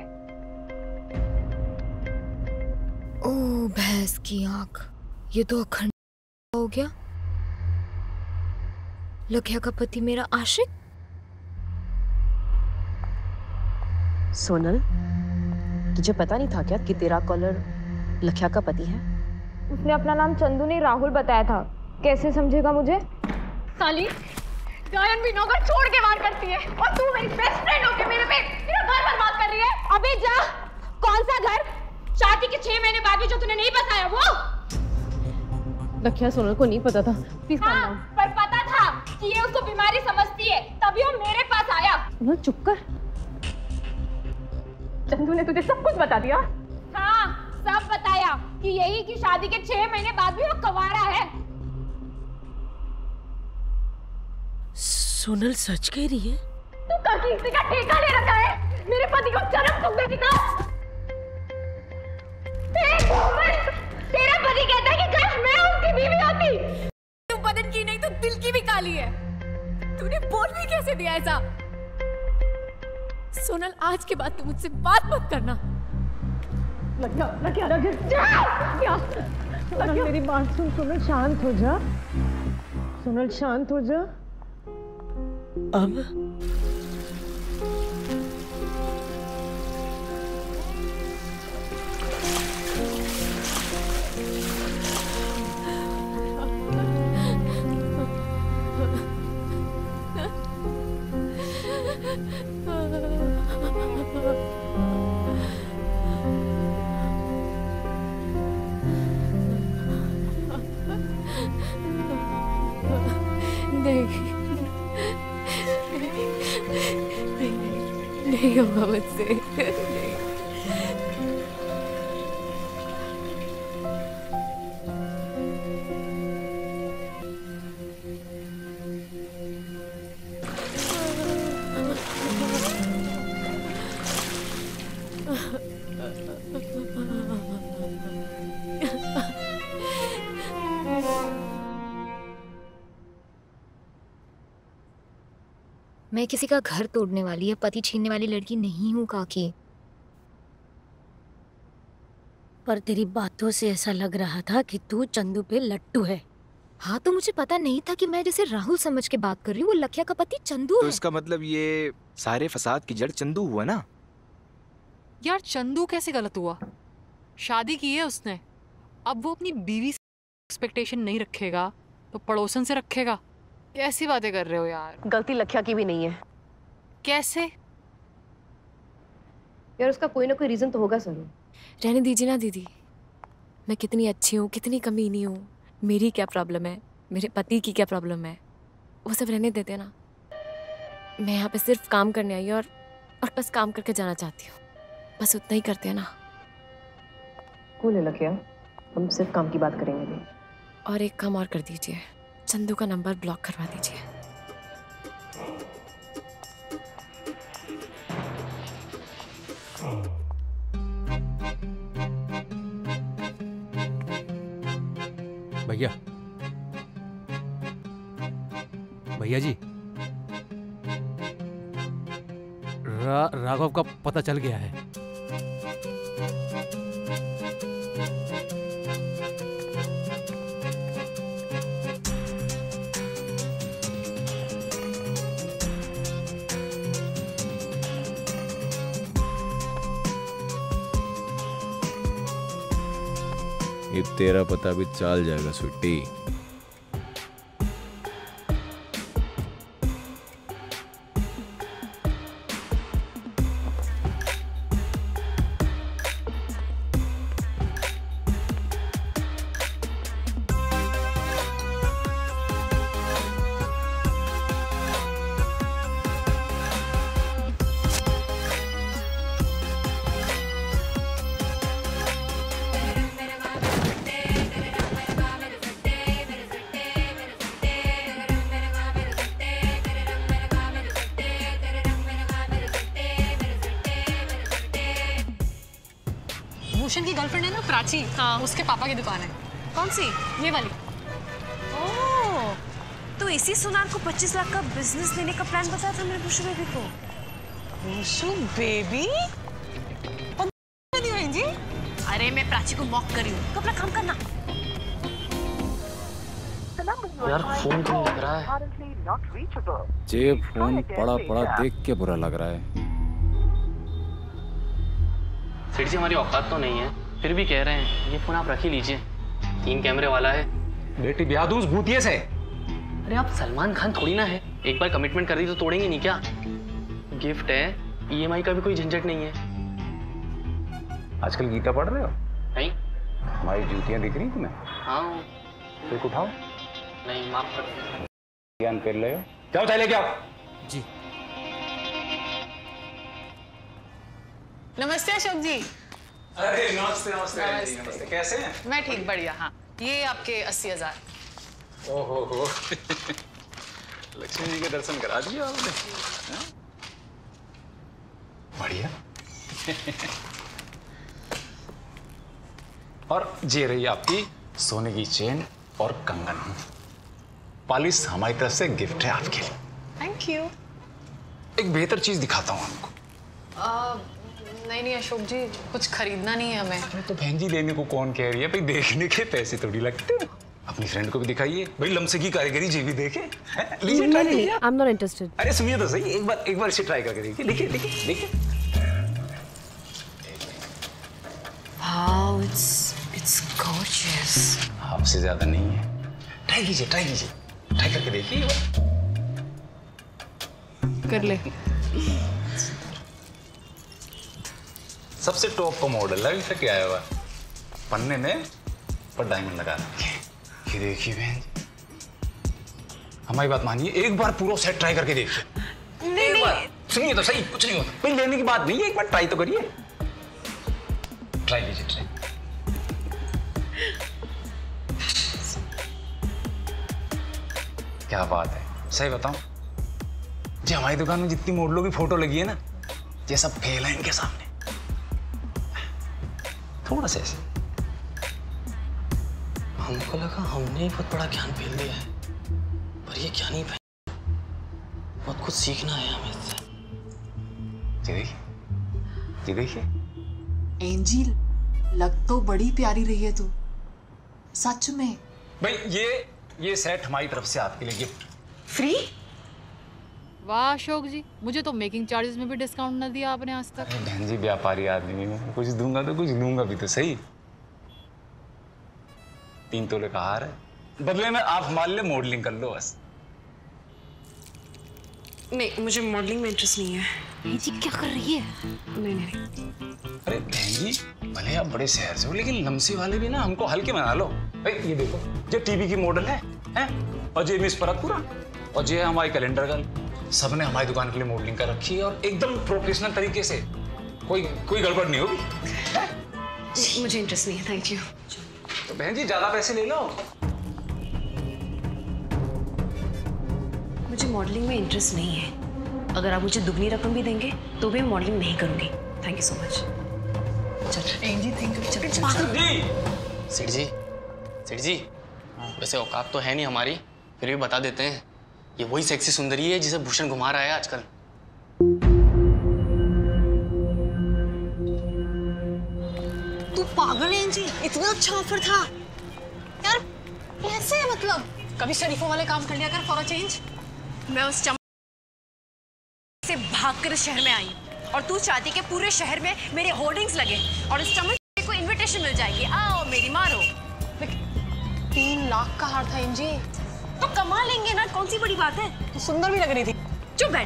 ओह भैंस की आंख, ये तो अखंड हो गया। लखिया का पति मेरा आशिक। सोनल, तुझे पता नहीं था क्या कि तेरा कॉलर लखिया का पति है? उसने अपना नाम चंदू नहीं राहुल बताया था। कैसे समझेगा मुझे? साली गायन भी नौकर छोड़ के वार करती है और तू मेरी बेस्ट फ्रेंड होके मेरे पे मेरा घर बर्बाद कर रही है। अबे जा। कौन सा घर? शादी के छह महीने बाद भी जो तूने नहीं बताया वो। लखिया सोनल को नहीं पता था। प्लीज हाँ, पर पता था कि ये उसको बीमारी समझती है, तभी वो मेरे पास आया। ना चुप कर। चंदू ने तुझे सब कुछ बता दिया? हाँ, सब बताया कि यही कि शादी के छह महीने बाद भी वो कवारा है। सोनल सच कह रही है? तू काकी किसी का ठेका ले रखा है, मेरे पति को चरम दुख देने का। तेरा पति कहता है कि काश मैं उसकी बीवी होती। तू बदन की नहीं तो दिल की भी काली है। तूने बोल भी कैसे दिया ऐसा? सोनल आज के बाद तू मुझसे बात मत करना। लखिया, लखिया, लखिया, सोनल मेरी बात सुन। सोनल शांत हो जा। सोनल शांत हो जा। अब नहीं नहीं होगा मुझसे। मैं किसी का घर तोड़ने वाली या पति छीनने वाली लड़की नहीं हूँ काकी। पर तेरी बातों से ऐसा लग रहा था कि तू चंदू पे लट्टू है। हाँ, तो मुझे पता नहीं था कि मैं जैसे राहुल समझ के बात कर रही हूँ, वो लखिया का पति चंदू तो है। इसका मतलब ये सारे फसाद की जड़ चंदू हुआ ना? यार चंदू कैसे गलत हुआ? शादी की है उसने, अब वो अपनी बीवी से एक्सपेक्टेशन नहीं रखेगा तो पड़ोसन से रखेगा। कैसी बातें कर रहे हो यार? गलती लखिया की भी नहीं है। कैसे? यार उसका कोई ना कोई रीजन तो होगा सर। रहने दीजिए ना दीदी, मैं कितनी अच्छी हूँ, कितनी कमीनी हूँ, मेरी क्या प्रॉब्लम है, मेरे पति की क्या प्रॉब्लम है, वो सब रहने देते ना। मैं यहाँ पे सिर्फ काम करने आई और और बस काम करके जाना चाहती हूँ, बस उतना ही करते हैं ना। कूल है लखिया, हम सिर्फ काम की बात करेंगे भी। और एक काम और कर दीजिए, चंदू का नंबर ब्लॉक करवा दीजिए। भैया भैया जी, रा, राघव का पता चल गया है। ये तेरा पता भी चल जाएगा स्वीटी। भूषण की गर्लफ्रेंड है ना प्राची, हाँ उसके पापा की दुकान है। कौन सी? ये वाली। ओह, तो इसी सुनार को पच्चीस लाख का बिजनेस देने का प्लान बताया था मेरे भूषु बेबी को। भूषु बेबी? जी? अरे मैं प्राची को मॉक कर रही हूँ, तो अपना काम करना। यार फोन क्यों लग रहा है? जे फोन पड़ा पड़ा देख के बुरा लग रहा है। सेठ जी हमारी औकात तो नहीं है, फिर भी कह रहे हैं ये फोन आप रख ही लीजिए, तीन कैमरे वाला है। बेटी ब्याह दूं उस भूतिये से। अरे आप सलमान खान थोड़ी ना है, एक बार कमिटमेंट कर दी तो तोड़ेंगे नहीं क्या? गिफ्ट है, ईएमआई का भी कोई झंझट नहीं है। आजकल गीता पढ़ रहे हो? नहीं। हमारी जूतियां दिख रही तुम्हें? हाँ। तो एक उठाओ। नहीं माफ कर। ज्ञान पेल रहे हो? जाओ चाय लेके आओ। जी। नमस्ते अशोक जी। अरे नमस्ते नमस्ते नमस्ते, नमस्ते। कैसे हैं? मैं ठीक, बढ़िया। हाँ ये आपके अस्सी हजार। ओहो हो लक्ष्मी जी के दर्शन करा दिए आपने। बढ़िया। और ये रही आपकी सोने की चेन और कंगन। पॉलिश हमारी तरफ से गिफ्ट है आपके लिए। Thank you. एक बेहतर चीज दिखाता हूँ आपको। आ, नहीं नहीं अशोक जी, कुछ खरीदना नहीं है हमें। अरे तो बहन जी लेने को कौन कह रही है भाई, देखने के पैसे थोड़ी लगते हैं। अपनी फ्रेंड को भी दिखाइए भाई, लमसे की कारीगरी जी भी देखे। लीजिए ट्राई कीजिए। I'm not interested. अरे सुनिए तो सही, एक बार एक बार इसे ट्राई करके देखिए। देखिए देखिए देखिए। Wow, it's it's gorgeous. आपसे ज्यादा नहीं है। ट्राई कीजिए ट्राई कीजिए ट्राई करके देखिए। कर ले। सबसे टॉप का मॉडल है, इसे क्या आया हुआ पन्ने में पर डायमंड लगा रखे। ये देखिए बहन, हमारी बात मानिए, एक बार पूरा सेट ट्राई करके देखिए। नहीं एक नहीं। बार सुनिए तो सही, कुछ नहीं होता भाई, लेने की बात नहीं है, एक बार ट्राई तो करिए। ट्राई कीजिए ट्राई। क्या बात है, सही बताऊं जी, हमारी दुकान में जितनी मॉडलों की फोटो लगी है ना, ये सब फेल है इनके सामने। थोड़ा सा ऐसे। हमको लगा हमने बहुत बड़ा ज्ञान फेल दिया है, पर ये ज्ञान ही बहुत कुछ सीखना है हमें इससे। जी देखिए जी देखिए। एंजिल, लग तो बड़ी प्यारी रही है तू, सच में। भाई ये ये सेट हमारी तरफ से आपके लिए गिफ्ट फ्री। वाह अशोक जी, मुझे तो मेकिंग चार्जेस में भी डिस्काउंट न दिया आपने आज तक। बहन जी व्यापारी आदमी हूँ, कुछ दूंगा तो कुछ दूंगा भी तो सही। तीन तोले का हार है, बदले में आप हमारे लिए मॉडलिंग कर लो बस। नहीं, मुझे मॉडलिंग में इंटरेस्ट नहीं है। जी क्या कर रही है? नहीं नहीं। अरे बहन जी, भले आप बड़े शहर से हो, लेकिन लमसी वाले भी ना हमको हल्के बना लो। भाई ये देखो, ये टीवी की मॉडल है, हैं? और ये मिस परतपुरा, और ये हमारी कैलेंडर गर्ल। सबने हमारी दुकान के लिए मॉडलिंग कर रखी है, और एकदम प्रोफेशनल तरीके से, कोई कोई गड़बड़ नहीं होगी। मुझे इंटरेस्ट नहीं है, थैंक यू। तो बहन जी ज्यादा पैसे ले लो। मुझे मॉडलिंग में इंटरेस्ट नहीं है, अगर आप मुझे दुगनी रकम भी देंगे तो भी मैं मॉडलिंग नहीं करूंगी। Thank you so much. चल एंजी, थैंक यू। चल चल सेठ जी सेठ जी, वैसे औकात तो है नहीं हमारी, फिर भी बता देते हैं, ये वही सेक्सी सुंदरी है जिसे भूषण घुमा रहा है आजकल। तू पागल है एंजी, इतना अच्छा ऑफर था यार, कैसे मतलब? कभी शरीफों वाले काम कर लिया कर फॉर अ चेंज। मैं उस चम से भागकर इस शहर में आई और तू चाहती कि पूरे शहर में मेरे होर्डिंग्स लगे और इस चम्मच को इनविटेशन मिल जाएगी, आओ मेरी मारो। तीन लाख का हार था एंजी। तो कमा लेंगे ना, कौन सी बड़ी बात है। तो सुंदर भी लग रही थी। चुप बैठ।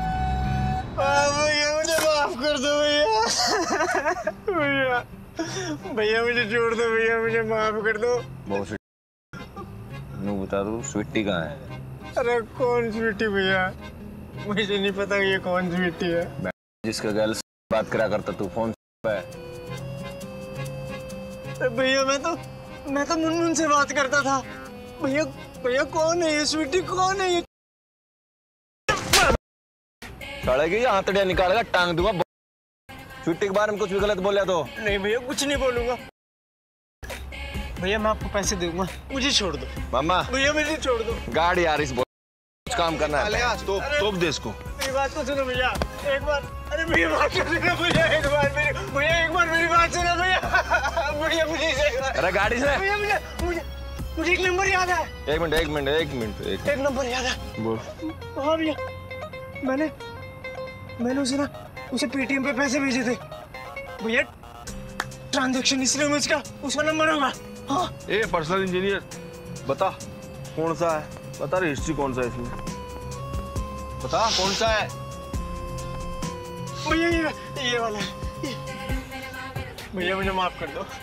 भैया मुझे माफ कर दो भैया। भैया भैया मुझे छोड़ दो भैया, मुझे माफ कर दो। बहुत नू बता दो स्वीटी कहाँ है? अरे कौन स्वीटी भैया, मुझे नहीं पता ये कौन स्वीटी है। जिसका गर्ल बात करा करता तू फोन पे। भैया मैं तो मैं तो मुनमुन से बात करता था। भैया भैया कौन है ये स्वीटी, कौन है ये? साले की हाथड़िया निकालेगा टांग दूंगा। छुट्टी के बारे में कुछ भी गलत बोल तो? नहीं भैया, कुछ नहीं बोलूंगा। भैया मैं आपको पैसे दूंगा, मुझे छोड़ दो। मामा भैया मुझे छोड़ दो। गाड़ी यार, इस कुछ काम करना है। तो तोप दे इसको। मेरी बात तो सुनो भैया, एक बार। अरे भैया बात तो सुनो भैया, एक बार मेरी भैया एक बार मेरी बात सुनो भैया। भैया प्लीज एक बार। अरे गाड़ी से। भैया मुझे मुझे मुझे एक नंबर याद है। एक मिनट एक मिनट एक मिनट एक, एक नंबर याद है। बोल। हाँ भैया, मैंने मैंने उसे ना उसे पेटीएम पे पैसे भेजे थे भैया। ट्रांजैक्शन हिस्ट्री में उसका उसका नंबर होगा। हाँ। ए पर्सनल इंजीनियर, बता कौन सा है? बता रही हिस्ट्री कौन सा है इसमें? बता कौन सा है? भैया ये ये वाला है। भैया मुझे माफ कर दो।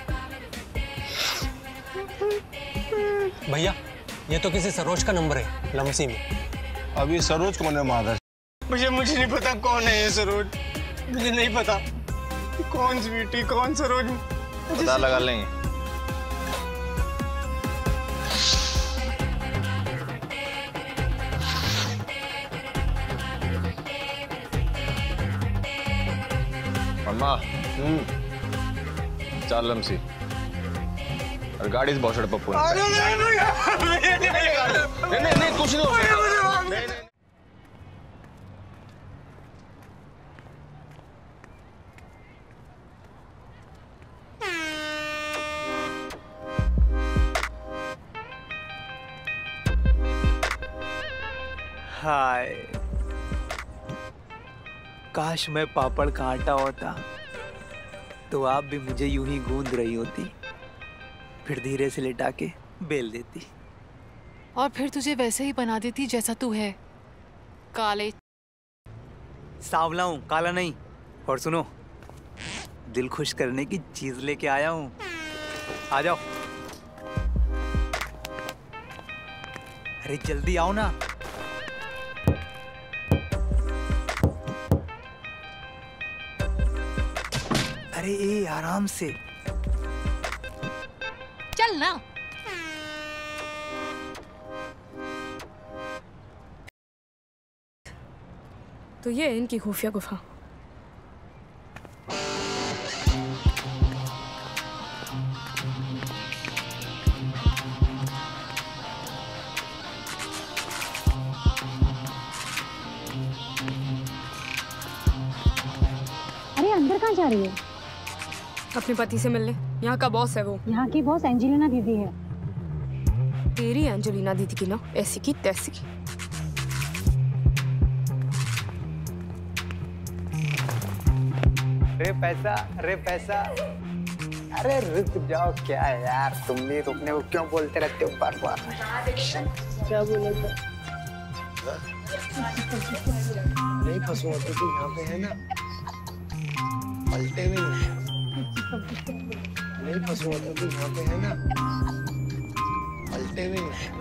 भैया ये तो किसी सरोज का नंबर है, लमसी में। अब ये सरोज को मैंने मारा। भैया मुझे नहीं पता कौन है ये सरोज, मुझे नहीं पता कौन स्वीटी कौन सरोज। पता लगा लेंगे। अम्मा, चल लमसी और गाड़ी से बहुत पप्पू। अरे नहीं भैया, नहीं नहीं नहीं कुछ नहीं हो सकता। हाय, काश मैं पापड़ का आटा होता तो आप भी मुझे यूं ही गूंद रही होती, फिर धीरे से लिटा के बेल देती और फिर तुझे वैसे ही बना देती जैसा तू है, काले। सांवला हूं, काला नहीं। और सुनो, दिल खुश करने की चीज लेके आया हूं, आ जाओ। अरे जल्दी आओ ना। अरे ए आराम से चल ना। तो ये है इनकी खुफिया गुफा। अरे अंदर कहाँ जा रही है? अपने पति से मिलने। यहाँ का बॉस है वो। यहाँ की बॉस एंजेलिना दीदी है। तेरी एंजेलिना दीदी की ना ऐसी की तैसी। अरे पैसा, अरे पैसा। अरे रुक जाओ, क्या है यार, तुम भी रुकने को क्यों बोलते रहते हो बार बार? क्या बोला था? नहीं फंसूंगा तो तू यहाँ पे है ना, पलटे भी नहीं। नहीं फंसूंगा तो तू यहाँ पे है ना, पलटे भी नहीं।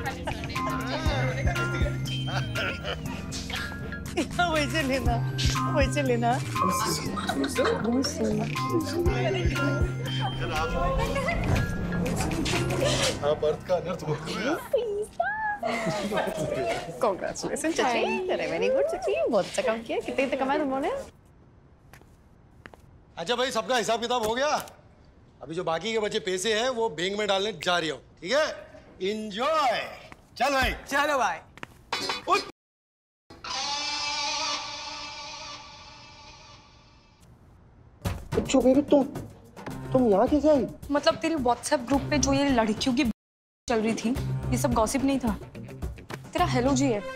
वैसे लेना, वैसे लेना। हाँ, बर्थ का अनर्थ मत करो। Congratulations, चाची। वेरी गुड चाची, बहुत अच्छा काम किया। कितने कितने कमाए तुमने? अच्छा भाई, सबका हिसाब किताब हो गया। अभी जो बाकी के बचे पैसे हैं वो बैंक में डालने जा रही हो, ठीक है? एंजॉय। चल भाई, चलो भाई। बच्चों बेबी, तुम तुम यहाँ कैसे आई? मतलब तेरे व्हाट्सएप ग्रुप पे जो ये लड़कियों की चल रही थी, ये सब गॉसिप नहीं था। तेरा हेलो जी है।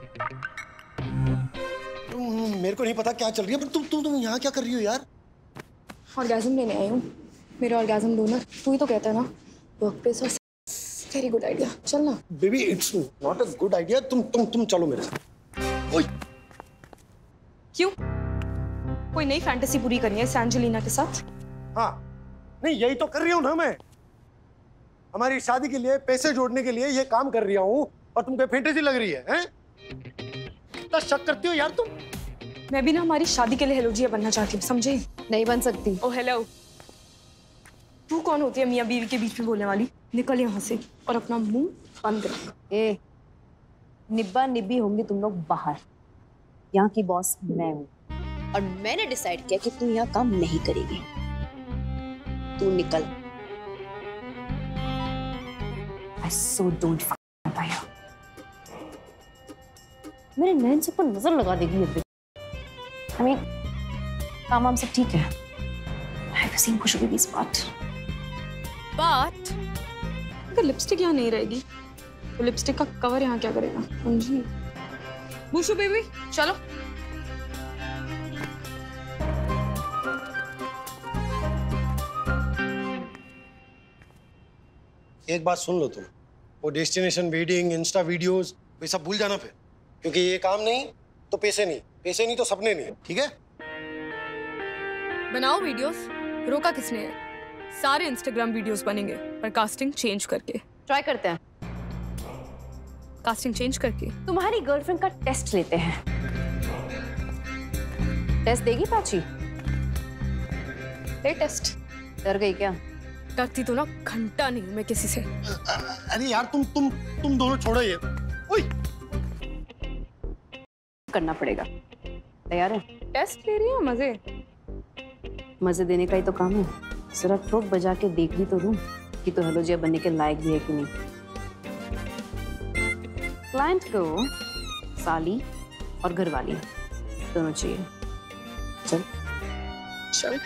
तुम, मेरे को नहीं पता क्या चल रही है, पर तुम तुम तुम यहाँ क्या कर रही हो यार? ऑर्गेज़म लेने आई हूँ। मेरे ऑर्गेज़म डोनर तू ही तो कहता है ना, वर्क प्लेस और वेरी गुड आइडिया। चल ना baby, it's not a good idea. तुम तुम तुम चलो मेरे साथ। ओए, क्यों? कोई नई फैंटेसी पूरी करनी है एंजेलिना के साथ? हाँ, नहीं यही तो कर रही हूँ ना मैं। हमारी शादी के लिए पैसे जोड़ने के लिए ये काम कर रहा हूँ और तुमको फैंटेसी लग रही है, हैं? कितना शक करती हो यार तुम। मैं भी ना हमारी शादी के लिए हेलोजिया बनना चाहती हूँ, समझे? नहीं बन सकती। ओ हेलो, तू कौन होती है मियाँ बीवी के बीच में बोलने वाली? निकल यहाँ से और अपना मुंह बंद रख। ए, निब्बा निब्बी होंगे तुम लोग बाहर। यहाँ की बॉस मैं हूँ। और मैंने डिसाइड किया कि तू यहाँ काम नहीं करेगी। तू निकल। I so don't fucking about you. मेरे नैन से ऊपर नजर लगा देगी ये। I mean, काम वाम सब ठीक है। I've seen खुशबू की भी बात। बात अगर लिपस्टिक यहाँ नहीं रहेगी तो लिपस्टिक का कवर यहाँ क्या करेगा? समझी? बुशू बेबी चलो। एक बात सुन लो तुम, वो डेस्टिनेशन वेडिंग, इंस्टा वीडियोस, वे सब भूल जाना फिर, क्योंकि ये काम नहीं तो पैसे नहीं, पैसे नहीं तो सपने नहीं, ठीक है? बनाओ वीडियोस, रोका किसने है? सारे इंस्टाग्राम वीडियोस बनेंगे पर कास्टिंग चेंज करके। ट्राई करते हैं। कास्टिंग चेंज करके तुम्हारी गर्लफ्रेंड का टेस्ट लेते हैं। टेस्ट देगी प्राची? ले टेस्ट। डर गई क्या? डरती तो ना घंटा नहीं मैं किसी से। अरे यार तुम तुम तुम दोनों छोड़ो ये। ओए करना पड़ेगा। तैयार है? टेस्ट ले रही है मजे? मजे देने का ही तो काम है। जरा ठोक बजा के देख भी तो दूं कि तो हेलोजिया बनने के लायक भी है कि नहीं। क्लाइंट को साली और घरवाली दोनों चाहिए। चल चल।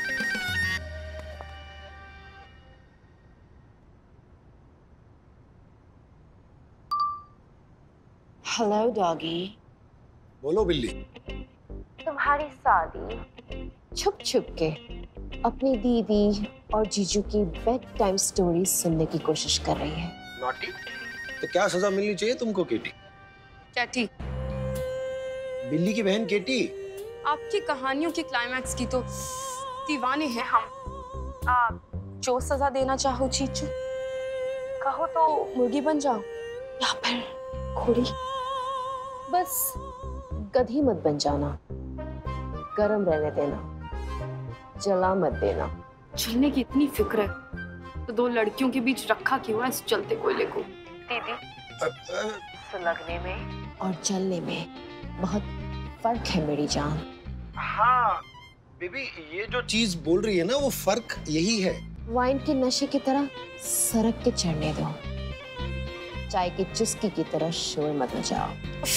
Hello doggy. बोलो बिल्ली। तुम्हारी शादी छुप छुप के अपनी दीदी और जीजू की बेड टाइम स्टोरी सुनने की कोशिश कर रही है। नॉटी? तो क्या सजा मिलनी चाहिए तुमको केटी? कैटी। बिल्ली की बहन केटी। आपकी कहानियों के क्लाइमैक्स की तो दीवाने हैं हम। आप जो सजा देना चाहो चीचू, कहो तो मुर्गी बन जाओ या फिर घोड़ी। बस गधी मत बन जाना, गरम रहने देना, जला मत देना। जलने की इतनी फिक्र है तो दो लड़कियों के बीच रखा क्यों है इस जलते कोयले को? दीदी, सुलगने में और जलने में बहुत फर्क है मेरी जान। हाँ बेबी, ये जो चीज बोल रही है ना वो फर्क यही है। वाइन के नशे की तरह सरक के चढ़ने दो, चाय की चुस्की की तरह शोर मत मचाओ।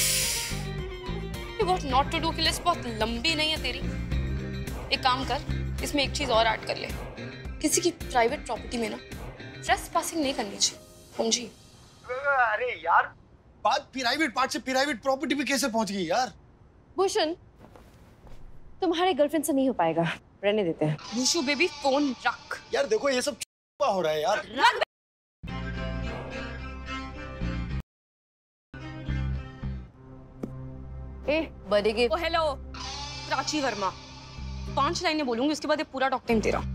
व्हाट नॉट टू डू की लिस्ट बहुत लंबी नहीं है तेरी। एक काम कर, इसमें एक चीज और ऐड कर ले। किसी की प्राइवेट प्रॉपर्टी में ना ट्रेस पासिंग नहीं करनी चाहिए, समझी? अरे यार, बात प्राइवेट पार्ट से प्राइवेट प्रॉपर्टी पे कैसे पहुंच गई यार? भूषण, तुम्हारे गर्लफ्रेंड से नहीं हो पाएगा, रहने देते हैं। भूषु बेबी फोन रख। यार देखो ये सब हो रहा है यार। रख। ए, बर्थडे गिफ्ट। ओ हेलो, प्राची वर्मा। पांच लाइनें बोलूंगी, उसके बाद ये पूरा टॉक टाइम तेरा।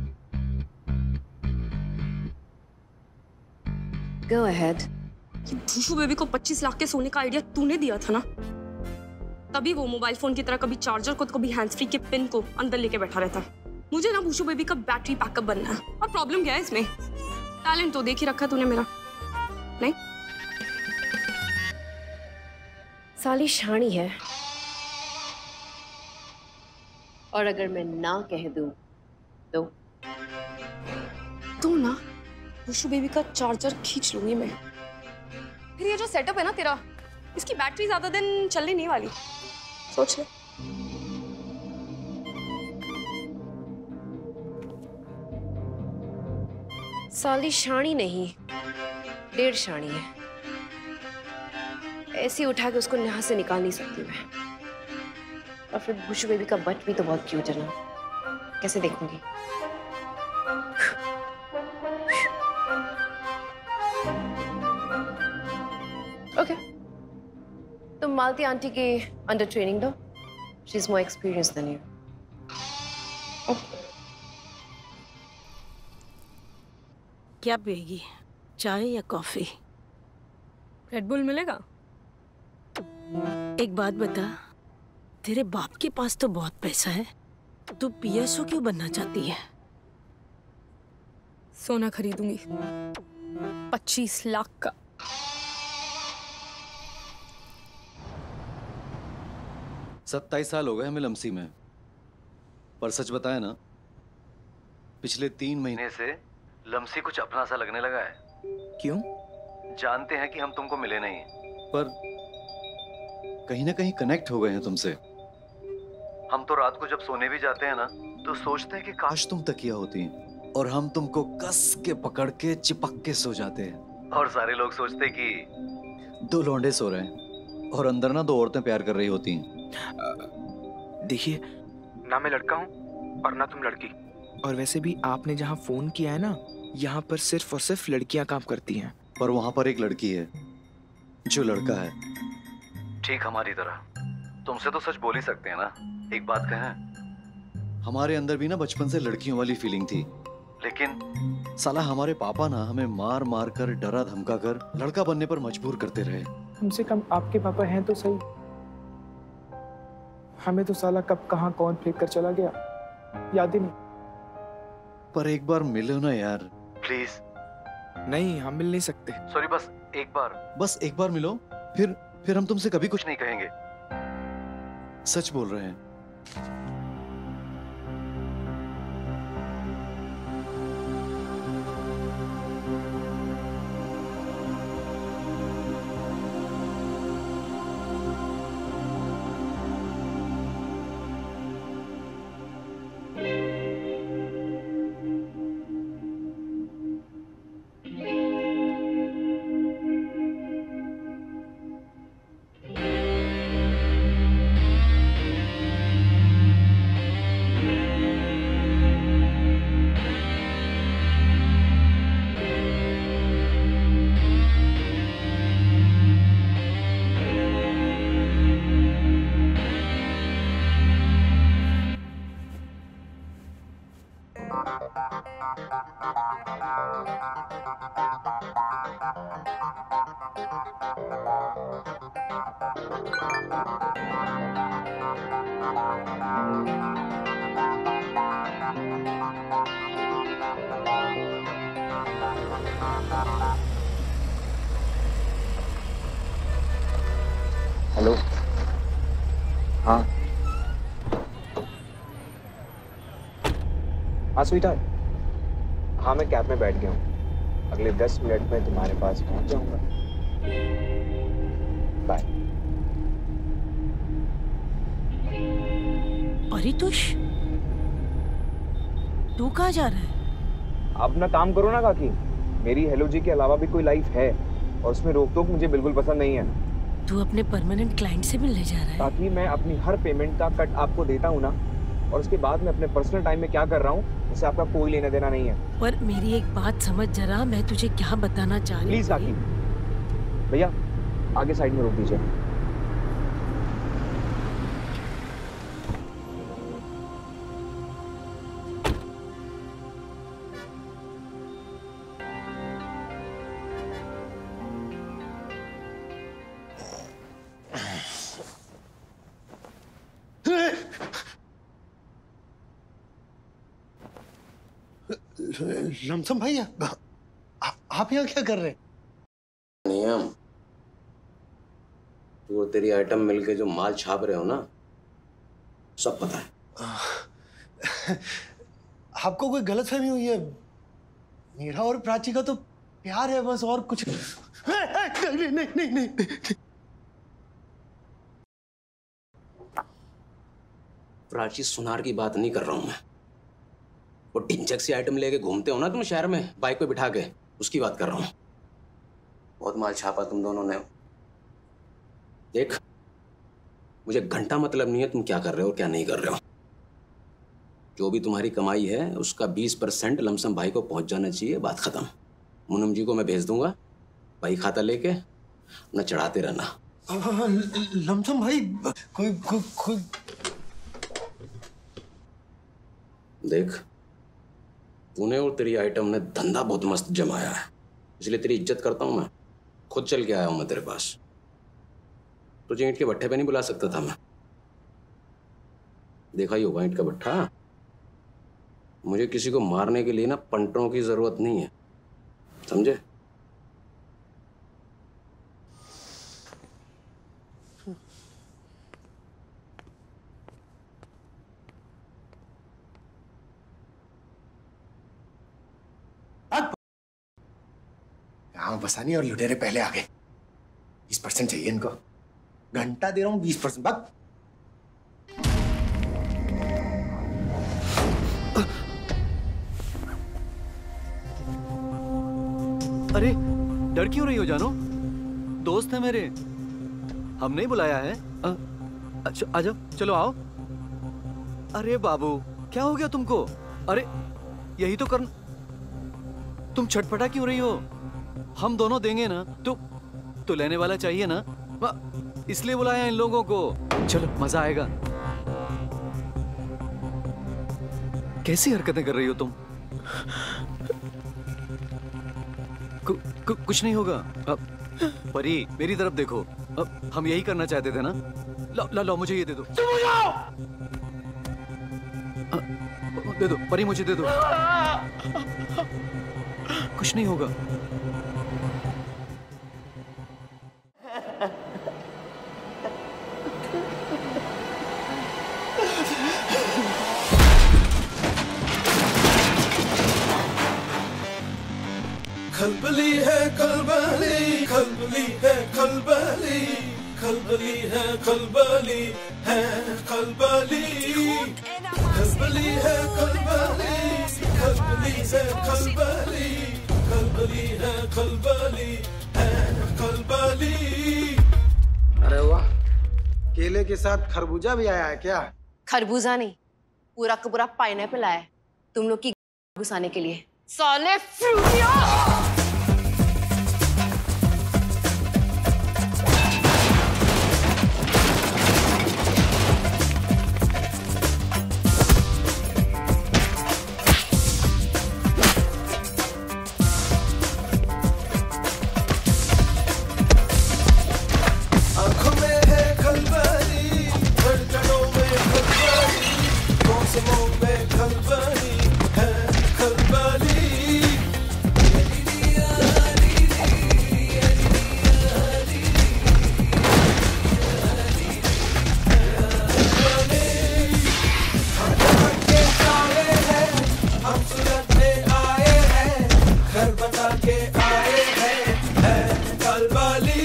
Go ahead. ये भूषु बेबी को पच्चीस लाख के सोने का आइडिया तूने दिया था ना, तभी वो मोबाइल फोन की तरह कभी चार्जर को तो कभी हैंड्स फ्री के पिन को अंदर लेके बैठा रहता है। मुझे ना भूषु बेबी का बैटरी बैकअप बनना है। और प्रॉब्लम क्या है इसमें? टैलेंट तो देख ही रखा तूने मेरा, नहीं? साली शानी है, और अगर मैं ना कह दूं तो तू ना भूषु बेबी का चार्जर खींच लूंगी मैं। फिर ये जो सेटअप है ना तेरा, इसकी बैटरी ज्यादा दिन चलने नहीं वाली, सोच ले। साली शानी नहीं, डेढ़ शानी है। ऐसे उठा के उसको यहाँ से निकाल नहीं सकती मैं। और फिर भूषु बेबी का बट भी तो बहुत क्यूट है ना, कैसे देखूंगी? ओके, तुम मालती आंटी के अंडर ट्रेनिंग दो। She is more experience than you. क्या पिएगी, चाय या कॉफी? रेड बुल मिलेगा? एक बात बता, तेरे बाप के पास तो बहुत पैसा है, तू पीएसओ क्यों बनना चाहती है? सोना खरीदूंगी पच्चीस लाख का। सत्ताईस साल हो गए हमें लमसी में, पर सच बताए ना, पिछले तीन महीने से लमसी कुछ अपना सा लगने लगा है। क्यों? जानते हैं कि हम तुमको मिले नहीं, पर कहीं ना कहीं कनेक्ट हो गए हैं तुमसे। हम तो रात को जब सोने भी जाते हैं ना, तो सोचते हैं कि काश तुम तकिया होती, और हम तुमको कस के पकड़ के चिपक के सो जाते हैं। और सारे लोग सोचते कि दो लौंडे सो रहे हैं, और अंदर ना दो औरतें प्यार कर रही होती हैं। देखिए, ना मैं लड़का हूँ और ना तुम लड़की। और वैसे भी आपने जहाँ फोन किया है ना, यहाँ पर सिर्फ और सिर्फ लड़कियां काम करती हैं। पर वहां पर एक लड़की है जो लड़का है, ठीक हमारी तरह। तुमसे तो सच बोल ही सकते हैं ना। एक बात कहें, हमारे अंदर भी ना बचपन से लड़कियों वाली फीलिंग थी, लेकिन साला हमारे पापा ना हमें मार मार कर, डरा धमका कर लड़का बनने पर मजबूर करते रहे। कम से कम आपके पापा हैं तो सही। हमें तो साला कब कहाँ कौन फेंक कर चला गया याद ही नहीं। पर एक बार मिलो ना यार, प्लीज। नहीं, हम मिल नहीं सकते। सॉरी, बस एक बार, बस एक बार मिलो, फिर फिर हम तुमसे कभी कुछ नहीं कहेंगे। सच बोल रहे हैं। हेलो। हाँ हाँ स्वीटहार्ट, हाँ मैं कैब में बैठ गया हूँ। अगले दस मिनट में तुम्हारे पास पहुँच जाऊँगा। बाय। परितोष, तू कहाँ जा रहा है? अब ना काम करो ना काकी। मेरी हेलो जी के अलावा भी कोई लाइफ है, और उसमें रोक टोक मुझे बिल्कुल पसंद नहीं है। तू अपने परमानेंट क्लाइंट से मिलने जा रहा है? ताकि मैं अपनी हर पेमेंट का कट आपको देता हूँ ना, और उसके बाद मैं अपने पर्सनल टाइम में क्या कर रहा हूँ इससे आपका कोई लेना देना नहीं है। पर मेरी एक बात समझ जरा, मैं तुझे क्या बताना चाह रही हूँ। प्लीज काकी, भैया आगे साइड में रोक दीजिए। लमसम भाई, आ, आप यहाँ क्या कर रहे हैं? नियम, तू और तेरी आइटम मिलके जो माल छाप रहे हो ना, सब पता है। आपको कोई गलतफहमी हुई है। मेरा और प्राची का तो प्यार है बस, और कुछ नहीं नहीं नहीं नहीं, नहीं। प्राची सुनार की बात नहीं कर रहा हूं मैं। वो टिंचक सी आइटम लेके घूमते हो ना तुम शहर में बाइक पे बिठा के, उसकी बात कर रहा हूं। बहुत माल छापा तुम दोनों ने। देख, मुझे घंटा मतलब नहीं है तुम क्या कर रहे हो और क्या नहीं कर रहे हो। जो भी तुम्हारी कमाई है उसका बीस परसेंट लमसम भाई को पहुंच जाना चाहिए, बात खत्म। मुनम जी को मैं भेज दूंगा, भाई खाता लेके अपना चढ़ाते रहना। लमसम भाई, कोई कोई कोई देख, तूने और तेरी आइटम ने धंधा बहुत मस्त जमाया है, इसलिए तेरी इज्जत करता हूं मैं। खुद चल के आया हूं मैं तेरे पास। तुझे ईंट के भट्ठे पे नहीं बुला सकता था मैं। देखा ही होगा ईंट का भट्ठा। मुझे किसी को मारने के लिए ना पंटों की जरूरत नहीं है, समझे? टांग फंसानी और लुटेरे पहले आ गए। बीस परसेंट चाहिए इनको। घंटा दे रहा हूँ बीस परसेंट। बक अरे डर क्यों रही हो जानो? दोस्त है मेरे, हमने बुलाया है। आ, अच्छा आ जाओ, चलो आओ। अरे बाबू क्या हो गया तुमको? अरे यही तो करना। तुम छटपटा क्यों रही हो? हम दोनों देंगे ना। तो तो लेने वाला चाहिए ना, इसलिए बुलाया इन लोगों को। चलो मजा आएगा। कैसी हरकतें कर रही हो तुम? कु, कु, कुछ नहीं होगा। अब परी मेरी तरफ देखो, अब हम यही करना चाहते थे ना। ला ला ला मुझे ये दे दो। आ, दे दो परी, मुझे दे दो। कुछ नहीं होगा। खलबली है खलबली, खलबली है खलबली, खलबली है खलबली है खलबली, खलबली है खलबली, खलबली है खलबली, खलबली है खलबली है खलबली। अरे वाह, केले के साथ खरबूजा भी आया है क्या? खरबूजा नहीं, पूरा का पूरा पाइनएप्पल आया है तुम लोग की घुसाने के लिए। साले फ्रूटिया! आंखों में है खलबली, धड़कनों में खलबली, मौसमों में खलबली है खलबली। हम सूरत में आए हैं, घर बता के आए हैं, है खलबली।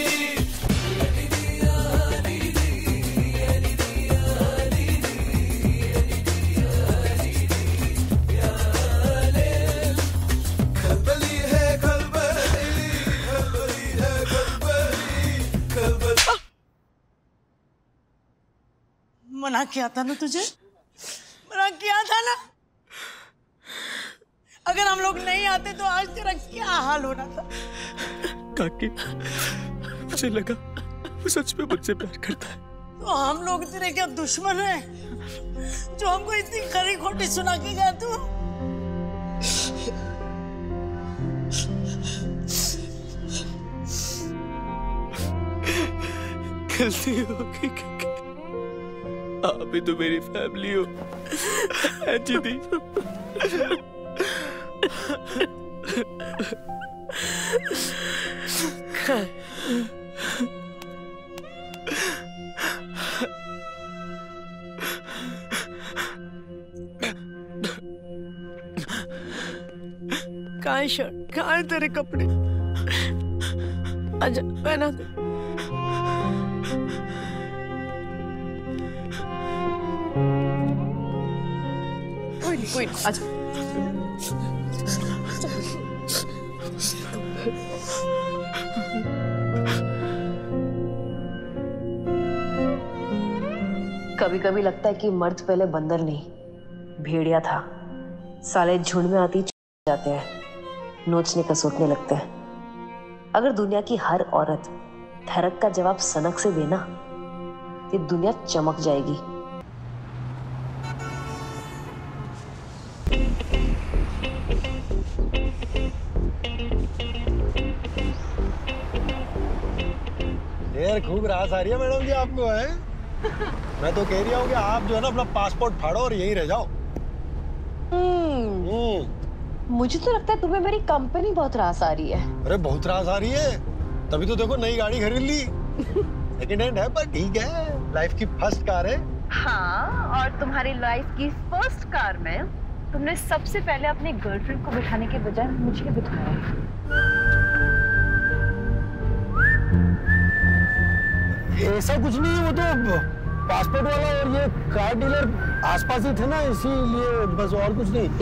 खलबली है खलबली, खलबली है खलबली, खलबली। मना किया था ना तुझे, मना किया था ना। अगर हम लोग नहीं आते तो आज तेरा क्या हाल होना था। काकी मुझे लगा वो सच में मुझसे प्यार करता है। तो हम लोग तेरे क्या दुश्मन हैं जो हमको इतनी खरी खोटी सुना के गया तू? गलती होगी काकी, आप भी तो मेरी फैमिली हो। जी दी कहाँ है शर्ट, कहाँ है तेरे कपड़े? आजा पहना दे। कोई नहीं कोई नहीं, आजा। कभी कभी लगता है कि मर्द पहले बंदर नहीं भेड़िया था। साले झुंड में आती जाते हैं, नोचने का सोचने लगते हैं। अगर दुनिया की हर औरत धड़क का जवाब सनक से देना तो दुनिया चमक जाएगी। यार खूब रास आ रही है मैडम जी आपको, है? मैं तो कह रहा हूँ कि आप जो है ना अपना पासपोर्ट फाड़ो और यहीं रह जाओ। मुझे तो लगता है तुम्हें मेरी कंपनी बहुत रास आ रही है। अरे बहुत रास आ रही है, तभी तो देखो नई गाड़ी खरीद ली। सेकंड हैंड है पर ठीक है, लाइफ की फर्स्ट कार है। हाँ, और तुम्हारी लाइफ की फर्स्ट कार में तुमने सबसे पहले अपनी गर्लफ्रेंड को बिठाने के बजाय मुझे बिठाया। ऐसा कुछ नहीं है, वो तो पासपोर्ट वाला और ये कार डीलर आसपास ही थे ना, इसीलिए बस, और कुछ नहीं।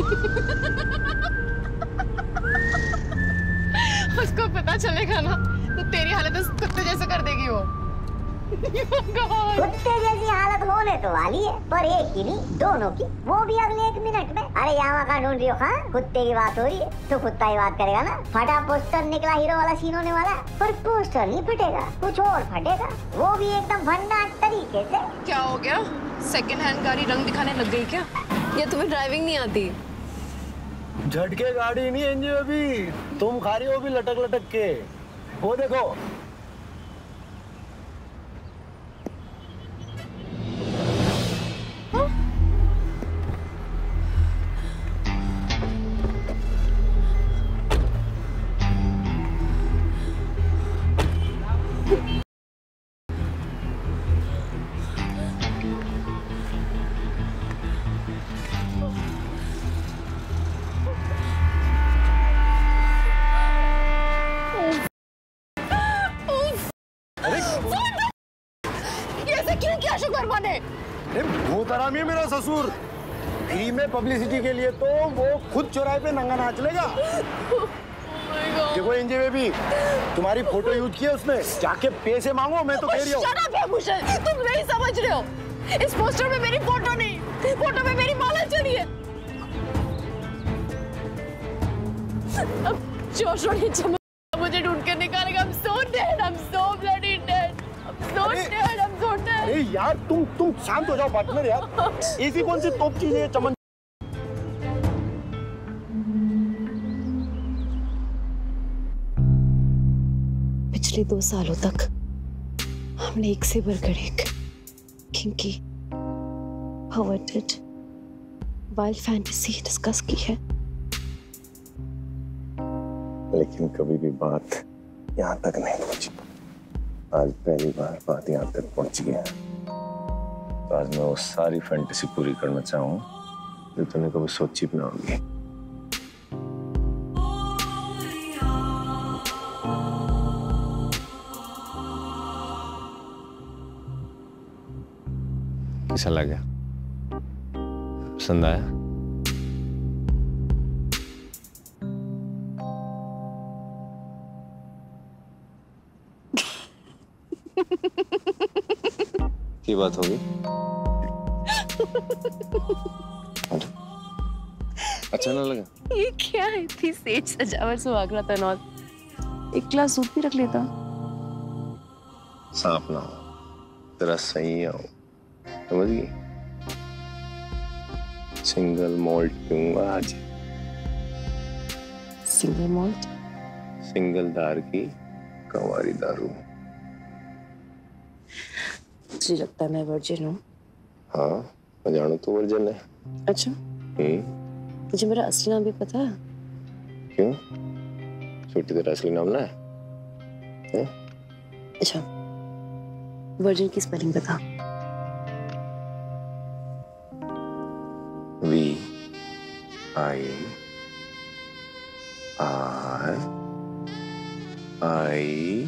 उसको पता चलेगा ना तो तेरी हालत उस कुत्ते जैसे कर देगी वो। कुत्ते जैसी हालत होने तो वाली है, पर एक की नहीं, दोनों की, वो भी अगले एक मिनट में। अरे यहाँ कहाँ ढूंढ रही हो? हाँ, कुत्ते की बात हो रही है तो कुत्ता ही बात करेगा ना। फटा पोस्टर निकला हीरो वाला सीन होने वाला, पर पोस्टर नहीं फटेगा, कुछ और फटेगा, वो भी एकदम भन्नाट तरीके से। क्या हो गया? सेकंड हैंड गाड़ी रंग दिखाने लग गई क्या? या तुम्हें ड्राइविंग नहीं आती? झटके गाड़ी नहीं एंजी अभी, तुम खा रही हो भी लटक लटक के। वो देखो, हरामी मेरा ससुर, फ्री में पब्लिसिटी के लिए तो वो खुद चौराहे पे नंगा नाच लेगा। देखो एंजे बेबी, तुम्हारी फोटो यूज की है उसने, जाके पैसे मांगो, मैं तो कह रही हूँ। शट अप भूषण, तुम नहीं समझ रहे हो, इस पोस्टर में मेरी फोटो नहीं, फोटो में मेरी माला चढ़ी है। अब जोशो ने चमक मुझे ढूंढ कर निकालेगा। I'm so dead, I'm so bloody dead, I'm so dead, I'm so dead। अरे यार तुम तुम शांत हो जाओ पार्टनर यार, ऐसी कौन सी तोप चीज है चमन। पिछले दो सालों तक हमने एक से बढ़कर एक kinky, perverted, wild fantasy discuss की है, लेकिन कभी भी बात यहाँ तक नहीं पहुंची। आज पहली बार बात यहाँ तक पहुंची है, तो आज मैं वो सारी फैंटेसी पूरी करना चाहूँ जो तूने कभी सोची भी ना होगी। कैसा लगा? पसंद आया? की बात होगी? अच्छा ना लगा? ये क्या है? इतनी सेज सजावट सुहागरा तनौत, एक ग्लास सूप भी रख लेता। सांप ना हो, तेरा सही आओ, समझ गई? सिंगल मॉल्ट पीऊंगा आज। Single malt? सिंगल दार की कंवारी दारू। मुझे लगता है मैं वर्जिन हूँ। हाँ, मैं जानू तू वर्जिन है। अच्छा, हम्म, मुझे मेरा असली नाम भी पता है। क्यों? छोटी तेरा असली नाम ना है? है? अच्छा, वर्जिन की स्पेलिंग बता। V I R G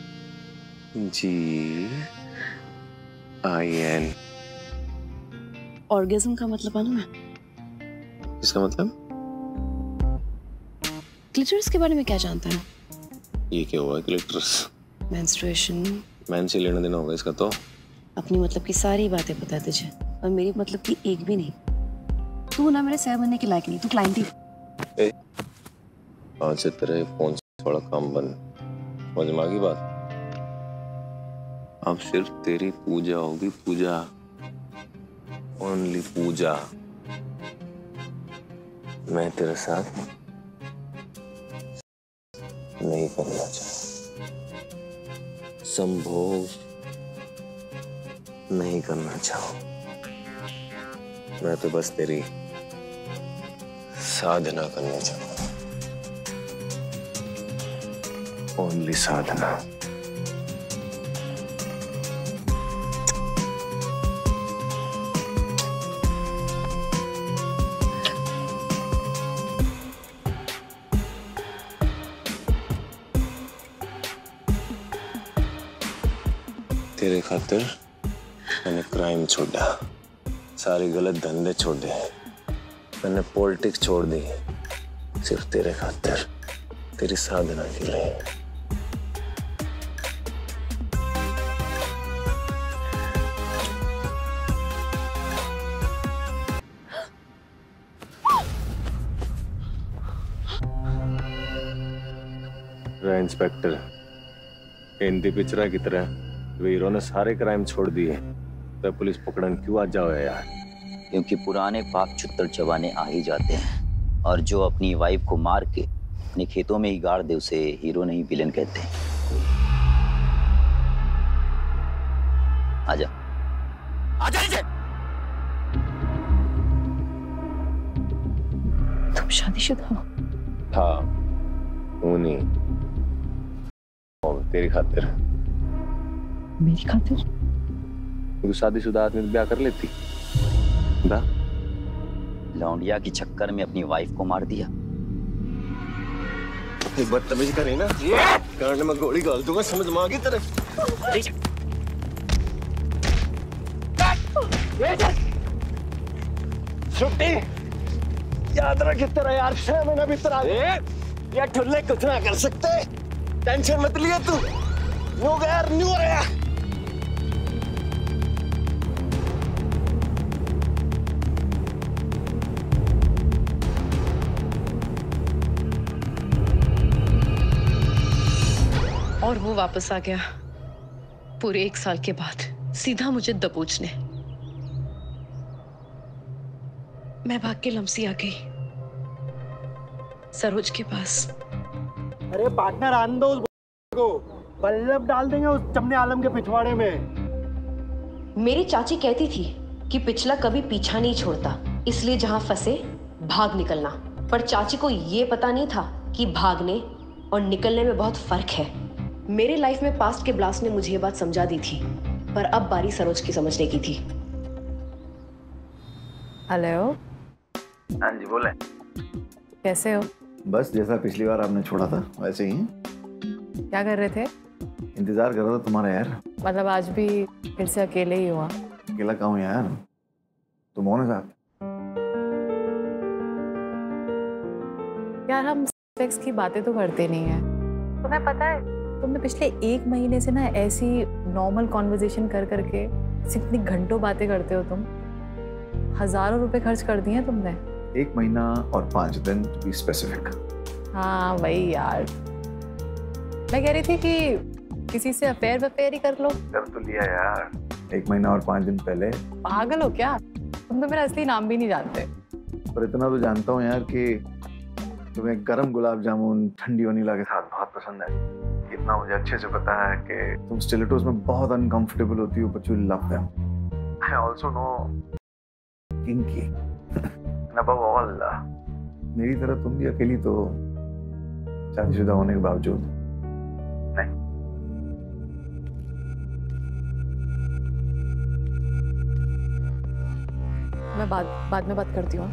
I N एन। ऑर्गेज्म का मतलब मालूम है? इसका मतलब? क्लिटोरिस के बारे में क्या जानता है? ये क्या हुआ क्लिटोरिस? मेंस्ट्रुएशन। मैन से लेना देना होगा इसका तो। अपनी मतलब की सारी बातें पता है तुझे, और मेरी मतलब की एक भी नहीं। तू ना मेरे सह बनने के लायक नहीं, तू क्लाइंट ही। ए, आज से तेरे फोन से थोड़ा काम बंद, समझ में आ गई बात? अब सिर्फ तेरी पूजा होगी, पूजा, ओनली पूजा। मैं तेरे साथ नहीं करना चाहता, संभोग नहीं करना चाहूं, मैं तो बस तेरी साधना करना चाहता हूं, ओनली साधना। तेरे खातिर मैंने क्राइम छोड़ा, सारे गलत धंधे छोड़ दिए, मैंने पॉलिटिक्स छोड़ दी, सिर्फ तेरे खातिर, तेरी साधना के लिए। इंस्पेक्टर हिंदी पिक्चर की तरह वीरों ने सारे क्राइम छोड़ दिए, तो पुलिस पकड़न क्यों आ जाओ यार? क्योंकि पुराने पाप चुत्तर चबाने आ ही जाते हैं, और जो अपनी वाइफ को मार के अपने खेतों में ही गाड़ दे उसे हीरो नहीं विलेन कहते हैं। आजा आजा आजा। तुम शादीशुदा हो? हाँ, हूँ नहीं, तेरी खातिर। मेरी खातिर? तू शादीशुदा आदमी ब्याह कर लेती? दा? लौंडिया की चक्कर में अपनी वाइफ को मार दिया। एक बदतमीज करे ना, कान में गोली डाल दूंगा, समझ में आ गई तेरे? छुट्टी याद रख, तेरा यार छह महीना भीतर आ गए, या ठुल्ले कुछ ना कर सकते, टेंशन मत लिया तू, न्यू गया न्यू रहा। और वो वापस आ गया पूरे एक साल के बाद, सीधा मुझे दबोचने। मैं भाग के लमसी आ गई सरोज के पास। अरे पार्टनर आन दो उस को, बल्लभ डाल देंगे उस चमने आलम के पिछवाड़े में। मेरी चाची कहती थी कि पिछला कभी पीछा नहीं छोड़ता, इसलिए जहां फंसे भाग निकलना। पर चाची को ये पता नहीं था कि भागने और निकलने में बहुत फर्क है। मेरे लाइफ में पास्ट के ब्लास्ट ने मुझे ये बात समझा दी थी, पर अब बारी सरोज की समझने की थी। हेलो। हाँ जी बोले। कैसे हो? बस जैसा पिछली बार आपने छोड़ा था वैसे ही। क्या कर रहे थे? इंतजार कर रहा था तुम्हारा यार। मतलब आज भी फिर से अकेले ही हुआ? अकेला कहाँ हूँ यार, तुम हो ना साथ। यार हम सेक्स की बातें तो करते नहीं है। तुम्हें पता है तुमने पिछले एक महीने से ना ऐसी नॉर्मल कॉन्वर्जेशन कर करके कितनी घंटों बातें करते हो तुम। हजारों रुपए खर्च कर दिए हैं तुमने। एक महीना और पांच दिन टू बी स्पेसिफिक। हाँ वही यार, मैं कह रही थी कि किसी से अफेयर वफेयर ही कर लो। कर तो लिया यार एक महीना और पांच दिन पहले। पागल हो क्या? तुम तो मेरा असली नाम भी नहीं जानते। पर इतना तो जानता हूँ यार कि तुम्हें गरम गुलाब जामुन ठंडी वनीला के साथ बहुत पसंद है। इतना मुझे अच्छे से पता है कि तुम स्टिलेटोस में बहुत अनकंफर्टेबल होती हो, but you love them. I also know kinky and above all मेरी तरह तुम भी अकेली तो शादीशुदा होने के बावजूद नहीं। मैं बाद बाद में बात करती हूँ।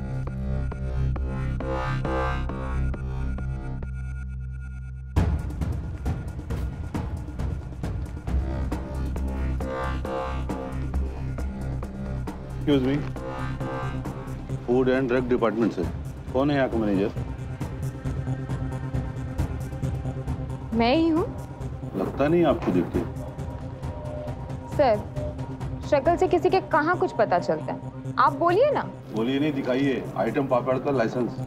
Excuse me, food and drug department से कौन है यहाँ का मैनेजर? मैं ही हूँ। लगता नहीं आपको देख के। सर शक्ल से किसी के कहाँ कुछ पता चलता है, आप बोलिए ना। बोलिए नहीं, दिखाइए आइटम पापड़ का लाइसेंस।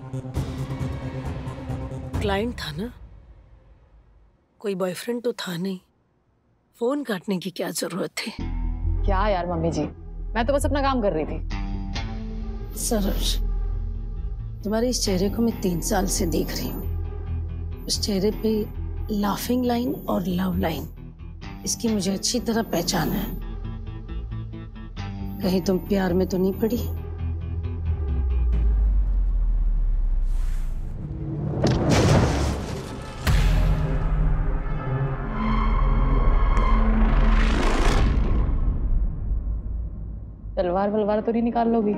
क्लाइंट था ना, कोई बॉयफ्रेंड तो था नहीं। फोन काटने की क्या जरूरत थी? क्या यार मम्मी जी, मैं तो बस अपना काम कर रही थी। सरोज, तुम्हारे इस चेहरे को मैं तीन साल से देख रही हूँ। इस चेहरे पे लाफिंग लाइन और लव लाइन, इसकी मुझे अच्छी तरह पहचान है। कहीं तुम प्यार में तो नहीं पड़ी? तलवार वलवार तो नहीं निकाल लोगी?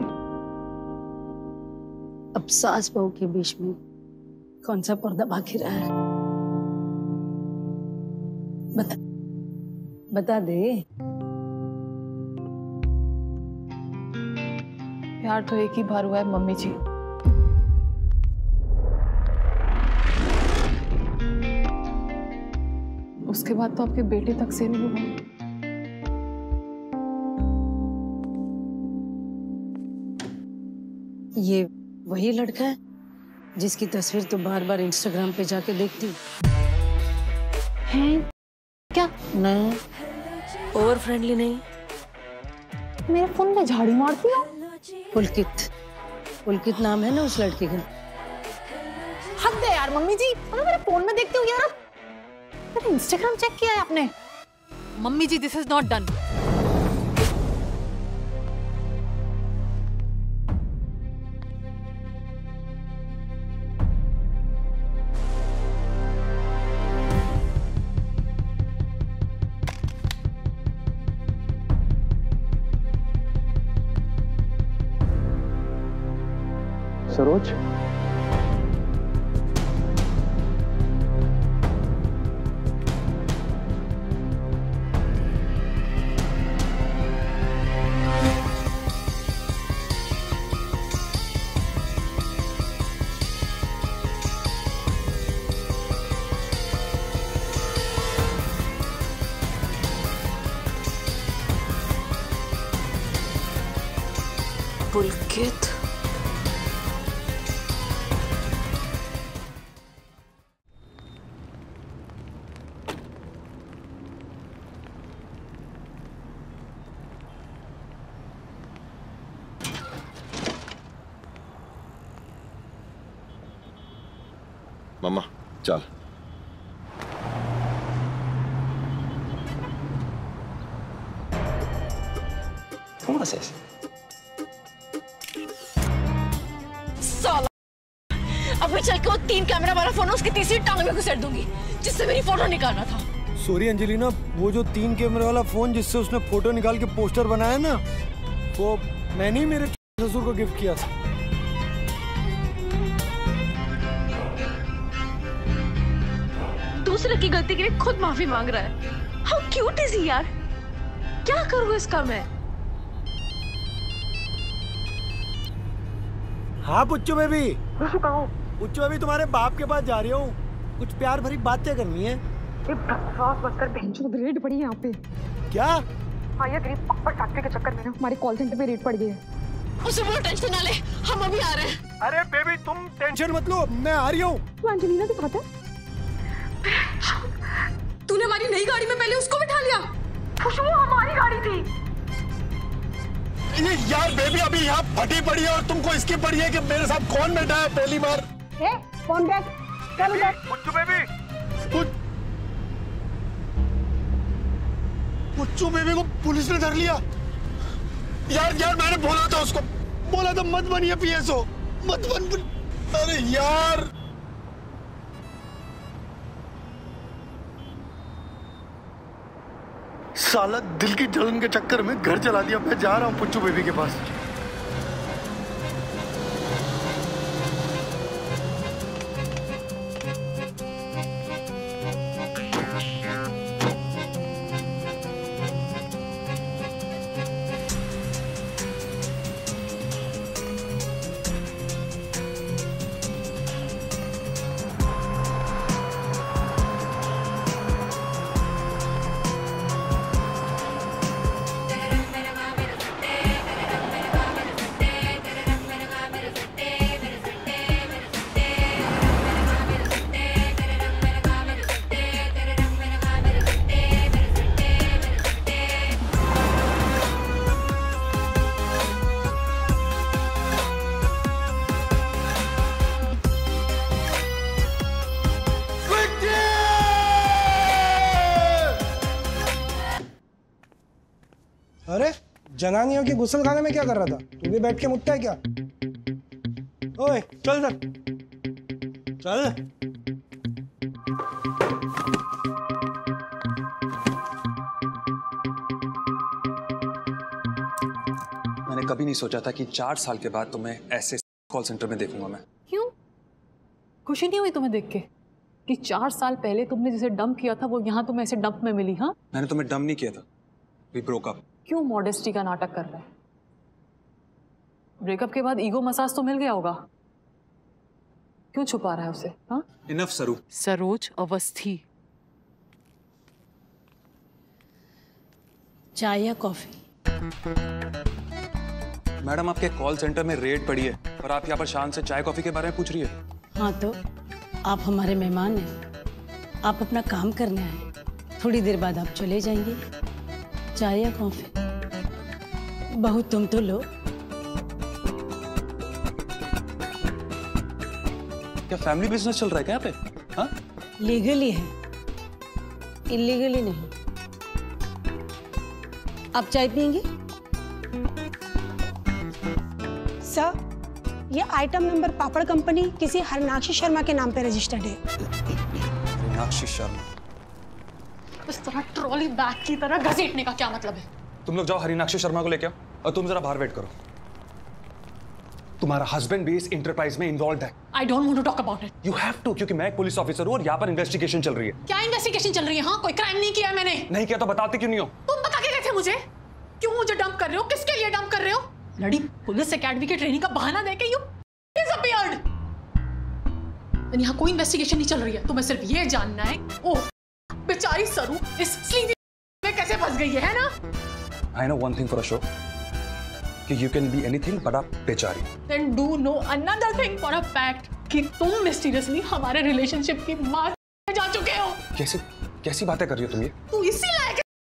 अब सास बहू के बीच में कौन सा पर्दा बाकी रहा है? बता बता दे। प्यार तो एक ही बार हुआ है मम्मी जी। उसके बाद तो आपके बेटे तक से नहीं हुआ। ये वही लड़का है जिसकी तस्वीर तो बार बार इंस्टाग्राम पे जाके देखती है क्या? नहीं, ओवर फ्रेंडली नहीं। मेरे फोन में झाड़ी मारती हो? पुलकित, पुलकित नाम है ना उस लड़के का। हद है यार मम्मी जी, मतलब मेरे फोन में देखते हो यार? मेरा इंस्टाग्राम चेक किया है आपने? मम्मी जी this is not done. Saroj, Pulkit. मम्मा चल। थोड़ा सा ऐसे। साला अब मैं चल के वो तीन कैमरा वाला फोन उसकी तीसरी टांग में घुसेड़ दूंगी जिससे मेरी फोटो निकालना था। सॉरी अंजलिना, वो जो तीन कैमरे वाला फोन जिससे उसने फोटो निकाल के पोस्टर बनाया ना, वो मैंने ही मेरे ससुर को गिफ्ट किया था। दूसरे की गलती के लिए खुद माफी मांग रहा है। हाउ क्यूट इज ही यार। क्या करूँ इसका मैं? हाँ पुच्चू बेबी। पुच्चू बेबी तुम्हारे बाप के पास जा रही हूँ, कुछ प्यार भरी बातें करनी है। बकवास मत कर, बेंचो रेड पड़ी है यहाँ पे। क्या? हाँ ये ग्रीन पप्पर फैक्ट्री के चक्कर में ना हमारे कॉल सेंटर पे रेड पड़ गई है। उसे बोलो टेंशन ना ले, हम अभी आ रहे हैं। अरे बेबी तुम टेंशन मत लो, मैं आ रही हूँ। तू एंजेलिना के साथ है? तूने हमारी नई गाड़ी में पहले उसको बिठा लिया। खुशबू हमारी गाड़ी थी। ये यार बेबी अभी यहाँ फटी पड़ी है और तुमको इसकी पड़ी है कि मेरे साथ कौन बैठा है पहली बार। ए, कौन बैठ? कब बैठ? पुच्चू बेबी, पुच्चू बेबी को पुलिस ने धर लिया। यार यार मैंने बोला था उसको, बोला था मत बनिए पीएसओ, मत बन। अरे यार साला दिल की जलन के चक्कर में घर जला दिया। मैं जा रहा हूँ पुच्चू बेबी के पास। अरे जनानियों के गुस्ल खाने में क्या कर रहा था? तू भी बैठ के मुत्ता है क्या? ओए चल सर, चल। मैंने कभी नहीं सोचा था कि चार साल के बाद तुम्हें ऐसे कॉल सेंटर में देखूंगा मैं। क्यों? खुशी नहीं हुई तुम्हें देख के कि चार साल पहले तुमने जिसे डंप किया था वो यहाँ तुम्हें ऐसे डंप में मिली? हाँ, मैंने तुम्हें डंप नहीं किया था, वी ब्रोक अप। क्यों मॉडेस्टी का नाटक कर रहा है? ब्रेकअप के बाद ईगो मसाज तो मिल गया होगा, क्यों छुपा रहा है उसे? हाँ, इनफ सरू। सरोज अवस्थी। चाय या कॉफी? मैडम आपके कॉल सेंटर में रेड पड़ी है और आप यहाँ पर शान से चाय कॉफी के बारे में पूछ रही है। हाँ तो आप हमारे मेहमान हैं, आप अपना काम करने आए, थोड़ी देर बाद आप चले जाएंगे। चाय या कॉफी? बहू तुम तो लो। क्या फैमिली बिजनेस चल रहा है क्या यहाँ पे? हाँ, लीगली है, इलीगली नहीं। आप चाय पियेंगे? सर, ये आइटम नंबर पापड़ कंपनी किसी हरिनाक्षी शर्मा के नाम पे रजिस्टर्ड है। हरिनाक्षी शर्मा? इस तरह ट्रॉली बैग की तरह घसीटने का क्या मतलब है? तुम लोग जाओ हरिनाक्षी शर्मा को लेके आओ और तुम जरा बाहर वेट करो। तुम्हारा हस्बैंड भी इस इंटरप्राइज में इन्वॉल्व है। I don't want to talk about it. You have to, क्योंकि मैं एक पुलिस ऑफिसर हूँ और यहाँ पर इन्वेस्टिगेशन चल रही है। क्या इन्वेस्टिगेशन चल रही है? हाँ, कोई क्राइम नहीं किया मैंने। नहीं किया तो बताते क्यों नहीं हो? तुम बता के गए थे मुझे? क्यों मुझे डंप कर रहे हो? किसके लिए डंप कर रहे हो? लड़ी पुलिस एकेडमी की ट्रेनिंग का बहाना देके यू डिसअपीयर्ड। यहाँ कोई इन्वेस्टिगेशन नहीं चल रही है, तुम्हें सिर्फ ये जानना है ओह बेचारी सरू इस स्लीज़ी में कैसे फंस गई है, है ना? I know one thing for a sure, कि you can be anything but a बेचारी। Then do know another thing for a fact कि तुम मिस्टीरियसली हमारे रिलेशनशिप की मार जा चुके हो। कैसी कैसी बातें कर रही हो तुम ये? तू इसी लायक है।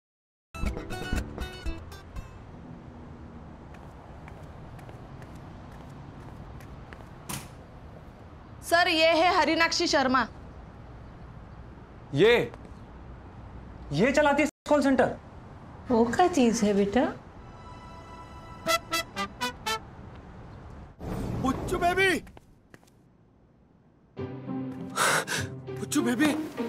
सर, ये है हरिनाक्षी शर्मा। ये ये चलाती है कॉल सेंटर? वो क्या चीज है बेटा? पुच्चू बेबी, पुच्चू बेबी,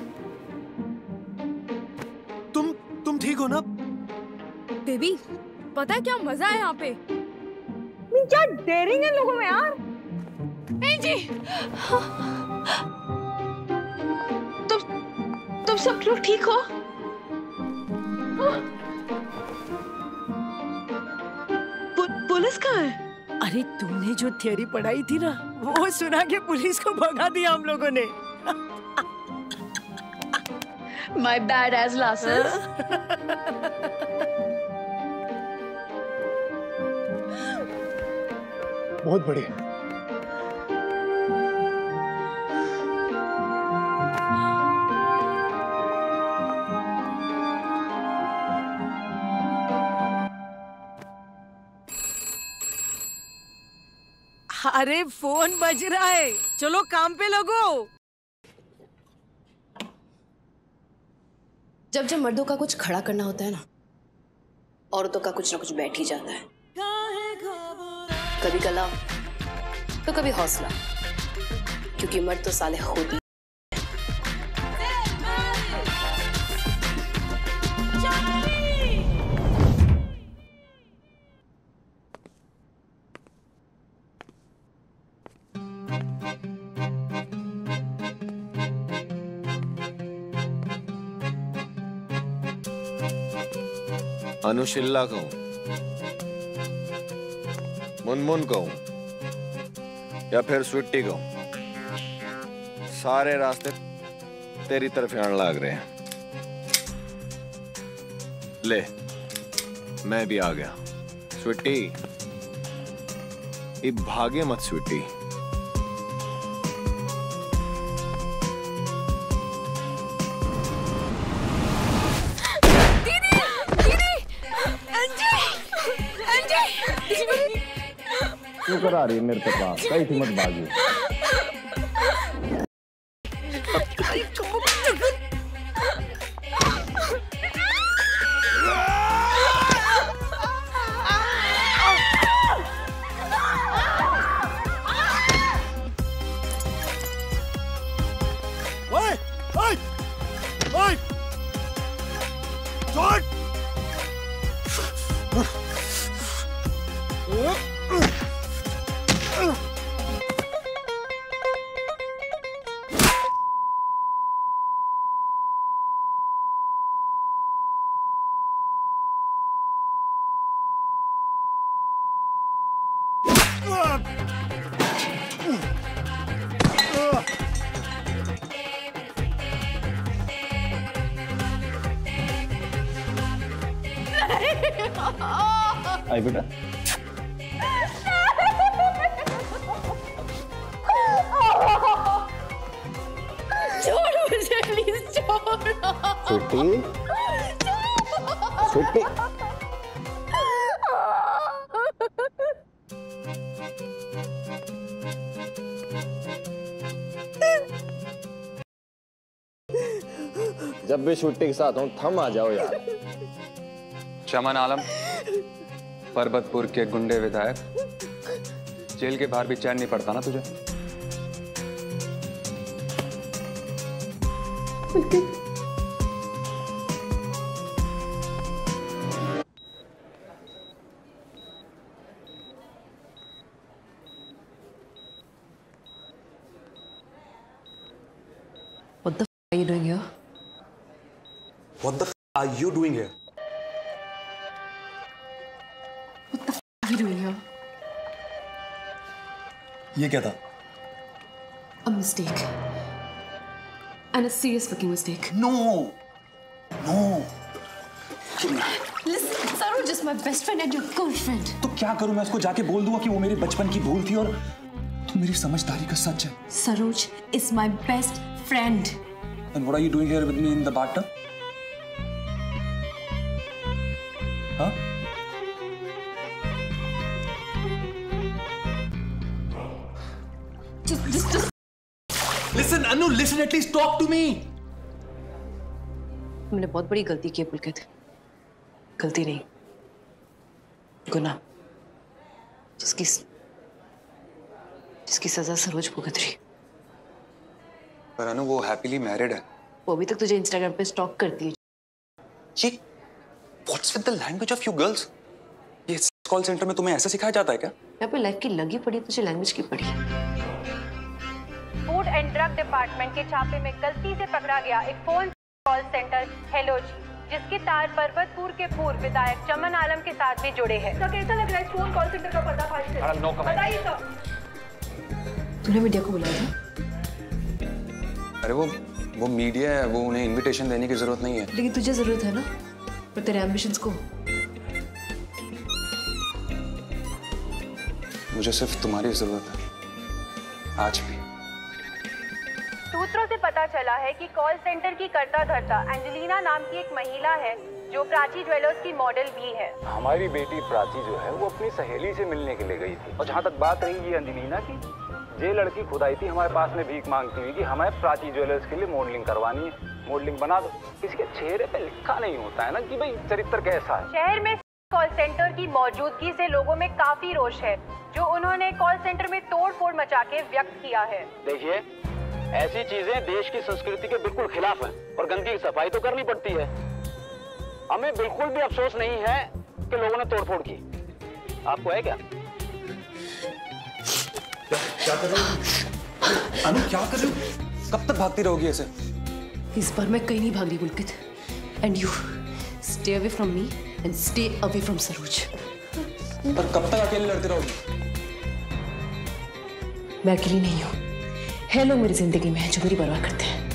तुम तुम ठीक हो ना? बेबी, पता है क्या मजा है यहाँ पे? क्या डेयरिंग है लोगों में यार। नहीं जी, तुम तुम सब लोग ठीक हो? पु, पुलिस कहाँ है? अरे तुमने जो थियरी पढ़ाई थी ना, वो सुना के पुलिस को भगा दिया हम लोगों ने। My bad as lasses. बहुत बढ़िया। अरे फोन बज रहा है, चलो काम पे लगो। जब जब मर्दों का कुछ खड़ा करना होता है ना, औरतों का कुछ ना कुछ बैठ ही जाता है। कभी गला तो कभी हौसला, क्योंकि मर्द तो साले होती। अनुशिल्ला कहूं, मुनमुन कहूं या फिर स्वीटी कहूं, सारे रास्ते तेरी तरफ आने लग रहे हैं। ले, मैं भी आ गया। स्वीटी, ये भागे मत स्वीटी। क्यों करा रही है मेरे पे पास? कहीं थी मत भागी। ओए, ओए, ओए, छोड़! आई बेटा। छोड़ मुझे प्लीज, छोड़। छुट्टी छुट्टी जब भी छुट्टी के साथ हूँ थम आ जाओ यार। चमन आलम, परबतपुर के गुंडे विधायक, जेल के बाहर भी चैन नहीं पड़ता ना तुझे? What the f are you doing here? What the f are you doing here? What the f are you doing here? ये क्या था? A mistake. And a serious fucking mistake. No! No! Listen, Saroj is my best friend and your girlfriend. तो क्या करूं मैं? उसको जाके बोल दूंगा कि वो मेरे बचपन की भूल थी और तुम मेरी समझदारी का सच है। Saroj is my best friend. And what are you doing here with me in the bathtub? Huh? Just, just, just. Listen, Anu, listen. At least talk to me. मैंने बहुत बड़ी गलती की है पुलकित। गलती नहीं, गुनाह, जिसकी जिसकी सजा सरोज भुगत रही। पर अनु, वो हैप्पीली मैरिड है। वो अभी तक तुझे इंस्टाग्राम पे स्टॉक करती है। ये what's with the language of you girls? ये कॉल सेंटर में तुम्हें ऐसा सिखाया जाता है क्या? यहाँ पे लाइफ की लगी पड़ी, तुझे लैंग्वेज की पड़ी। फूड एंड ड्रग डिपार्टमेंट के छापे में गलती से पकड़ा गया एक फोन कॉल सेंटर हेलो जी, जिसके तार पर्वतपुर के पूर्व विधायक चमन आलम के साथ भी जुड़े हैं। तो कैसा लग रहा है फोन कॉल सेंटर का पर्दाफाश करके? बताइए सर। तूने मीडिया को बुलाया था? अरे वो वो मीडिया है, वो उन्हें इनविटेशन देने की जरूरत नहीं है। लेकिन तुझे जरूरत है ना, पर तेरे एम्बिशंस को। मुझे सिर्फ तुम्हारी जरूरत है, आज भी। सूत्रों से पता चला है कि कॉल सेंटर की कर्ता धर्ता एंजेलिना नाम की एक महिला है जो प्राची ज्वेलर्स की मॉडल भी है। हमारी बेटी प्राची जो है वो अपनी सहेली से मिलने के लिए गई थी, और जहाँ तक बात रही ये एंजेलिना की, ये लड़की खुद आई थी हमारे पास में भीख मांगती हुई कि हमें प्राची ज्वेलर्स के लिए मॉडलिंग करवानी है, मॉडलिंग बना दो। किसी के चेहरे पे लिखा नहीं होता है ना कि भाई चरित्र कैसा है। शहर में कॉल सेंटर की मौजूदगी से लोगों में काफी रोष है, जो उन्होंने कॉल सेंटर में तोड़ फोड़ मचा के व्यक्त किया है। देखिए, ऐसी चीजें देश की संस्कृति के बिल्कुल खिलाफ है और गंदगी की सफाई तो करनी पड़ती है। हमें बिल्कुल भी अफसोस नहीं है कि लोगों ने तोड़फोड़ की। आपको है क्या? क्या, क्या कर रहे हो? अनु, क्या कर रहे हो? कब तक भागती रहोगी ऐसे? इस बार मैं कहीं नहीं भाग रही Pulkit. And you stay away from me and stay away from Saroj. पर कब तक अकेले लड़ती रहोगी? मैं अकेली नहीं हूँ, है लोग मेरी जिंदगी में हैं जो मेरी परवाह करते हैं।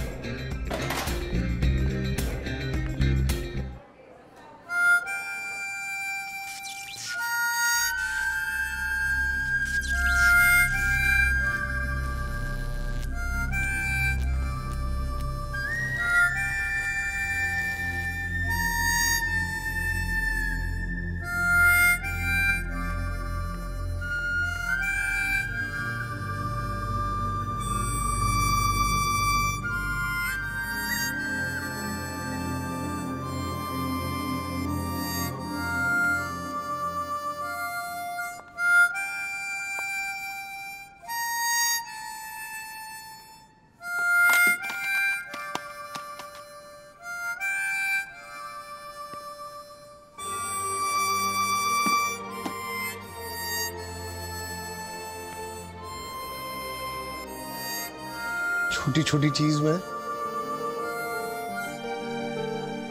छोटी छोटी चीज में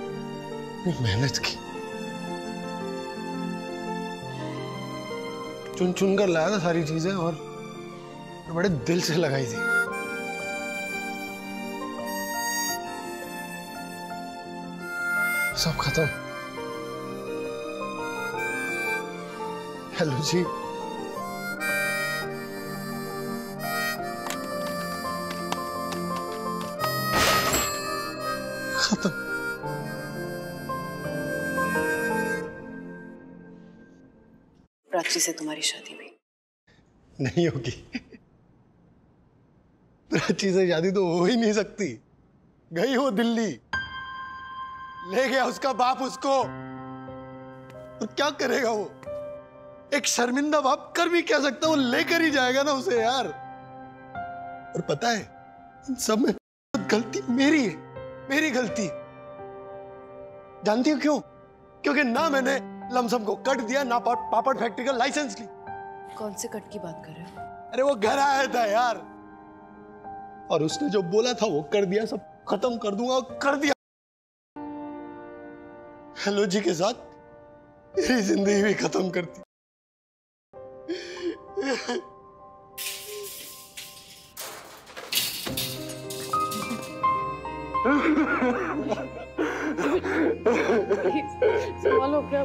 मेहनत की, चुन चुन कर लाया था सारी चीजें और बड़े दिल से लगाई थी। सब खत्म। हेलो जी, खत्म। प्राची से तुम्हारी शादी हुई? नहीं होगी। प्राची से शादी तो हो ही नहीं सकती। गई हो दिल्ली, ले गया उसका बाप उसको, और क्या करेगा वो? एक शर्मिंदा बाप कर भी क्या सकता, वो लेकर ही जाएगा ना उसे यार। और पता है, इन सब में गलती मेरी है, मेरी गलती। जानती हो क्यों? क्योंकि ना मैंने लमसम को कट दिया, ना पा, पापड़ फैक्ट्री का लाइसेंस ली। कौन से कट की बात कर रहे हो? अरे वो घर आया था यार, और उसने जो बोला था वो कर दिया। सब खत्म कर दूंगा, कर दिया। हेलो जी के साथ मेरी जिंदगी भी खत्म करती। संभालो क्या?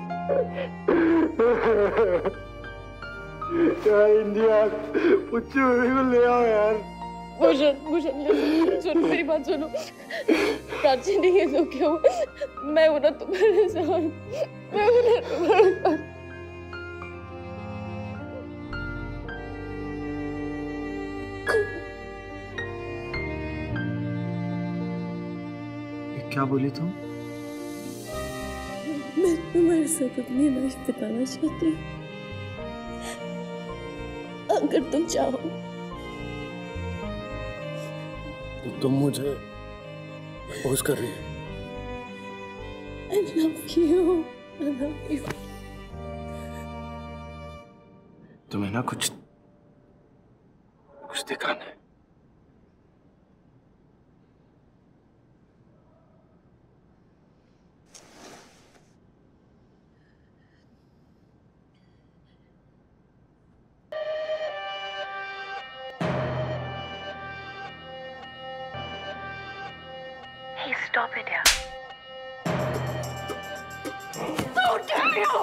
यार इंडिया, पुच्चू बेबी को ले आओ यार। भूषण, भूषण सुनो, मेरी बात सुनो। प्राची नहीं है तो क्यों? मैं हूं ना तुम्हारे साथ, मैं हूं ना तुम्हारे साथ। क्या बोली तुम? मैं तुम्हारे साथ अपनी लाइफ बिताना चाहती हूँ, अगर तुम चाहो तो। तुम मुझे प्रपोज कर रही है? I love you, I love you. तुम्हें ना कुछ कुछ दिखाना है। Hey, stop it, yaar. How dare you!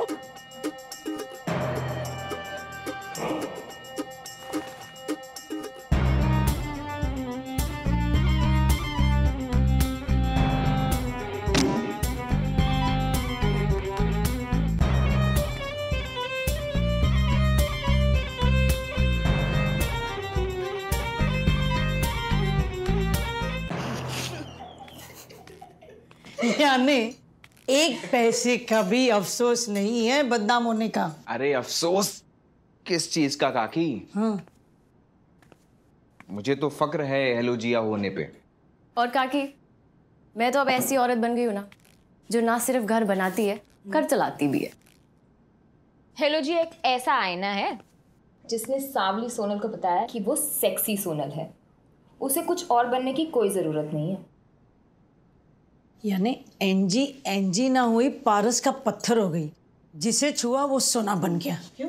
यानी एक पैसे का भी अफसोस नहीं है बदनाम होने का। अरे अफसोस किस चीज का काकी? हाँ। मुझे तो फक्र है हेलोजिया होने पे। और काकी, मैं तो अब ऐसी औरत बन गई हूँ ना, जो ना सिर्फ घर बनाती है, घर चलाती भी है। हेलो जी एक ऐसा आईना है जिसने सांवली सोनल को बताया कि वो सेक्सी सोनल है। उसे कुछ और बनने की कोई जरूरत नहीं है। यानी एंजी एंजी ना हुई, पारस का पत्थर हो गई। जिसे छुआ वो सोना बन गया। क्यों?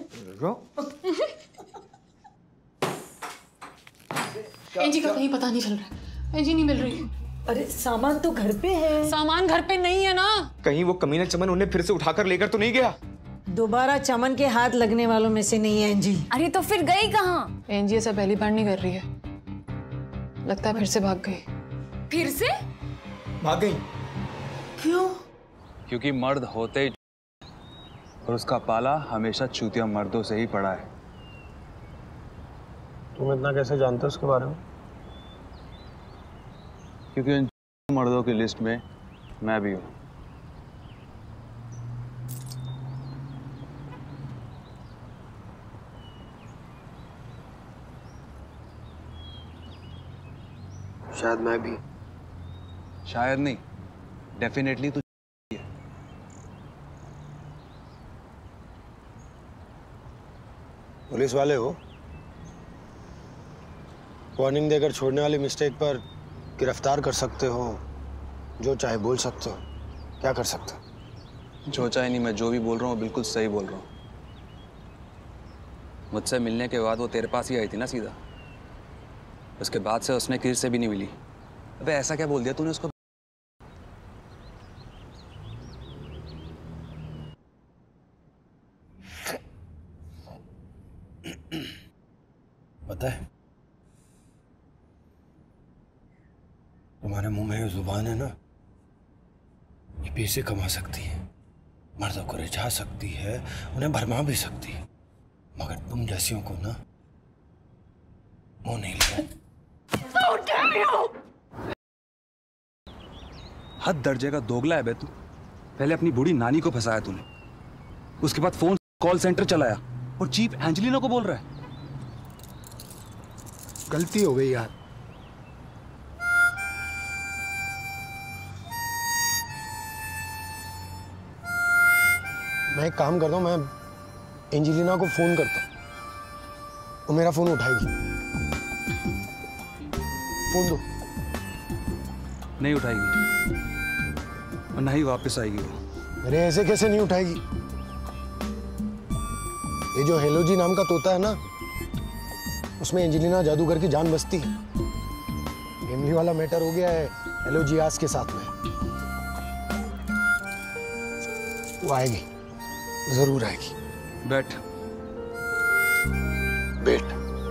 एंजी का कहीं पता नहीं चल रहा है। एंजी नहीं मिल रही। अरे सामान तो घर पे है। सामान घर पे नहीं है ना। कहीं वो कमीना चमन उन्हें फिर से उठाकर लेकर तो नहीं गया? दोबारा चमन के हाथ लगने वालों में से नहीं है एंजी। अरे तो फिर गई कहाँ? एंजी ऐसा पहली बार नहीं कर रही है, लगता है फिर से भाग गई। फिर से भाग गई? क्यों? क्योंकि मर्द होते ही और उसका पाला हमेशा चूतिया मर्दों से ही पड़ा है। तुम इतना कैसे जानते हो उसके बारे में? क्योंकि उन मर्दों की लिस्ट में मैं भी हूँ। शायद मैं भी। शायद नहीं, डेफिनेटली तू। पुलिस वाले हो, वार्निंग देकर छोड़ने वाली मिस्टेक पर गिरफ्तार कर सकते हो, जो चाहे बोल सकते हो। क्या कर सकते हो? जो चाहे नहीं, मैं जो भी बोल रहा हूँ बिल्कुल सही बोल रहा हूँ। मुझसे मिलने के बाद वो तेरे पास ही आई थी ना सीधा। उसके बाद से उसने किर से भी नहीं मिली। अबे ऐसा क्या बोल दिया तूने उसको? पता है तुम्हारे मुंह में ये जुबान है ना, ये पैसे कमा सकती है, मर्दों को रिझा सकती है, उन्हें भरमा भी सकती है, मगर तुम जैसियों को ना मुंह नहीं लिया। हद दर्जे का दोगला है बे तू। पहले अपनी बूढ़ी नानी को फंसाया तूने, उसके बाद फोन कॉल सेंटर चलाया और चीफ एंजेलिना को बोल रहा है। गलती हो गई यार। मैं एक काम करता हूँ, मैं एंजेलिना को फोन करता हूँ, वो मेरा फोन उठाएगी। फोन दो। नहीं उठाएगी और ना ही वापस आएगी वो। अरे ऐसे कैसे नहीं उठाएगी? ये जो हेलो जी नाम का तोता है ना, उसमें एंजेलिना जादूगर की जान बसती है। गेमली वाला मैटर हो गया है हेलो जी आस के साथ में। वो आएगी, जरूर आएगी। बैठ बैठ।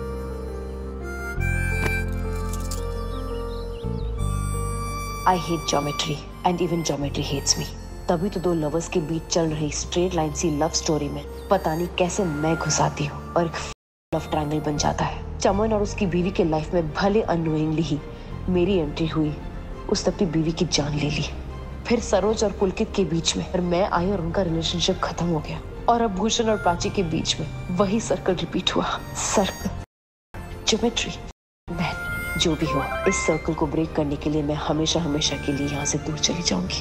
I hate geometry and even geometry hates me. तभी तो दो लवर्स के बीच चल रही स्ट्रेट लाइन सी लव स्टोरी में पता नहीं कैसे मैं घुस आती हूँ और एक लव ट्रायंगल बन जाता है। चमन और उसकी बीवी के लाइफ में भले अननोइंगली ही मेरी एंट्री हुई, उसने अपनी बीवी की जान ले ली। फिर सरोज और पुलकित के बीच में और मैं आई और उनका रिलेशनशिप खत्म हो गया। और अब भूषण और प्राची के बीच में वही सर्कल रिपीट हुआ। Circle, geometry. बहन, जो भी हो, इस सर्कल को ब्रेक करने के लिए मैं हमेशा हमेशा के लिए यहाँ से दूर चली जाऊंगी।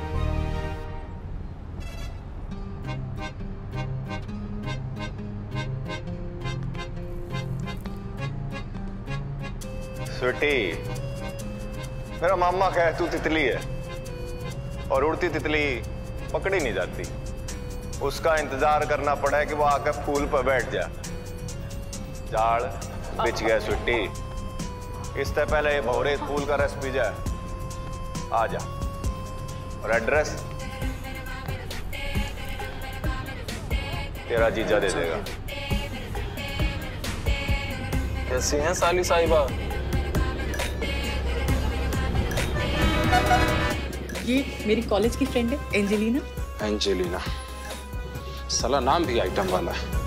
स्वीटी, मेरा मामा कहे तू तितली है और उड़ती तितली पकड़ी नहीं जाती। उसका इंतजार करना पड़ा है कि वो आकर फूल पर बैठ जा। जाड़ बिछ गया स्वीटी, इससे पहले भौरे फूल का रस पी जाए। आ जा। और एड्रेस तेरा जीजा दे देगा। कैसी हैं साली साहिबा? ये मेरी कॉलेज की फ्रेंड है एंजेलिना। एंजेलिना, साला नाम भी आइटम वाला है।